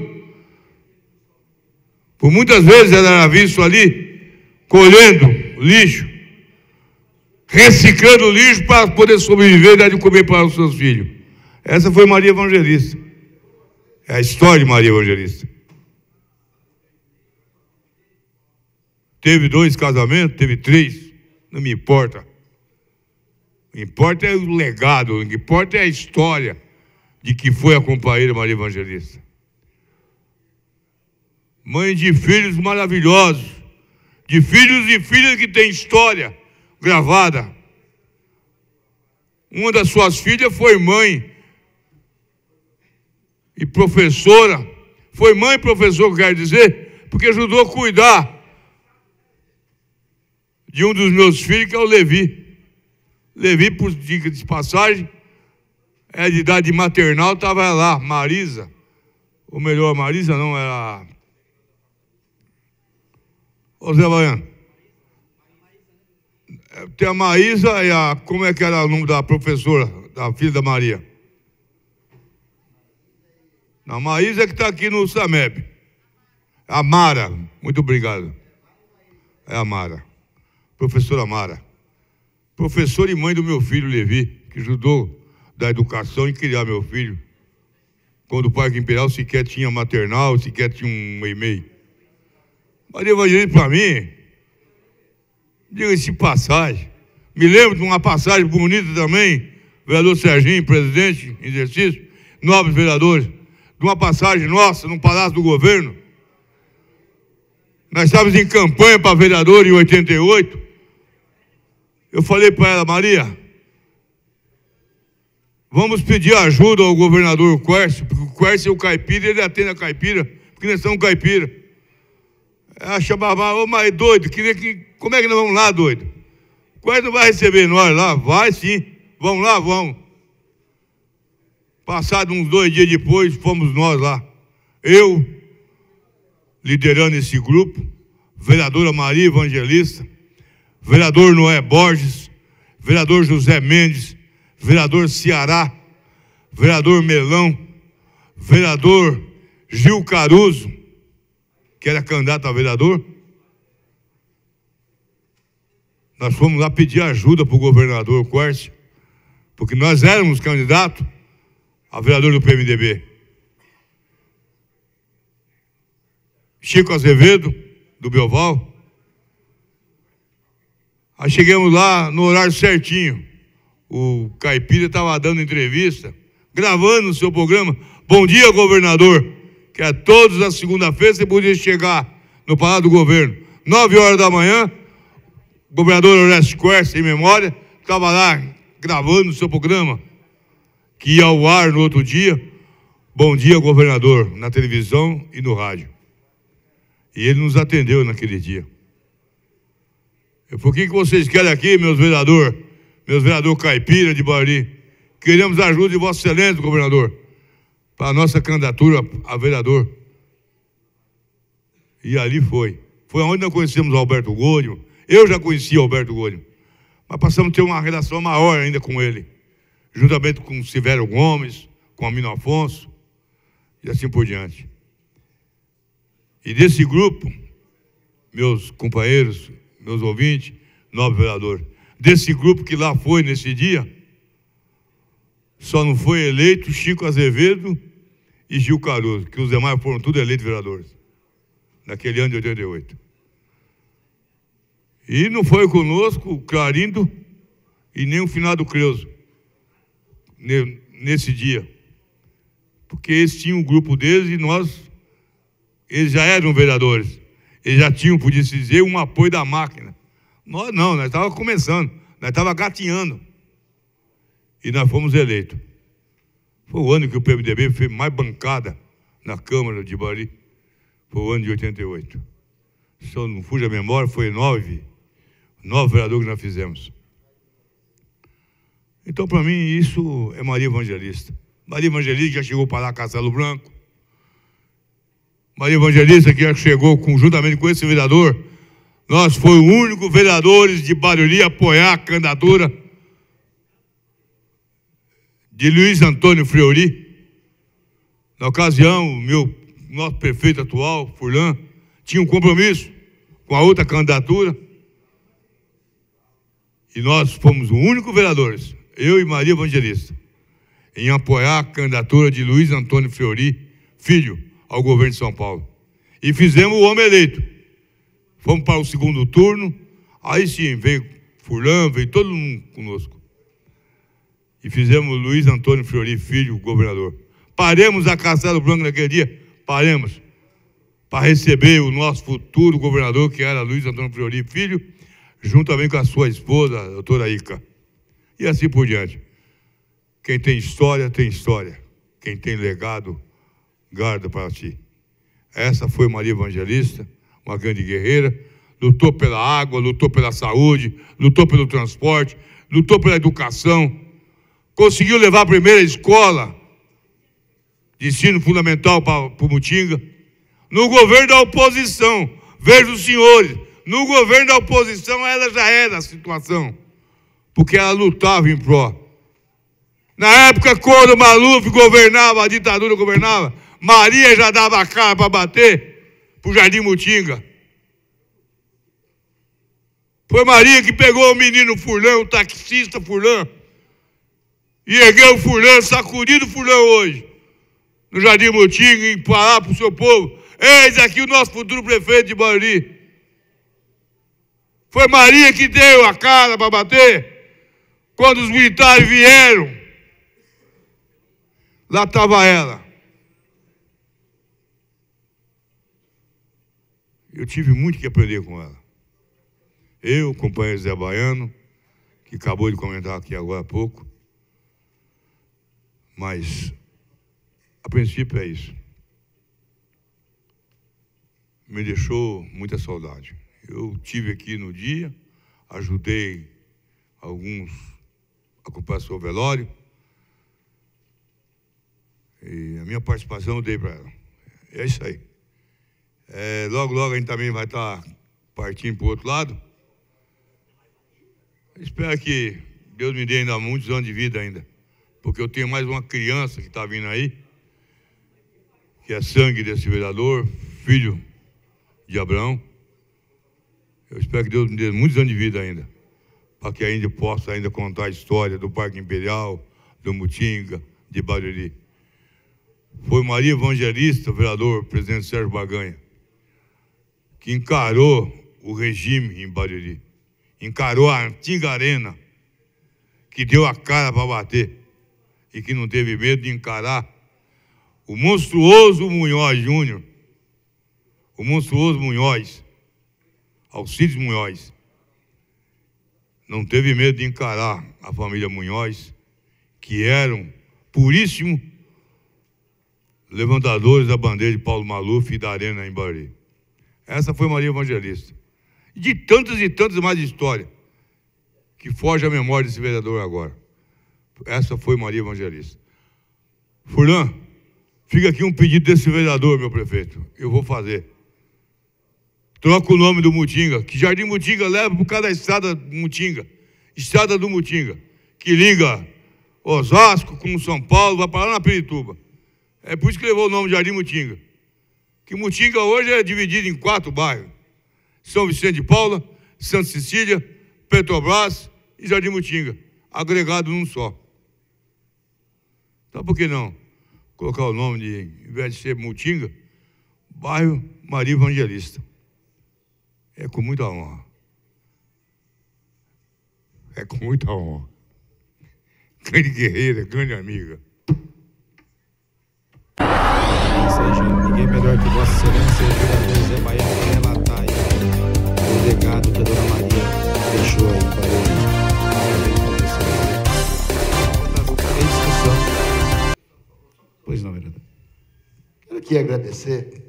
Por muitas vezes ela era vista ali, colhendo lixo, reciclando lixo para poder sobreviver e dar de comer para os seus filhos. Essa foi Maria Evangelista. É a história de Maria Evangelista. Teve 2 casamentos, teve 3, não me importa. O que importa é o legado, o que importa é a história de que foi a companheira Maria Evangelista. Mãe de filhos maravilhosos, de filhos e filhas que têm história gravada. Uma das suas filhas foi mãe e professora. Foi mãe e professora, quero dizer, porque ajudou a cuidar de um dos meus filhos, que é o Levi. Levi, por dica de passagem, é de idade maternal, estava lá, Marisa. Ou melhor, Marisa não, era... Ô Zé Baiano. Tem a Maísa e a... Como é que era o nome da professora, da filha da Maria? A Maísa é que está aqui no SAMEB. A Mara, muito obrigado. É a Mara. Professora Mara. Professora e mãe do meu filho Levi, que ajudou da educação e criar meu filho. Quando o Parque Imperial sequer tinha maternal, sequer tinha um e-mail. Maria Evangelista, para mim, diga-se passagem. Me lembro de uma passagem bonita também, vereador Serginho, presidente em exercício, nobres vereadores, de uma passagem nossa no Palácio do Governo. Nós estávamos em campanha para vereador em 88. Eu falei para ela, Maria, vamos pedir ajuda ao governador Quércio, porque o Quércio é o caipira, ele atende a caipira, porque nós somos caipira. Ela chamava, ô, mas doido, como é que nós vamos lá, doido? O Quércio não vai receber nós lá? Vai sim, vamos lá, vamos. Passado uns 2 dias depois, fomos nós lá. Eu, liderando esse grupo, vereadora Maria Evangelista, vereador Noé Borges, vereador José Mendes, vereador Ceará, vereador Melão, vereador Gil Caruso, que era candidato a vereador. Nós fomos lá pedir ajuda para o governador Quércio, porque nós éramos candidatos a vereador do PMDB. Chico Azevedo, do Belval. Aí chegamos lá no horário certinho. O caipira estava dando entrevista, gravando o seu programa. Bom dia, governador. Que é todas as segundas-feiras você podia chegar no Palácio do Governo. 9 horas da manhã, o governador Orestes Quércio, em memória, estava lá gravando o seu programa, que ia ao ar no outro dia. Bom dia, governador, na televisão e no rádio. E ele nos atendeu naquele dia. Eu falei, o que vocês querem aqui, meus vereadores caipira de Barueri? Queremos a ajuda de Vossa Excelência, governador, para a nossa candidatura a vereador. E ali foi. Foi onde nós conhecemos o Alberto Goldman. Eu já conhecia o Alberto Goldman, mas passamos a ter uma relação maior ainda com ele, juntamente com o Severo Gomes, com o Amino Afonso. e assim por diante. E desse grupo, meus companheiros, meus ouvintes, nobre vereador, desse grupo que lá foi nesse dia, só não foi eleito Chico Azevedo e Gil Caruso, que os demais foram todos eleitos vereadores, naquele ano de 88. E não foi conosco o Clarindo e nem o finado Creuso, nesse dia. Porque eles tinham um grupo deles e eles já eram vereadores. Eles já tinham, podia-se dizer, um apoio da máquina. Nós não, nós estávamos começando, nós estávamos gatinhando. E nós fomos eleitos. Foi o ano que o PMDB fez mais bancada na Câmara de Barueri. Foi o ano de 88. Se eu não fujo a memória, foi 9 vereadores que nós fizemos. Então, para mim, isso é Maria Evangelista. Maria Evangelista já chegou para lá, Castelo Branco. Maria Evangelista que já chegou juntamente com esse vereador. Nós fomos os únicos vereadores de Barueri a apoiar a candidatura de Luiz Antônio Fleury. Na ocasião, nosso prefeito atual, Furlan, tinha um compromisso com a outra candidatura. E nós fomos os únicos vereadores, eu e Maria Evangelista, em apoiar a candidatura de Luiz Antônio Fleury, filho, ao governo de São Paulo. E fizemos o homem eleito. Fomos para o segundo turno, aí sim, veio Furlan, veio todo mundo conosco. E fizemos o Luiz Antônio Fleury, filho, governador. Paremos a Castelo Branco naquele dia, paremos, para receber o nosso futuro governador, que era Luiz Antônio Fleury, filho, juntamente com a sua esposa, a doutora Ica. E assim por diante. Quem tem história, tem história. Quem tem legado, guarda para ti. Essa foi Maria Evangelista, uma grande guerreira, lutou pela água, lutou pela saúde, lutou pelo transporte, lutou pela educação, conseguiu levar a primeira escola de ensino fundamental para o Mutinga. No governo da oposição, veja os senhores, no governo da oposição ela já era a situação, porque ela lutava em pró. Na época, quando o Maluf governava, a ditadura governava, Maria já dava a cara para bater para o Jardim Mutinga. Foi Maria que pegou o menino Furlan, o taxista Furlan, e ergueu o Furlan, sacudido o Furlan hoje, no Jardim Mutinga, e falar para o seu povo: eis aqui o nosso futuro prefeito de Barueri. Foi Maria que deu a cara para bater. Quando os militares vieram, lá estava ela. Eu tive muito que aprender com ela. Eu, o companheiro Zé Baiano, que acabou de comentar aqui agora há pouco. Mas, a princípio, é isso. Me deixou muita saudade. Eu estive aqui no dia, ajudei alguns a acompanhar seu velório. E a minha participação eu dei para ela. É isso aí. Logo, logo a gente também vai estar partindo para o outro lado. Espero que Deus me dê ainda muitos anos de vida ainda. Porque eu tenho mais uma criança que está vindo aí, que é sangue desse vereador, filho de Abraão. Eu espero que Deus me dê muitos anos de vida ainda, para que ainda possa ainda contar a história do Parque Imperial, do Mutinga, de Barueri. Foi Maria Evangelista, vereador, presidente Sérgio Baganha, que encarou o regime em Barueri, encarou a antiga arena, que deu a cara para bater e que não teve medo de encarar o monstruoso Munhoz Júnior, o monstruoso Munhoz, Alcides Munhoz. Não teve medo de encarar a família Munhoz, que eram puríssimos levantadores da bandeira de Paulo Maluf e da arena em Barueri. Essa foi Maria Evangelista. E de tantas e tantas mais histórias que foge à memória desse vereador agora. Essa foi Maria Evangelista. Furlan, fica aqui um pedido desse vereador, meu prefeito. Eu vou fazer. Troca o nome do Mutinga, que Jardim Mutinga leva por causa da estrada do Mutinga. Estrada do Mutinga, que liga Osasco com São Paulo, vai para lá na Pirituba. É por isso que levou o nome de Jardim Mutinga. Que Mutinga hoje é dividido em 4 bairros. São Vicente de Paula, Santa Cecília, Petrobras e Jardim Mutinga, agregado num só. Então por que não colocar o nome de, em vez de ser Mutinga, bairro Maria Evangelista? É com muita honra. É com muita honra. Grande guerreira, grande amiga. Ninguém melhor que Vossa Excelência, o vereador Zé Baiano, para relatar aí o legado que a dona Maria deixou aí para ele. Em discussão. Pois não, vereador. Quero aqui agradecer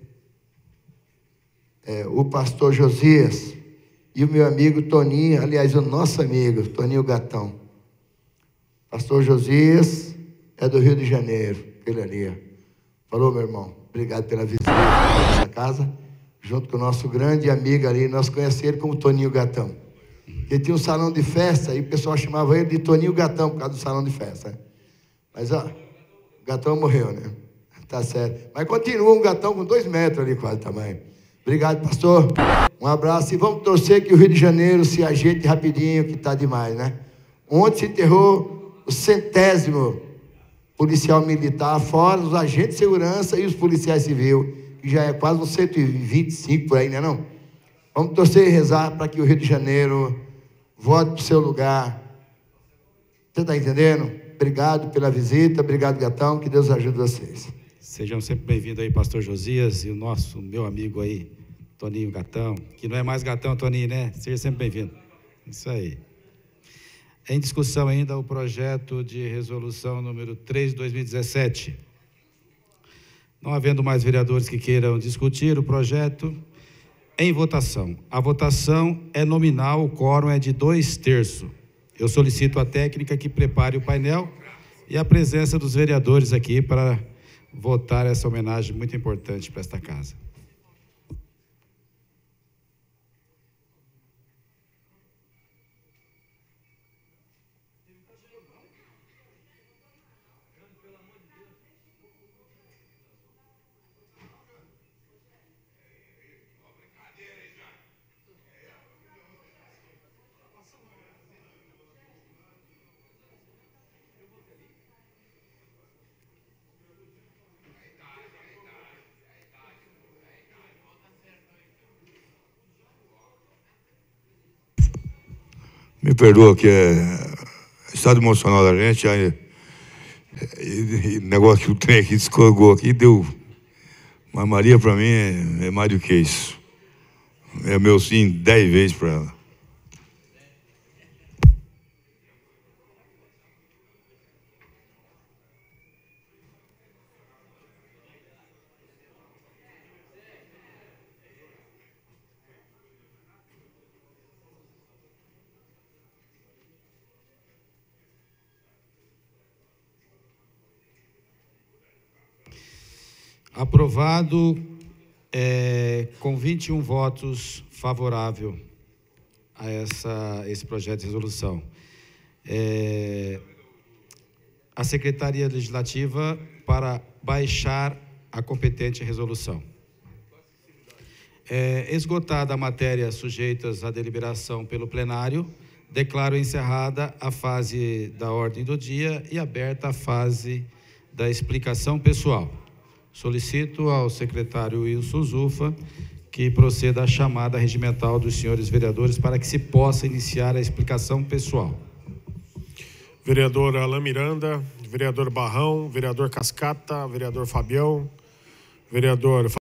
o pastor Josias e o meu amigo Toninho, aliás, o nosso amigo, Toninho Gatão. Pastor Josias é do Rio de Janeiro, aquele ali. Falou, meu irmão, obrigado pela visita nessa casa, junto com o nosso grande amigo ali, nós conhecemos ele como Toninho Gatão. Ele tinha um salão de festa e o pessoal chamava ele de Toninho Gatão por causa do salão de festa. Né? Mas, ó, o Gatão morreu, né? Tá certo. Mas continua um gatão com 2 metros ali, quase, tamanho. Obrigado, pastor. Um abraço e vamos torcer que o Rio de Janeiro se ajeite rapidinho, que tá demais, né? Ontem se enterrou o 100º policial militar, fora os agentes de segurança e os policiais civis, que já é quase uns 125 por aí, né não? Vamos torcer e rezar para que o Rio de Janeiro volte para o seu lugar. Você está entendendo? Obrigado pela visita, obrigado, Gatão, que Deus ajude vocês. Sejam sempre bem-vindos aí, pastor Josias, e o meu amigo aí, Toninho Gatão, que não é mais Gatão, Toninho, né? Seja sempre bem-vindo. Isso aí. Em discussão ainda o projeto de resolução número 3 de 2017. Não havendo mais vereadores que queiram discutir o projeto, em votação. A votação é nominal, o quórum é de 2/3. Eu solicito à técnica que prepare o painel e a presença dos vereadores aqui para votar essa homenagem muito importante para esta casa. Me perdoa que é estado emocional da gente, aí, negócio que o trem aqui descarregou aqui, deu. Mas Maria, para mim, é mais do que isso. É meu sim 10 vezes para ela. Aprovado com 21 votos favorável a esse projeto de resolução. A Secretaria Legislativa para baixar a competente resolução. Esgotada a matéria sujeitas à deliberação pelo plenário, declaro encerrada a fase da ordem do dia e aberta a fase da explicação pessoal. Solicito ao secretário Wilson Zufa que proceda à chamada regimental dos senhores vereadores para que se possa iniciar a explicação pessoal. Vereador Alain Miranda, vereador Barrão, vereador Cascata, vereador Fabião, vereador